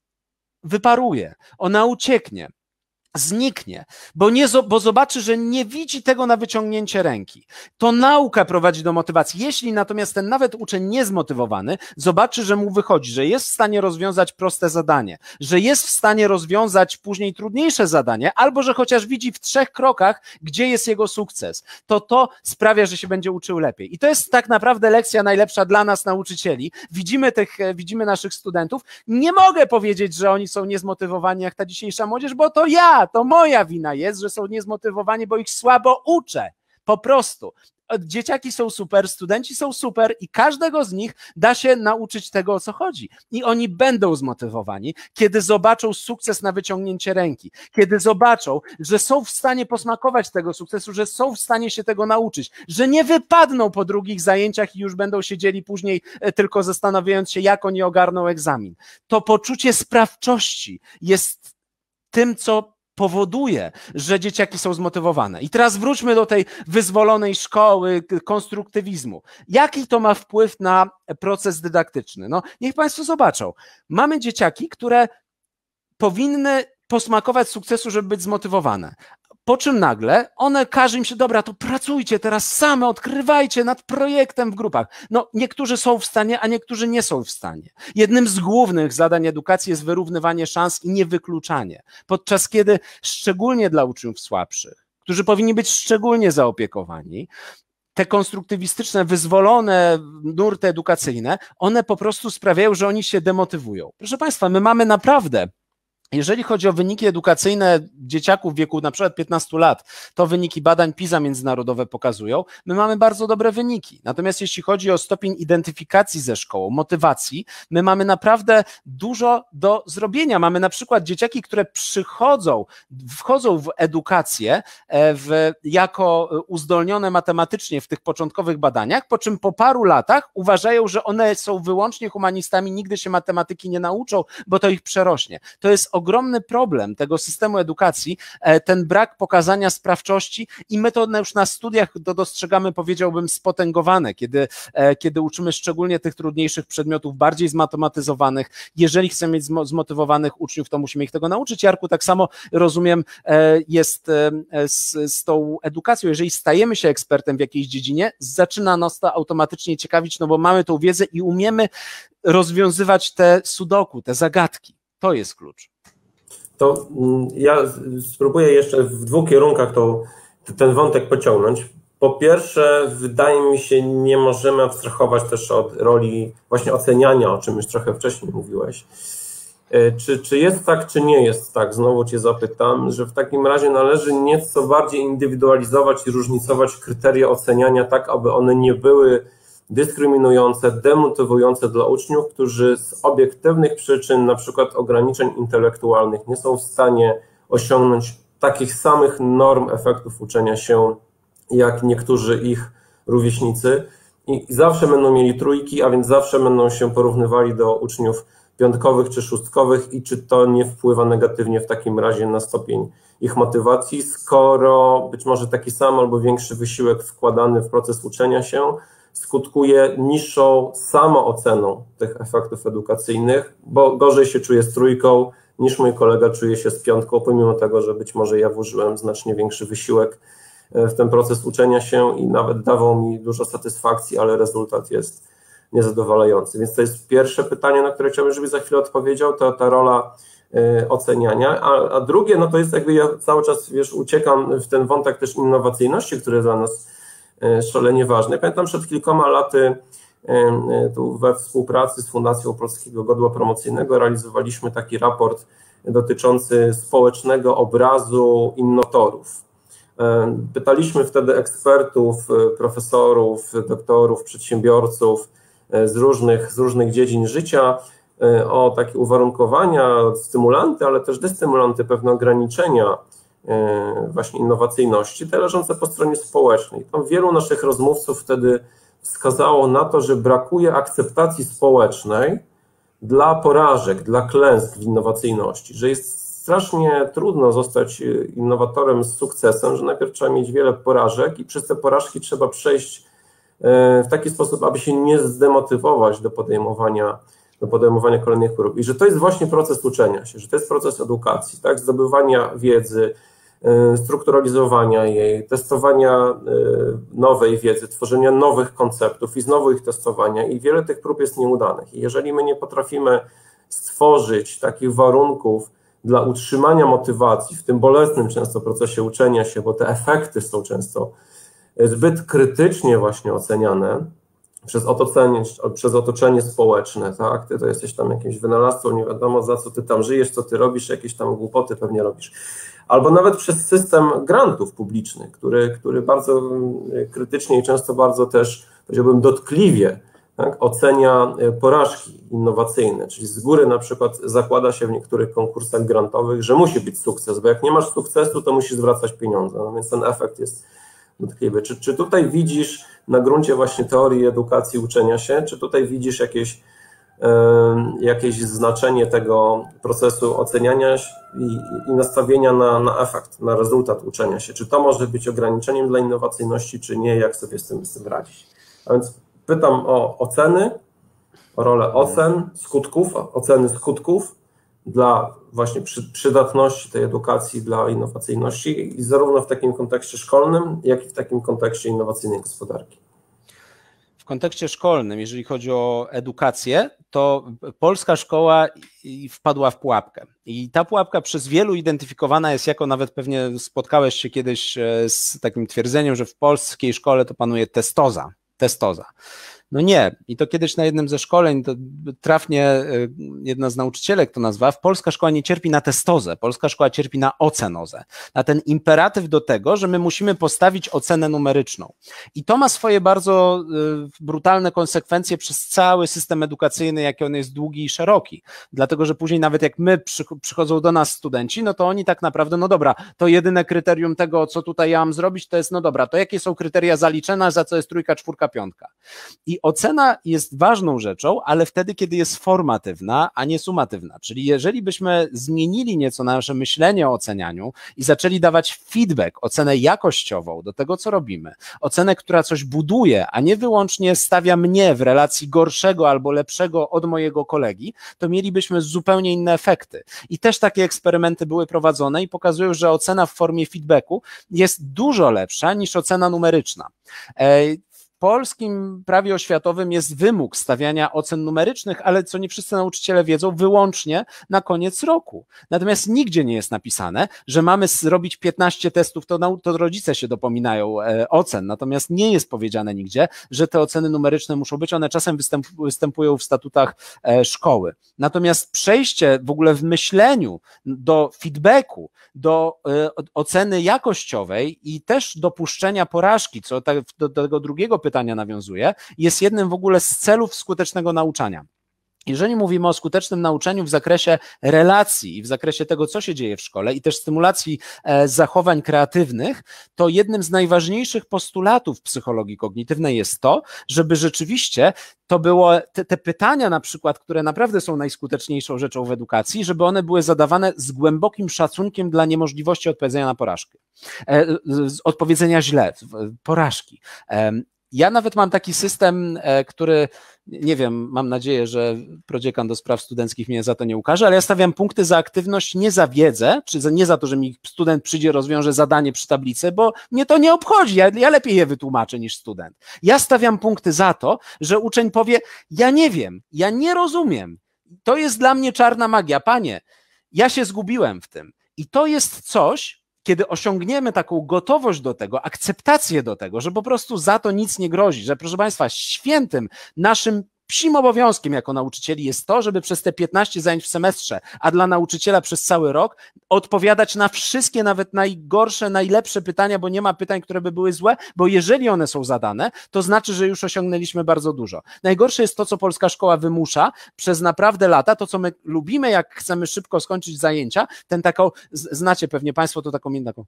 wyparuje. Ona ucieknie. Zniknie, bo, nie, bo zobaczy, że nie widzi tego na wyciągnięcie ręki. To nauka prowadzi do motywacji. Jeśli natomiast ten nawet uczeń niezmotywowany zobaczy, że mu wychodzi, że jest w stanie rozwiązać proste zadanie, że jest w stanie rozwiązać później trudniejsze zadanie, albo że chociaż widzi w trzech krokach, gdzie jest jego sukces, to to sprawia, że się będzie uczył lepiej. I to jest tak naprawdę lekcja najlepsza dla nas, nauczycieli. Widzimy tych, widzimy naszych studentów. Nie mogę powiedzieć, że oni są niezmotywowani jak ta dzisiejsza młodzież, bo to ja, to moja wina jest, że są niezmotywowani, bo ich słabo uczę. Po prostu. Dzieciaki są super, studenci są super i każdego z nich da się nauczyć tego, o co chodzi. I oni będą zmotywowani, kiedy zobaczą sukces na wyciągnięcie ręki, kiedy zobaczą, że są w stanie posmakować tego sukcesu, że są w stanie się tego nauczyć, że nie wypadną po drugich zajęciach i już będą siedzieli później tylko zastanawiając się, jak oni ogarną egzamin. To poczucie sprawczości jest tym, co powoduje, że dzieciaki są zmotywowane. I teraz wróćmy do tej wyzwolonej szkoły konstruktywizmu. Jaki to ma wpływ na proces dydaktyczny? No, niech Państwo zobaczą. Mamy dzieciaki, które powinny posmakować sukcesu, żeby być zmotywowane. Po czym nagle one każe im się, dobra, to pracujcie teraz same, odkrywajcie nad projektem w grupach. No, niektórzy są w stanie, a niektórzy nie są w stanie. Jednym z głównych zadań edukacji jest wyrównywanie szans i niewykluczanie. Podczas kiedy szczególnie dla uczniów słabszych, którzy powinni być szczególnie zaopiekowani, te konstruktywistyczne, wyzwolone nurty edukacyjne, one po prostu sprawiają, że oni się demotywują. Proszę Państwa, my mamy naprawdę, jeżeli chodzi o wyniki edukacyjne dzieciaków w wieku na przykład piętnastu lat, to wyniki badań PISA międzynarodowe pokazują, my mamy bardzo dobre wyniki. Natomiast jeśli chodzi o stopień identyfikacji ze szkołą, motywacji, my mamy naprawdę dużo do zrobienia. Mamy na przykład dzieciaki, które przychodzą, wchodzą w edukację w, jako uzdolnione matematycznie w tych początkowych badaniach, po czym po paru latach uważają, że one są wyłącznie humanistami, nigdy się matematyki nie nauczą, bo to ich przerośnie. To jest ogromny problem tego systemu edukacji, ten brak pokazania sprawczości i my to już na studiach to dostrzegamy, powiedziałbym, spotęgowane, kiedy, kiedy uczymy szczególnie tych trudniejszych przedmiotów, bardziej zmatematyzowanych. Jeżeli chcemy mieć zmotywowanych uczniów, to musimy ich tego nauczyć. Jarku, tak samo rozumiem, jest z, z tą edukacją. Jeżeli stajemy się ekspertem w jakiejś dziedzinie, zaczyna nas to automatycznie ciekawić, no bo mamy tą wiedzę i umiemy rozwiązywać te sudoku, te zagadki. To jest klucz. To ja spróbuję jeszcze w dwóch kierunkach to, ten wątek pociągnąć. Po pierwsze, wydaje mi się, nie możemy abstrahować też od roli właśnie oceniania, o czym już trochę wcześniej mówiłeś. Czy, czy jest tak, czy nie jest tak? Znowu Cię zapytam, że w takim razie należy nieco bardziej indywidualizować i różnicować kryteria oceniania tak, aby one nie były dyskryminujące, demotywujące dla uczniów, którzy z obiektywnych przyczyn, na przykład ograniczeń intelektualnych, nie są w stanie osiągnąć takich samych norm efektów uczenia się, jak niektórzy ich rówieśnicy i zawsze będą mieli trójki, a więc zawsze będą się porównywali do uczniów piątkowych czy szóstkowych i czy to nie wpływa negatywnie w takim razie na stopień ich motywacji, skoro być może taki sam albo większy wysiłek wkładany w proces uczenia się skutkuje niższą samooceną tych efektów edukacyjnych, bo gorzej się czuję z trójką niż mój kolega czuje się z piątką, pomimo tego, że być może ja włożyłem znacznie większy wysiłek w ten proces uczenia się i nawet dawał mi dużo satysfakcji, ale rezultat jest niezadowalający. Więc to jest pierwsze pytanie, na które chciałbym, żebyś za chwilę odpowiedział, to ta rola y, oceniania, a, a drugie, no to jest jakby ja cały czas, wiesz, uciekam w ten wątek też innowacyjności, który jest dla nas y, szalenie ważny. Pamiętam przed kilkoma laty y, y, tu we współpracy z Fundacją Polskiego Godła Promocyjnego realizowaliśmy taki raport dotyczący społecznego obrazu innowatorów. Pytaliśmy wtedy ekspertów, profesorów, doktorów, przedsiębiorców z różnych, z różnych dziedzin życia o takie uwarunkowania, stymulanty, ale też destymulanty, pewne ograniczenia właśnie innowacyjności, te leżące po stronie społecznej. Tam wielu naszych rozmówców wtedy wskazało na to, że brakuje akceptacji społecznej dla porażek, dla klęsk w innowacyjności, że jest strasznie trudno zostać innowatorem z sukcesem, że najpierw trzeba mieć wiele porażek i przez te porażki trzeba przejść w taki sposób, aby się nie zdemotywować do podejmowania, do podejmowania kolejnych prób. I że to jest właśnie proces uczenia się, że to jest proces edukacji, tak? Zdobywania wiedzy, strukturalizowania jej, testowania nowej wiedzy, tworzenia nowych konceptów i znowu ich testowania i wiele tych prób jest nieudanych. I jeżeli my nie potrafimy stworzyć takich warunków dla utrzymania motywacji w tym bolesnym często procesie uczenia się, bo te efekty są często zbyt krytycznie właśnie oceniane przez otoczenie, przez otoczenie społeczne, tak? Ty to jesteś tam jakimś wynalazcą, nie wiadomo za co ty tam żyjesz, co ty robisz, jakieś tam głupoty pewnie robisz. Albo nawet przez system grantów publicznych, który, który bardzo krytycznie i często bardzo też, powiedziałbym, dotkliwie, tak, ocenia porażki innowacyjne, czyli z góry na przykład zakłada się w niektórych konkursach grantowych, że musi być sukces, bo jak nie masz sukcesu, to musisz zwracać pieniądze, no więc ten efekt jest dotkliwy. Czy, czy tutaj widzisz na gruncie właśnie teorii edukacji uczenia się, czy tutaj widzisz jakieś, y, jakieś znaczenie tego procesu oceniania i, i nastawienia na, na efekt, na rezultat uczenia się? Czy to może być ograniczeniem dla innowacyjności, czy nie? Jak sobie z tym, z tym radzić? A więc pytam o oceny, o rolę ocen, skutków, oceny skutków dla właśnie przydatności tej edukacji, dla innowacyjności i zarówno w takim kontekście szkolnym, jak i w takim kontekście innowacyjnej gospodarki. W kontekście szkolnym, jeżeli chodzi o edukację, to polska szkoła wpadła w pułapkę. I ta pułapka przez wielu identyfikowana jest jako, nawet pewnie spotkałeś się kiedyś z takim twierdzeniem, że w polskiej szkole to panuje testoza. Testoza. No nie. I to kiedyś na jednym ze szkoleń to trafnie jedna z nauczycielek to nazwa, polska szkoła nie cierpi na testozę, polska szkoła cierpi na ocenozę, na ten imperatyw do tego, że my musimy postawić ocenę numeryczną. I to ma swoje bardzo brutalne konsekwencje przez cały system edukacyjny, jaki on jest długi i szeroki. Dlatego, że później nawet jak my przychodzą do nas studenci, no to oni tak naprawdę, no dobra, to jedyne kryterium tego, co tutaj ja mam zrobić, to jest, no dobra, to jakie są kryteria zaliczenia, za co jest trójka, czwórka, piątka. I I ocena jest ważną rzeczą, ale wtedy, kiedy jest formatywna, a nie sumatywna. Czyli jeżeli byśmy zmienili nieco nasze myślenie o ocenianiu i zaczęli dawać feedback, ocenę jakościową do tego, co robimy, ocenę, która coś buduje, a nie wyłącznie stawia mnie w relacji gorszego albo lepszego od mojego kolegi, to mielibyśmy zupełnie inne efekty. I też takie eksperymenty były prowadzone i pokazują, że ocena w formie feedbacku jest dużo lepsza niż ocena numeryczna. W polskim prawie oświatowym jest wymóg stawiania ocen numerycznych, ale co nie wszyscy nauczyciele wiedzą, wyłącznie na koniec roku. Natomiast nigdzie nie jest napisane, że mamy zrobić piętnaście testów, to, to rodzice się dopominają e, ocen, natomiast nie jest powiedziane nigdzie, że te oceny numeryczne muszą być, one czasem występ, występują w statutach e, szkoły. Natomiast przejście w ogóle w myśleniu do feedbacku, do e, oceny jakościowej i też dopuszczenia porażki, co tak, do, do tego drugiego pytania nawiązuje, jest jednym w ogóle z celów skutecznego nauczania. Jeżeli mówimy o skutecznym nauczaniu w zakresie relacji i w zakresie tego, co się dzieje w szkole i też stymulacji e, zachowań kreatywnych, to jednym z najważniejszych postulatów psychologii kognitywnej jest to, żeby rzeczywiście to było, te, te pytania na przykład, które naprawdę są najskuteczniejszą rzeczą w edukacji, żeby one były zadawane z głębokim szacunkiem dla niemożliwości odpowiedzenia na porażkę, e, z odpowiedzenia źle, porażki. E, Ja nawet mam taki system, który, nie wiem, mam nadzieję, że prodziekan do spraw studenckich mnie za to nie ukaże, ale ja stawiam punkty za aktywność, nie za wiedzę, czy za, nie za to, że mi student przyjdzie, rozwiąże zadanie przy tablicy, bo mnie to nie obchodzi, ja, ja lepiej je wytłumaczę niż student. Ja stawiam punkty za to, że uczeń powie, ja nie wiem, ja nie rozumiem, to jest dla mnie czarna magia, panie, ja się zgubiłem w tym. I to jest coś, kiedy osiągniemy taką gotowość do tego, akceptację do tego, że po prostu za to nic nie grozi, że proszę Państwa, świętym naszym psim obowiązkiem jako nauczycieli jest to, żeby przez te piętnaście zajęć w semestrze, a dla nauczyciela przez cały rok, odpowiadać na wszystkie, nawet najgorsze, najlepsze pytania, bo nie ma pytań, które by były złe, bo jeżeli one są zadane, to znaczy, że już osiągnęliśmy bardzo dużo. Najgorsze jest to, co polska szkoła wymusza przez naprawdę lata, to, co my lubimy, jak chcemy szybko skończyć zajęcia, ten taką, znacie pewnie Państwo to taką taką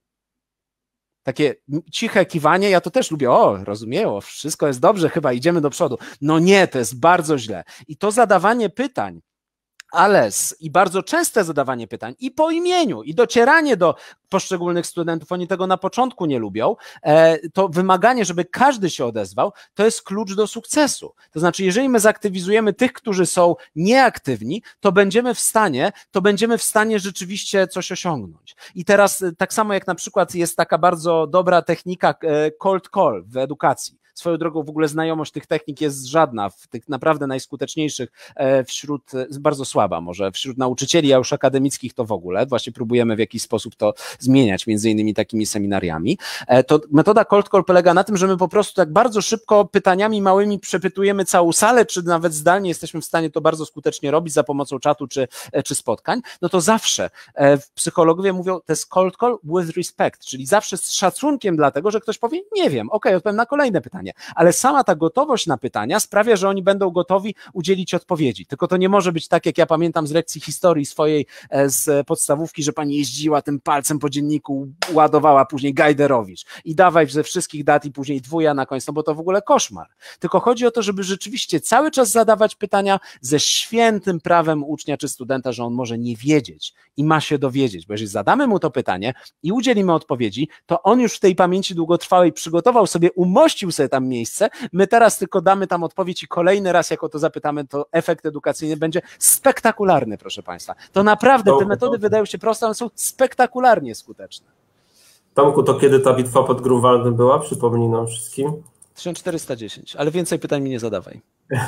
takie ciche kiwanie, ja to też lubię, o, rozumieją, wszystko jest dobrze, chyba idziemy do przodu. No nie, to jest bardzo źle. I to zadawanie pytań, ale i bardzo częste zadawanie pytań i po imieniu, i docieranie do poszczególnych studentów, oni tego na początku nie lubią, to wymaganie, żeby każdy się odezwał, to jest klucz do sukcesu. To znaczy, jeżeli my zaktywizujemy tych, którzy są nieaktywni, to będziemy w stanie, to będziemy w stanie rzeczywiście coś osiągnąć. I teraz tak samo jak na przykład jest taka bardzo dobra technika cold call w edukacji. Swoją drogą w ogóle znajomość tych technik jest żadna, w tych naprawdę najskuteczniejszych wśród, bardzo słaba może, wśród nauczycieli, a już akademickich to w ogóle, właśnie próbujemy w jakiś sposób to zmieniać, między innymi takimi seminariami. To metoda cold call polega na tym, że my po prostu tak bardzo szybko pytaniami małymi przepytujemy całą salę, czy nawet zdalnie jesteśmy w stanie to bardzo skutecznie robić za pomocą czatu czy, czy spotkań, no to zawsze psychologowie mówią, to jest cold call with respect, czyli zawsze z szacunkiem dlatego, że ktoś powie, nie wiem, okej, odpowiem na kolejne pytanie. Ale sama ta gotowość na pytania sprawia, że oni będą gotowi udzielić odpowiedzi. Tylko to nie może być tak, jak ja pamiętam z lekcji historii swojej z podstawówki, że pani jeździła tym palcem po dzienniku, ładowała później Gajderowicz i dawaj ze wszystkich dat i później dwuja na końcu, no bo to w ogóle koszmar. Tylko chodzi o to, żeby rzeczywiście cały czas zadawać pytania ze świętym prawem ucznia czy studenta, że on może nie wiedzieć i ma się dowiedzieć, bo jeżeli zadamy mu to pytanie i udzielimy odpowiedzi, to on już w tej pamięci długotrwałej przygotował sobie, umościł sobie tam miejsce, my teraz tylko damy tam odpowiedź i kolejny raz, jak o to zapytamy, to efekt edukacyjny będzie spektakularny, proszę Państwa. To naprawdę te metody wydają się proste, ale są spektakularnie skuteczne. Tomku, to kiedy ta bitwa pod Grunwaldem była? Przypomnij nam wszystkim. tysiąc czterysta dziesięć, ale więcej pytań mi nie zadawaj.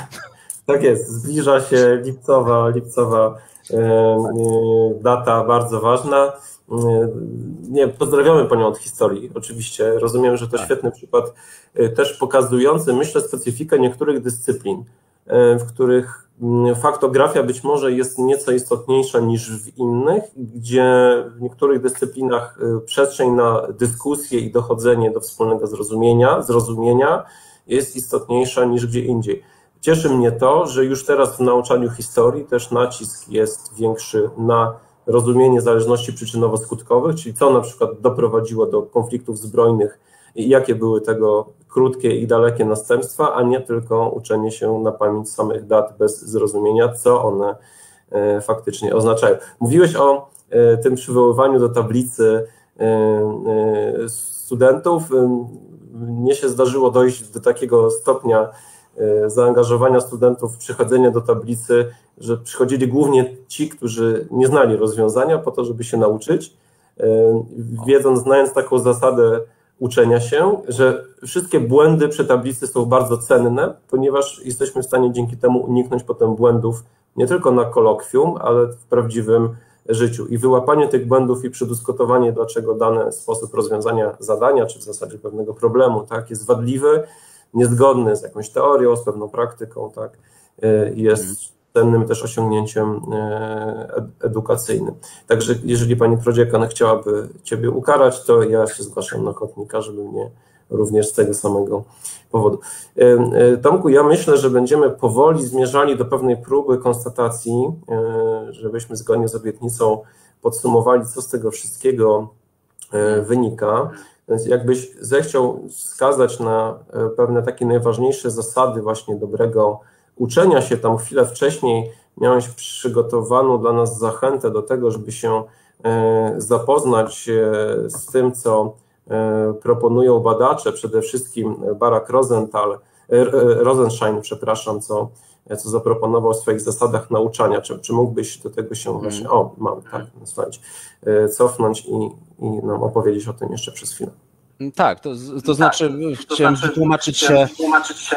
Tak jest, zbliża się lipcowa, lipcowa e, e, data bardzo ważna. Nie, pozdrawiamy Panią od historii, oczywiście. Rozumiem, że to tak. Świetny przykład, też pokazujący, myślę, specyfikę niektórych dyscyplin, w których faktografia być może jest nieco istotniejsza niż w innych, gdzie w niektórych dyscyplinach przestrzeń na dyskusję i dochodzenie do wspólnego zrozumienia, zrozumienia jest istotniejsza niż gdzie indziej. Cieszy mnie to, że już teraz w nauczaniu historii też nacisk jest większy na rozumienie zależności przyczynowo-skutkowych, czyli co na przykład doprowadziło do konfliktów zbrojnych i jakie były tego krótkie i dalekie następstwa, a nie tylko uczenie się na pamięć samych dat bez zrozumienia, co one faktycznie oznaczają. Mówiłeś o tym przywoływaniu do tablicy studentów. Mnie się zdarzyło dojść do takiego stopnia zaangażowania studentów w przychodzenie do tablicy, że przychodzili głównie ci, którzy nie znali rozwiązania po to, żeby się nauczyć, wiedząc, znając taką zasadę uczenia się, że wszystkie błędy przy tablicy są bardzo cenne, ponieważ jesteśmy w stanie dzięki temu uniknąć potem błędów nie tylko na kolokwium, ale w prawdziwym życiu. I wyłapanie tych błędów i przedyskutowanie, dlaczego dany sposób rozwiązania zadania, czy w zasadzie pewnego problemu, tak, jest wadliwy, niezgodny z jakąś teorią, z pewną praktyką, tak, jest cennym też osiągnięciem edukacyjnym. Także jeżeli pani prodziekan chciałaby ciebie ukarać, to ja się zgłaszam na ochotnika, żeby mnie również z tego samego powodu. Tomku, ja myślę, że będziemy powoli zmierzali do pewnej próby konstatacji, żebyśmy zgodnie z obietnicą podsumowali, co z tego wszystkiego wynika. Więc jakbyś zechciał wskazać na pewne takie najważniejsze zasady właśnie dobrego uczenia się, tam chwilę wcześniej miałeś przygotowaną dla nas zachętę do tego, żeby się zapoznać z tym, co proponują badacze, przede wszystkim Barak Rosenthal, Rosenshein, przepraszam, co, co zaproponował w swoich zasadach nauczania. Czy, czy mógłbyś do tego się właśnie, mm. o, mam, tak, słuchajcie, cofnąć i, i nam opowiedzieć o tym jeszcze przez chwilę. Tak, to, to znaczy tak, to chciałem znaczy, wytłumaczyć się, wytłumaczyć się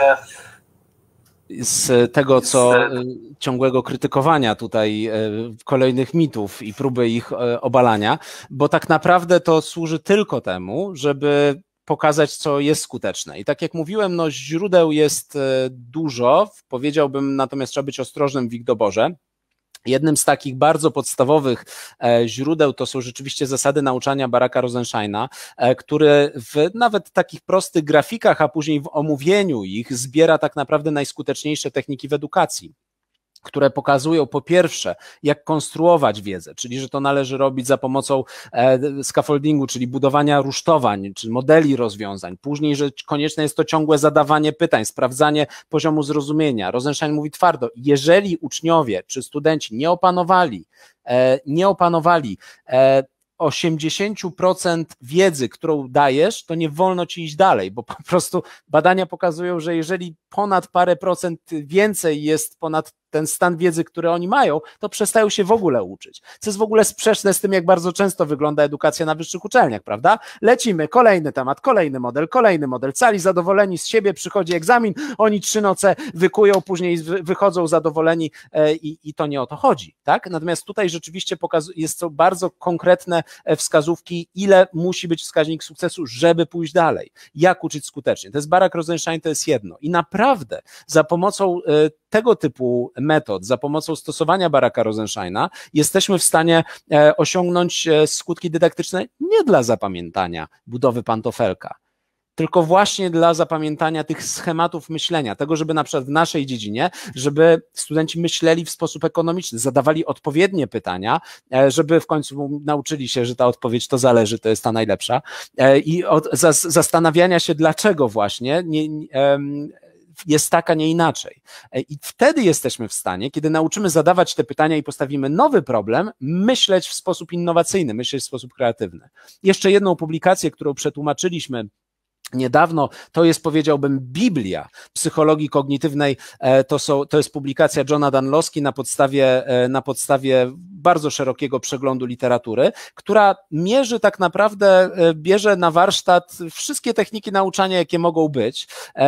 z tego, co ciągłego krytykowania tutaj kolejnych mitów i próby ich obalania, bo tak naprawdę to służy tylko temu, żeby pokazać, co jest skuteczne. I tak jak mówiłem, no źródeł jest dużo, powiedziałbym, natomiast trzeba być ostrożnym w ich doborze. Jednym z takich bardzo podstawowych źródeł to są rzeczywiście zasady nauczania Baracka Rosensheina, który w nawet takich prostych grafikach, a później w omówieniu ich zbiera tak naprawdę najskuteczniejsze techniki w edukacji, które pokazują po pierwsze, jak konstruować wiedzę, czyli że to należy robić za pomocą scaffoldingu, czyli budowania rusztowań, czy modeli rozwiązań. Później, że konieczne jest to ciągłe zadawanie pytań, sprawdzanie poziomu zrozumienia. Rosenshein mówi twardo, jeżeli uczniowie czy studenci nie opanowali, nie opanowali osiemdziesiąt procent wiedzy, którą dajesz, to nie wolno ci iść dalej, bo po prostu badania pokazują, że jeżeli ponad parę procent więcej jest ponad ten stan wiedzy, który oni mają, to przestają się w ogóle uczyć. Co jest w ogóle sprzeczne z tym, jak bardzo często wygląda edukacja na wyższych uczelniach, prawda? Lecimy, kolejny temat, kolejny model, kolejny model, cali zadowoleni z siebie, przychodzi egzamin, oni trzy noce wykują, później wychodzą zadowoleni i, i to nie o to chodzi, tak? Natomiast tutaj rzeczywiście jest to bardzo konkretne wskazówki, ile musi być wskaźnik sukcesu, żeby pójść dalej, jak uczyć skutecznie. To jest Barak Rosenshein, to jest jedno i naprawdę za pomocą tego typu metod, za pomocą stosowania Baracka Rosensheina jesteśmy w stanie osiągnąć skutki dydaktyczne nie dla zapamiętania budowy pantofelka, tylko właśnie dla zapamiętania tych schematów myślenia, tego, żeby na przykład w naszej dziedzinie, żeby studenci myśleli w sposób ekonomiczny, zadawali odpowiednie pytania, żeby w końcu nauczyli się, że ta odpowiedź to zależy, to jest ta najlepsza i od zastanawiania się, dlaczego właśnie nie, nie, jest tak, a nie inaczej. I wtedy jesteśmy w stanie, kiedy nauczymy zadawać te pytania i postawimy nowy problem, myśleć w sposób innowacyjny, myśleć w sposób kreatywny. Jeszcze jedną publikację, którą przetłumaczyliśmy niedawno, to jest, powiedziałbym, Biblia psychologii kognitywnej, to, są, to jest publikacja Johna Danlowski na podstawie, na podstawie bardzo szerokiego przeglądu literatury, która mierzy tak naprawdę, bierze na warsztat wszystkie techniki nauczania, jakie mogą być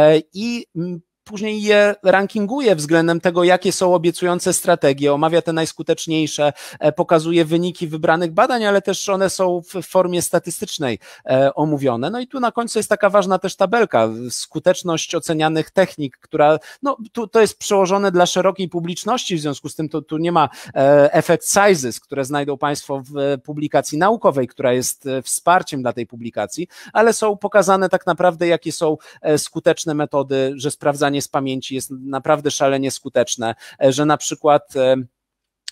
i później je rankinguje względem tego, jakie są obiecujące strategie, omawia te najskuteczniejsze, pokazuje wyniki wybranych badań, ale też one są w formie statystycznej omówione. No i tu na końcu jest taka ważna też tabelka, skuteczność ocenianych technik, która, no tu to jest przełożone dla szerokiej publiczności, w związku z tym to, tu nie ma effect sizes, które znajdą Państwo w publikacji naukowej, która jest wsparciem dla tej publikacji, ale są pokazane tak naprawdę, jakie są skuteczne metody, że sprawdzanie z pamięci jest naprawdę szalenie skuteczne, że na przykład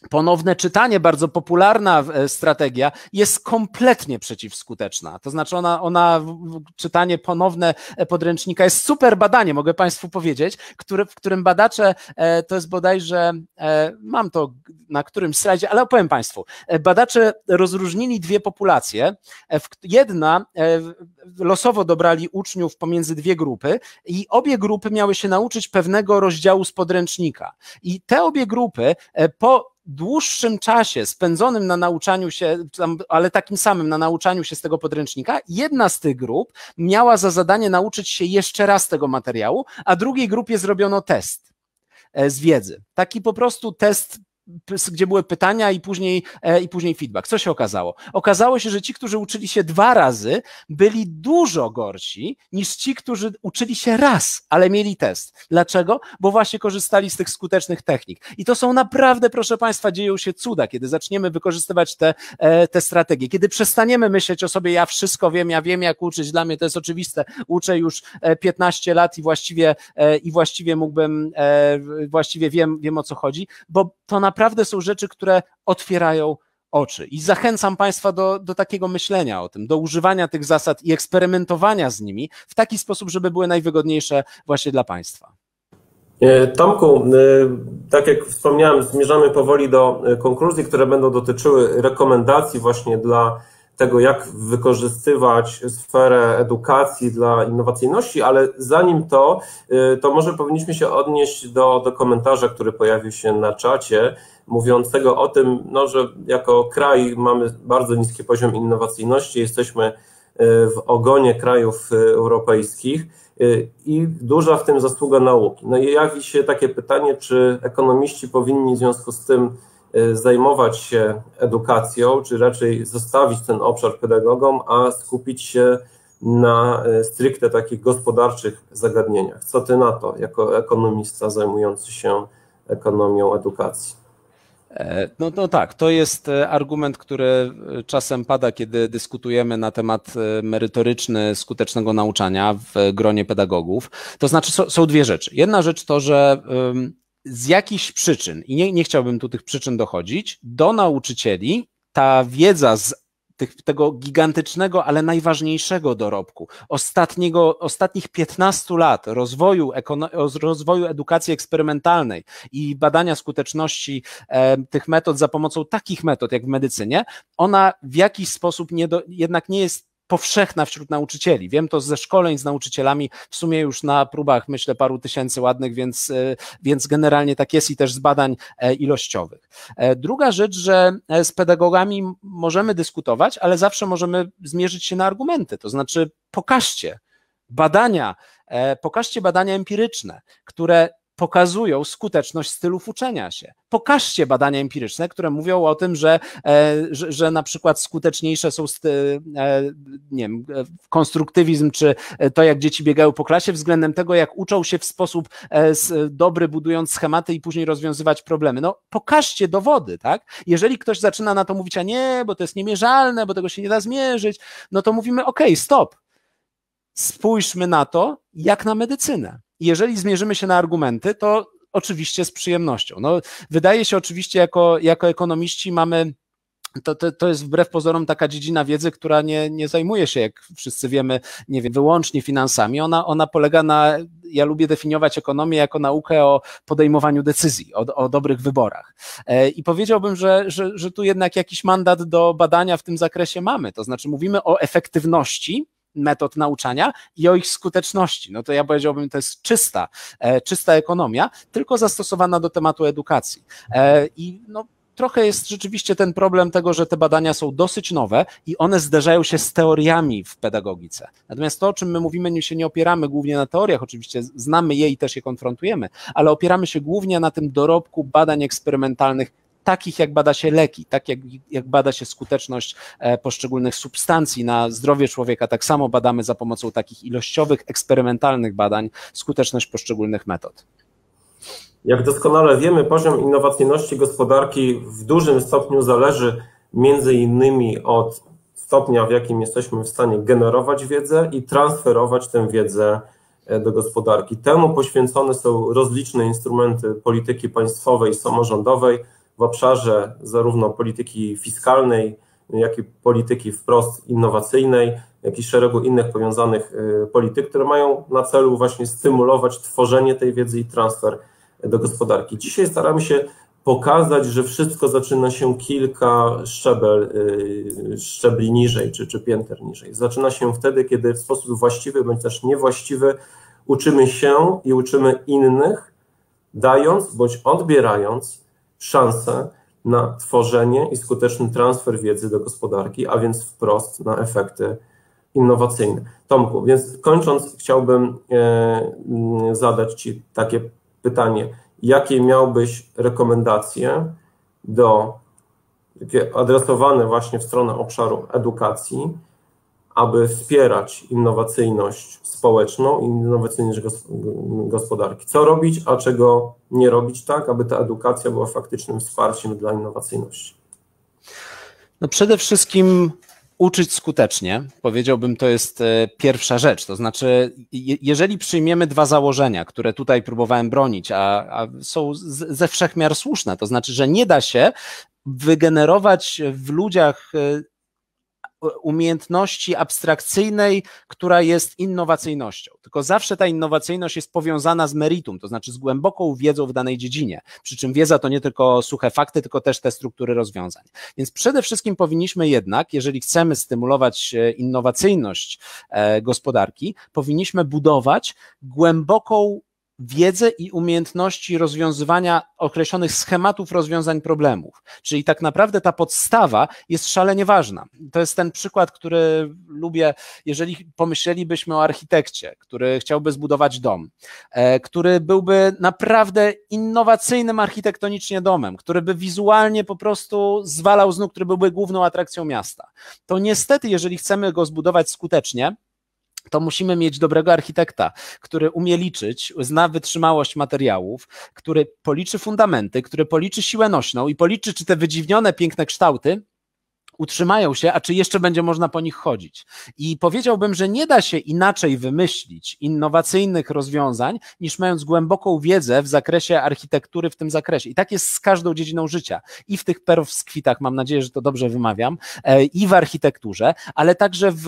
Ponowne czytanie, bardzo popularna strategia, jest kompletnie przeciwskuteczna. To znaczy ona, ona czytanie ponowne podręcznika jest super badanie, mogę Państwu powiedzieć, który, w którym badacze, to jest bodajże, mam to na którymś slajdzie, ale opowiem Państwu. Badacze rozróżnili dwie populacje. Jedna losowo dobrali uczniów pomiędzy dwie grupy i obie grupy miały się nauczyć pewnego rozdziału z podręcznika. I te obie grupy po dłuższym czasie spędzonym na nauczaniu się, ale takim samym na nauczaniu się z tego podręcznika, jedna z tych grup miała za zadanie nauczyć się jeszcze raz tego materiału, a drugiej grupie zrobiono test z wiedzy. Taki po prostu test, gdzie były pytania i później, i później feedback. Co się okazało? Okazało się, że ci, którzy uczyli się dwa razy, byli dużo gorsi niż ci, którzy uczyli się raz, ale mieli test. Dlaczego? Bo właśnie korzystali z tych skutecznych technik. I to są naprawdę, proszę Państwa, dzieją się cuda, kiedy zaczniemy wykorzystywać te, te strategie. Kiedy przestaniemy myśleć o sobie, ja wszystko wiem, ja wiem jak uczyć, dla mnie to jest oczywiste, uczę już piętnaście lat i właściwie, i właściwie mógłbym, właściwie wiem, wiem o co chodzi, bo to na Naprawdę są rzeczy, które otwierają oczy i zachęcam Państwa do, do takiego myślenia o tym, do używania tych zasad i eksperymentowania z nimi w taki sposób, żeby były najwygodniejsze właśnie dla Państwa. Tomku, tak jak wspomniałem, zmierzamy powoli do konkluzji, które będą dotyczyły rekomendacji właśnie dla tego, jak wykorzystywać sferę edukacji dla innowacyjności, ale zanim to, to może powinniśmy się odnieść do, do komentarza, który pojawił się na czacie, mówiącego o tym, no, że jako kraj mamy bardzo niski poziom innowacyjności, jesteśmy w ogonie krajów europejskich i duża w tym zasługa nauki. No i jawi się takie pytanie, czy ekonomiści powinni w związku z tym zajmować się edukacją, czy raczej zostawić ten obszar pedagogom, a skupić się na stricte takich gospodarczych zagadnieniach. Co ty na to, jako ekonomista zajmujący się ekonomią edukacji? No, no tak, to jest argument, który czasem pada, kiedy dyskutujemy na temat merytoryczny skutecznego nauczania w gronie pedagogów. To znaczy są, są dwie rzeczy. Jedna rzecz to, że z jakichś przyczyn, i nie, nie chciałbym tu tych przyczyn dochodzić, do nauczycieli ta wiedza z tych, tego gigantycznego, ale najważniejszego dorobku, ostatniego, ostatnich piętnastu lat rozwoju, rozwoju edukacji eksperymentalnej i badania skuteczności e, tych metod za pomocą takich metod jak w medycynie, ona w jakiś sposób nie do, jednak nie jest powszechna wśród nauczycieli. Wiem to ze szkoleń z nauczycielami, w sumie już na próbach, myślę, paru tysięcy ładnych, więc, więc generalnie tak jest i też z badań ilościowych. Druga rzecz, że z pedagogami możemy dyskutować, ale zawsze możemy zmierzyć się na argumenty, to znaczy pokażcie badania, pokażcie badania empiryczne, które pokazują skuteczność stylów uczenia się. Pokażcie badania empiryczne, które mówią o tym, że, że, że na przykład skuteczniejsze są sty, nie wiem, konstruktywizm, czy to, jak dzieci biegają po klasie, względem tego, jak uczą się w sposób dobry, budując schematy i później rozwiązywać problemy. No pokażcie dowody, tak? Jeżeli ktoś zaczyna na to mówić, a nie, bo to jest niemierzalne, bo tego się nie da zmierzyć, no to mówimy, okej, okay, stop. Spójrzmy na to, jak na medycynę. Jeżeli zmierzymy się na argumenty, to oczywiście z przyjemnością. No, wydaje się oczywiście, jako, jako ekonomiści mamy, to, to, to jest wbrew pozorom taka dziedzina wiedzy, która nie, nie zajmuje się, jak wszyscy wiemy, nie wiem, wyłącznie finansami. Ona, ona polega na, ja lubię definiować ekonomię jako naukę o podejmowaniu decyzji, o, o dobrych wyborach. I powiedziałbym, że, że, że tu jednak jakiś mandat do badania w tym zakresie mamy. To znaczy mówimy o efektywności metod nauczania i o ich skuteczności. No to ja powiedziałbym, to jest czysta, e, czysta ekonomia, tylko zastosowana do tematu edukacji. E, I no, trochę jest rzeczywiście ten problem tego, że te badania są dosyć nowe i one zderzają się z teoriami w pedagogice. Natomiast to, o czym my mówimy, nie się nie opieramy głównie na teoriach, oczywiście znamy je i też je konfrontujemy, ale opieramy się głównie na tym dorobku badań eksperymentalnych, takich jak bada się leki, tak jak, jak bada się skuteczność poszczególnych substancji na zdrowie człowieka, tak samo badamy za pomocą takich ilościowych, eksperymentalnych badań skuteczność poszczególnych metod. Jak doskonale wiemy, poziom innowacyjności gospodarki w dużym stopniu zależy między innymi od stopnia, w jakim jesteśmy w stanie generować wiedzę i transferować tę wiedzę do gospodarki. Temu poświęcone są rozliczne instrumenty polityki państwowej i samorządowej, w obszarze zarówno polityki fiskalnej, jak i polityki wprost innowacyjnej, jak i szeregu innych powiązanych polityk, które mają na celu właśnie stymulować tworzenie tej wiedzy i transfer do gospodarki. Dzisiaj staramy się pokazać, że wszystko zaczyna się kilka szczebel, szczebli niżej, czy, czy pięter niżej. Zaczyna się wtedy, kiedy w sposób właściwy, bądź też niewłaściwy uczymy się i uczymy innych, dając bądź odbierając szansę na tworzenie i skuteczny transfer wiedzy do gospodarki, a więc wprost na efekty innowacyjne. Tomku, więc kończąc, chciałbym e, zadać Ci takie pytanie. Jakie miałbyś rekomendacje do, takie adresowane właśnie w stronę obszaru edukacji, aby wspierać innowacyjność społeczną i innowacyjność gospodarki? Co robić, a czego nie robić tak, aby ta edukacja była faktycznym wsparciem dla innowacyjności? No przede wszystkim uczyć skutecznie, powiedziałbym, to jest pierwsza rzecz, to znaczy jeżeli przyjmiemy dwa założenia, które tutaj próbowałem bronić, a, a są ze wszechmiar słuszne, to znaczy, że nie da się wygenerować w ludziach umiejętności abstrakcyjnej, która jest innowacyjnością. Tylko zawsze ta innowacyjność jest powiązana z meritum, to znaczy z głęboką wiedzą w danej dziedzinie. Przy czym wiedza to nie tylko suche fakty, tylko też te struktury rozwiązań. Więc przede wszystkim powinniśmy jednak, jeżeli chcemy stymulować innowacyjność gospodarki, powinniśmy budować głęboką wiedzę i umiejętności rozwiązywania określonych schematów rozwiązań problemów. Czyli tak naprawdę ta podstawa jest szalenie ważna. To jest ten przykład, który lubię, jeżeli pomyślelibyśmy o architekcie, który chciałby zbudować dom, który byłby naprawdę innowacyjnym architektonicznie domem, który by wizualnie po prostu zwalał z nóg, który byłby główną atrakcją miasta. To niestety, jeżeli chcemy go zbudować skutecznie, to musimy mieć dobrego architekta, który umie liczyć, zna wytrzymałość materiałów, który policzy fundamenty, który policzy siłę nośną i policzy, czy te wydziwnione, piękne kształty utrzymają się, a czy jeszcze będzie można po nich chodzić. I powiedziałbym, że nie da się inaczej wymyślić innowacyjnych rozwiązań, niż mając głęboką wiedzę w zakresie architektury w tym zakresie. I tak jest z każdą dziedziną życia. I w tych perowskwitach, mam nadzieję, że to dobrze wymawiam, i w architekturze, ale także w,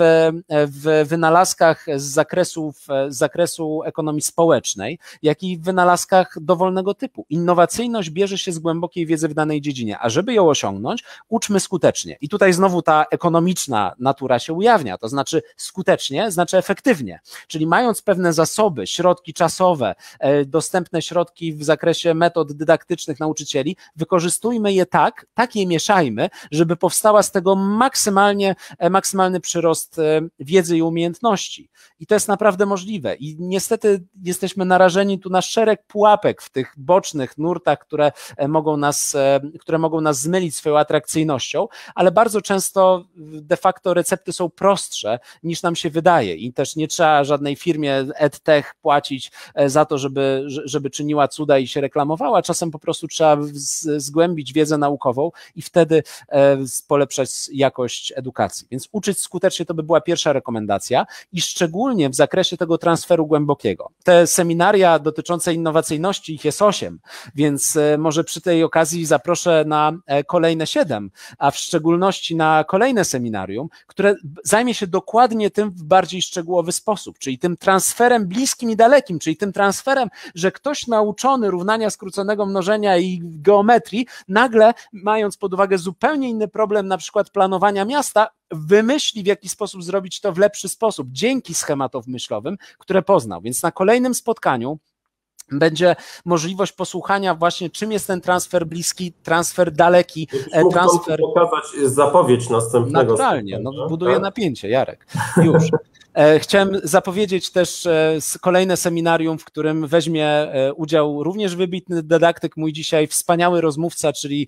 w wynalazkach z zakresu, z zakresu ekonomii społecznej, jak i w wynalazkach dowolnego typu. Innowacyjność bierze się z głębokiej wiedzy w danej dziedzinie, a żeby ją osiągnąć, uczmy skutecznie. I tutaj znowu ta ekonomiczna natura się ujawnia, to znaczy skutecznie, znaczy efektywnie, czyli mając pewne zasoby, środki czasowe, dostępne środki w zakresie metod dydaktycznych nauczycieli, wykorzystujmy je tak, tak je mieszajmy, żeby powstała z tego maksymalnie, maksymalny przyrost wiedzy i umiejętności. I to jest naprawdę możliwe i niestety jesteśmy narażeni tu na szereg pułapek w tych bocznych nurtach, które mogą nas, które mogą nas zmylić swoją atrakcyjnością, ale bardzo często de facto recepty są prostsze niż nam się wydaje i też nie trzeba żadnej firmie EdTech płacić za to, żeby, żeby czyniła cuda i się reklamowała, czasem po prostu trzeba zgłębić wiedzę naukową i wtedy polepszać jakość edukacji. Więc uczyć skutecznie to by była pierwsza rekomendacja i szczególnie w zakresie tego transferu głębokiego. Te seminaria dotyczące innowacyjności, ich jest osiem, więc może przy tej okazji zaproszę na kolejne siedem, a w szczególności na kolejne seminarium, które zajmie się dokładnie tym w bardziej szczegółowy sposób, czyli tym transferem bliskim i dalekim, czyli tym transferem, że ktoś nauczony równania skróconego mnożenia i geometrii, nagle mając pod uwagę zupełnie inny problem, na przykład planowania miasta, wymyśli, w jaki sposób zrobić to w lepszy sposób, dzięki schematom myślowym, które poznał. Więc na kolejnym spotkaniu będzie możliwość posłuchania właśnie, czym jest ten transfer bliski, transfer daleki, Mógł transfer... pokazać zapowiedź następnego. Naturalnie, no, buduję tak? napięcie, Jarek, już. Chciałem zapowiedzieć też kolejne seminarium, w którym weźmie udział również wybitny dydaktyk, mój dzisiaj wspaniały rozmówca, czyli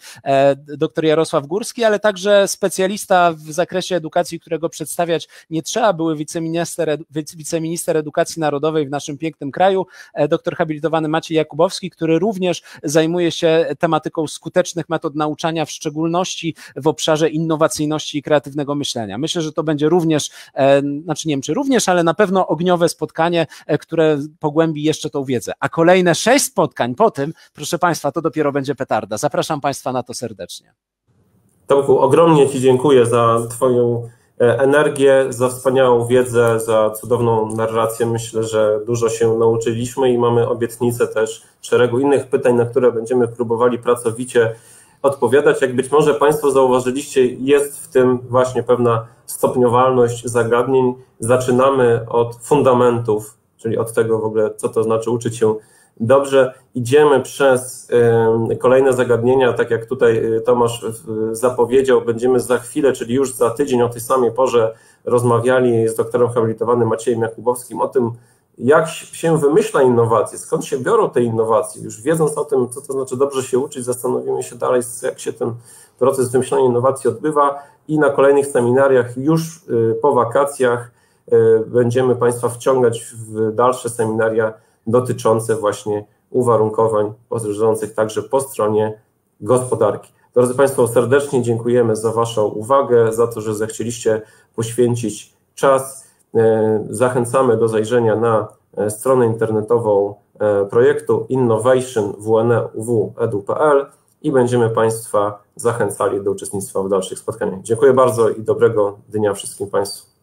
dr Jarosław Górski, ale także specjalista w zakresie edukacji, którego przedstawiać nie trzeba, były wiceminister, wiceminister edukacji narodowej w naszym pięknym kraju, doktor habilitowany Maciej Jakubowski, który również zajmuje się tematyką skutecznych metod nauczania, w szczególności w obszarze innowacyjności i kreatywnego myślenia. Myślę, że to będzie również, znaczy nie wiem, czy również, ale na pewno ogniowe spotkanie, które pogłębi jeszcze tą wiedzę. A kolejne sześć spotkań po tym, proszę Państwa, to dopiero będzie petarda. Zapraszam Państwa na to serdecznie. Tomku, ogromnie Ci dziękuję za Twoją energię, za wspaniałą wiedzę, za cudowną narrację. Myślę, że dużo się nauczyliśmy i mamy obietnicę też szeregu innych pytań, na które będziemy próbowali pracowicie odpowiadać. Jak być może Państwo zauważyliście, jest w tym właśnie pewna stopniowalność zagadnień. Zaczynamy od fundamentów, czyli od tego w ogóle, co to znaczy uczyć się dobrze. Idziemy przez kolejne zagadnienia, tak jak tutaj Tomasz zapowiedział, będziemy za chwilę, czyli już za tydzień o tej samej porze rozmawiali z doktorem habilitowanym Maciejem Jakubowskim o tym, jak się wymyśla innowacje, skąd się biorą te innowacje. Już wiedząc o tym, co to znaczy dobrze się uczyć, zastanowimy się dalej, jak się ten proces wymyślania innowacji odbywa i na kolejnych seminariach już po wakacjach będziemy Państwa wciągać w dalsze seminaria dotyczące właśnie uwarunkowań poszerzających także po stronie gospodarki. Drodzy Państwo, serdecznie dziękujemy za Waszą uwagę, za to, że zechcieliście poświęcić czas. Zachęcamy do zajrzenia na stronę internetową projektu innovation w n e u w kropka e d u kropka p l i będziemy Państwa zachęcali do uczestnictwa w dalszych spotkaniach. Dziękuję bardzo i dobrego dnia wszystkim Państwu.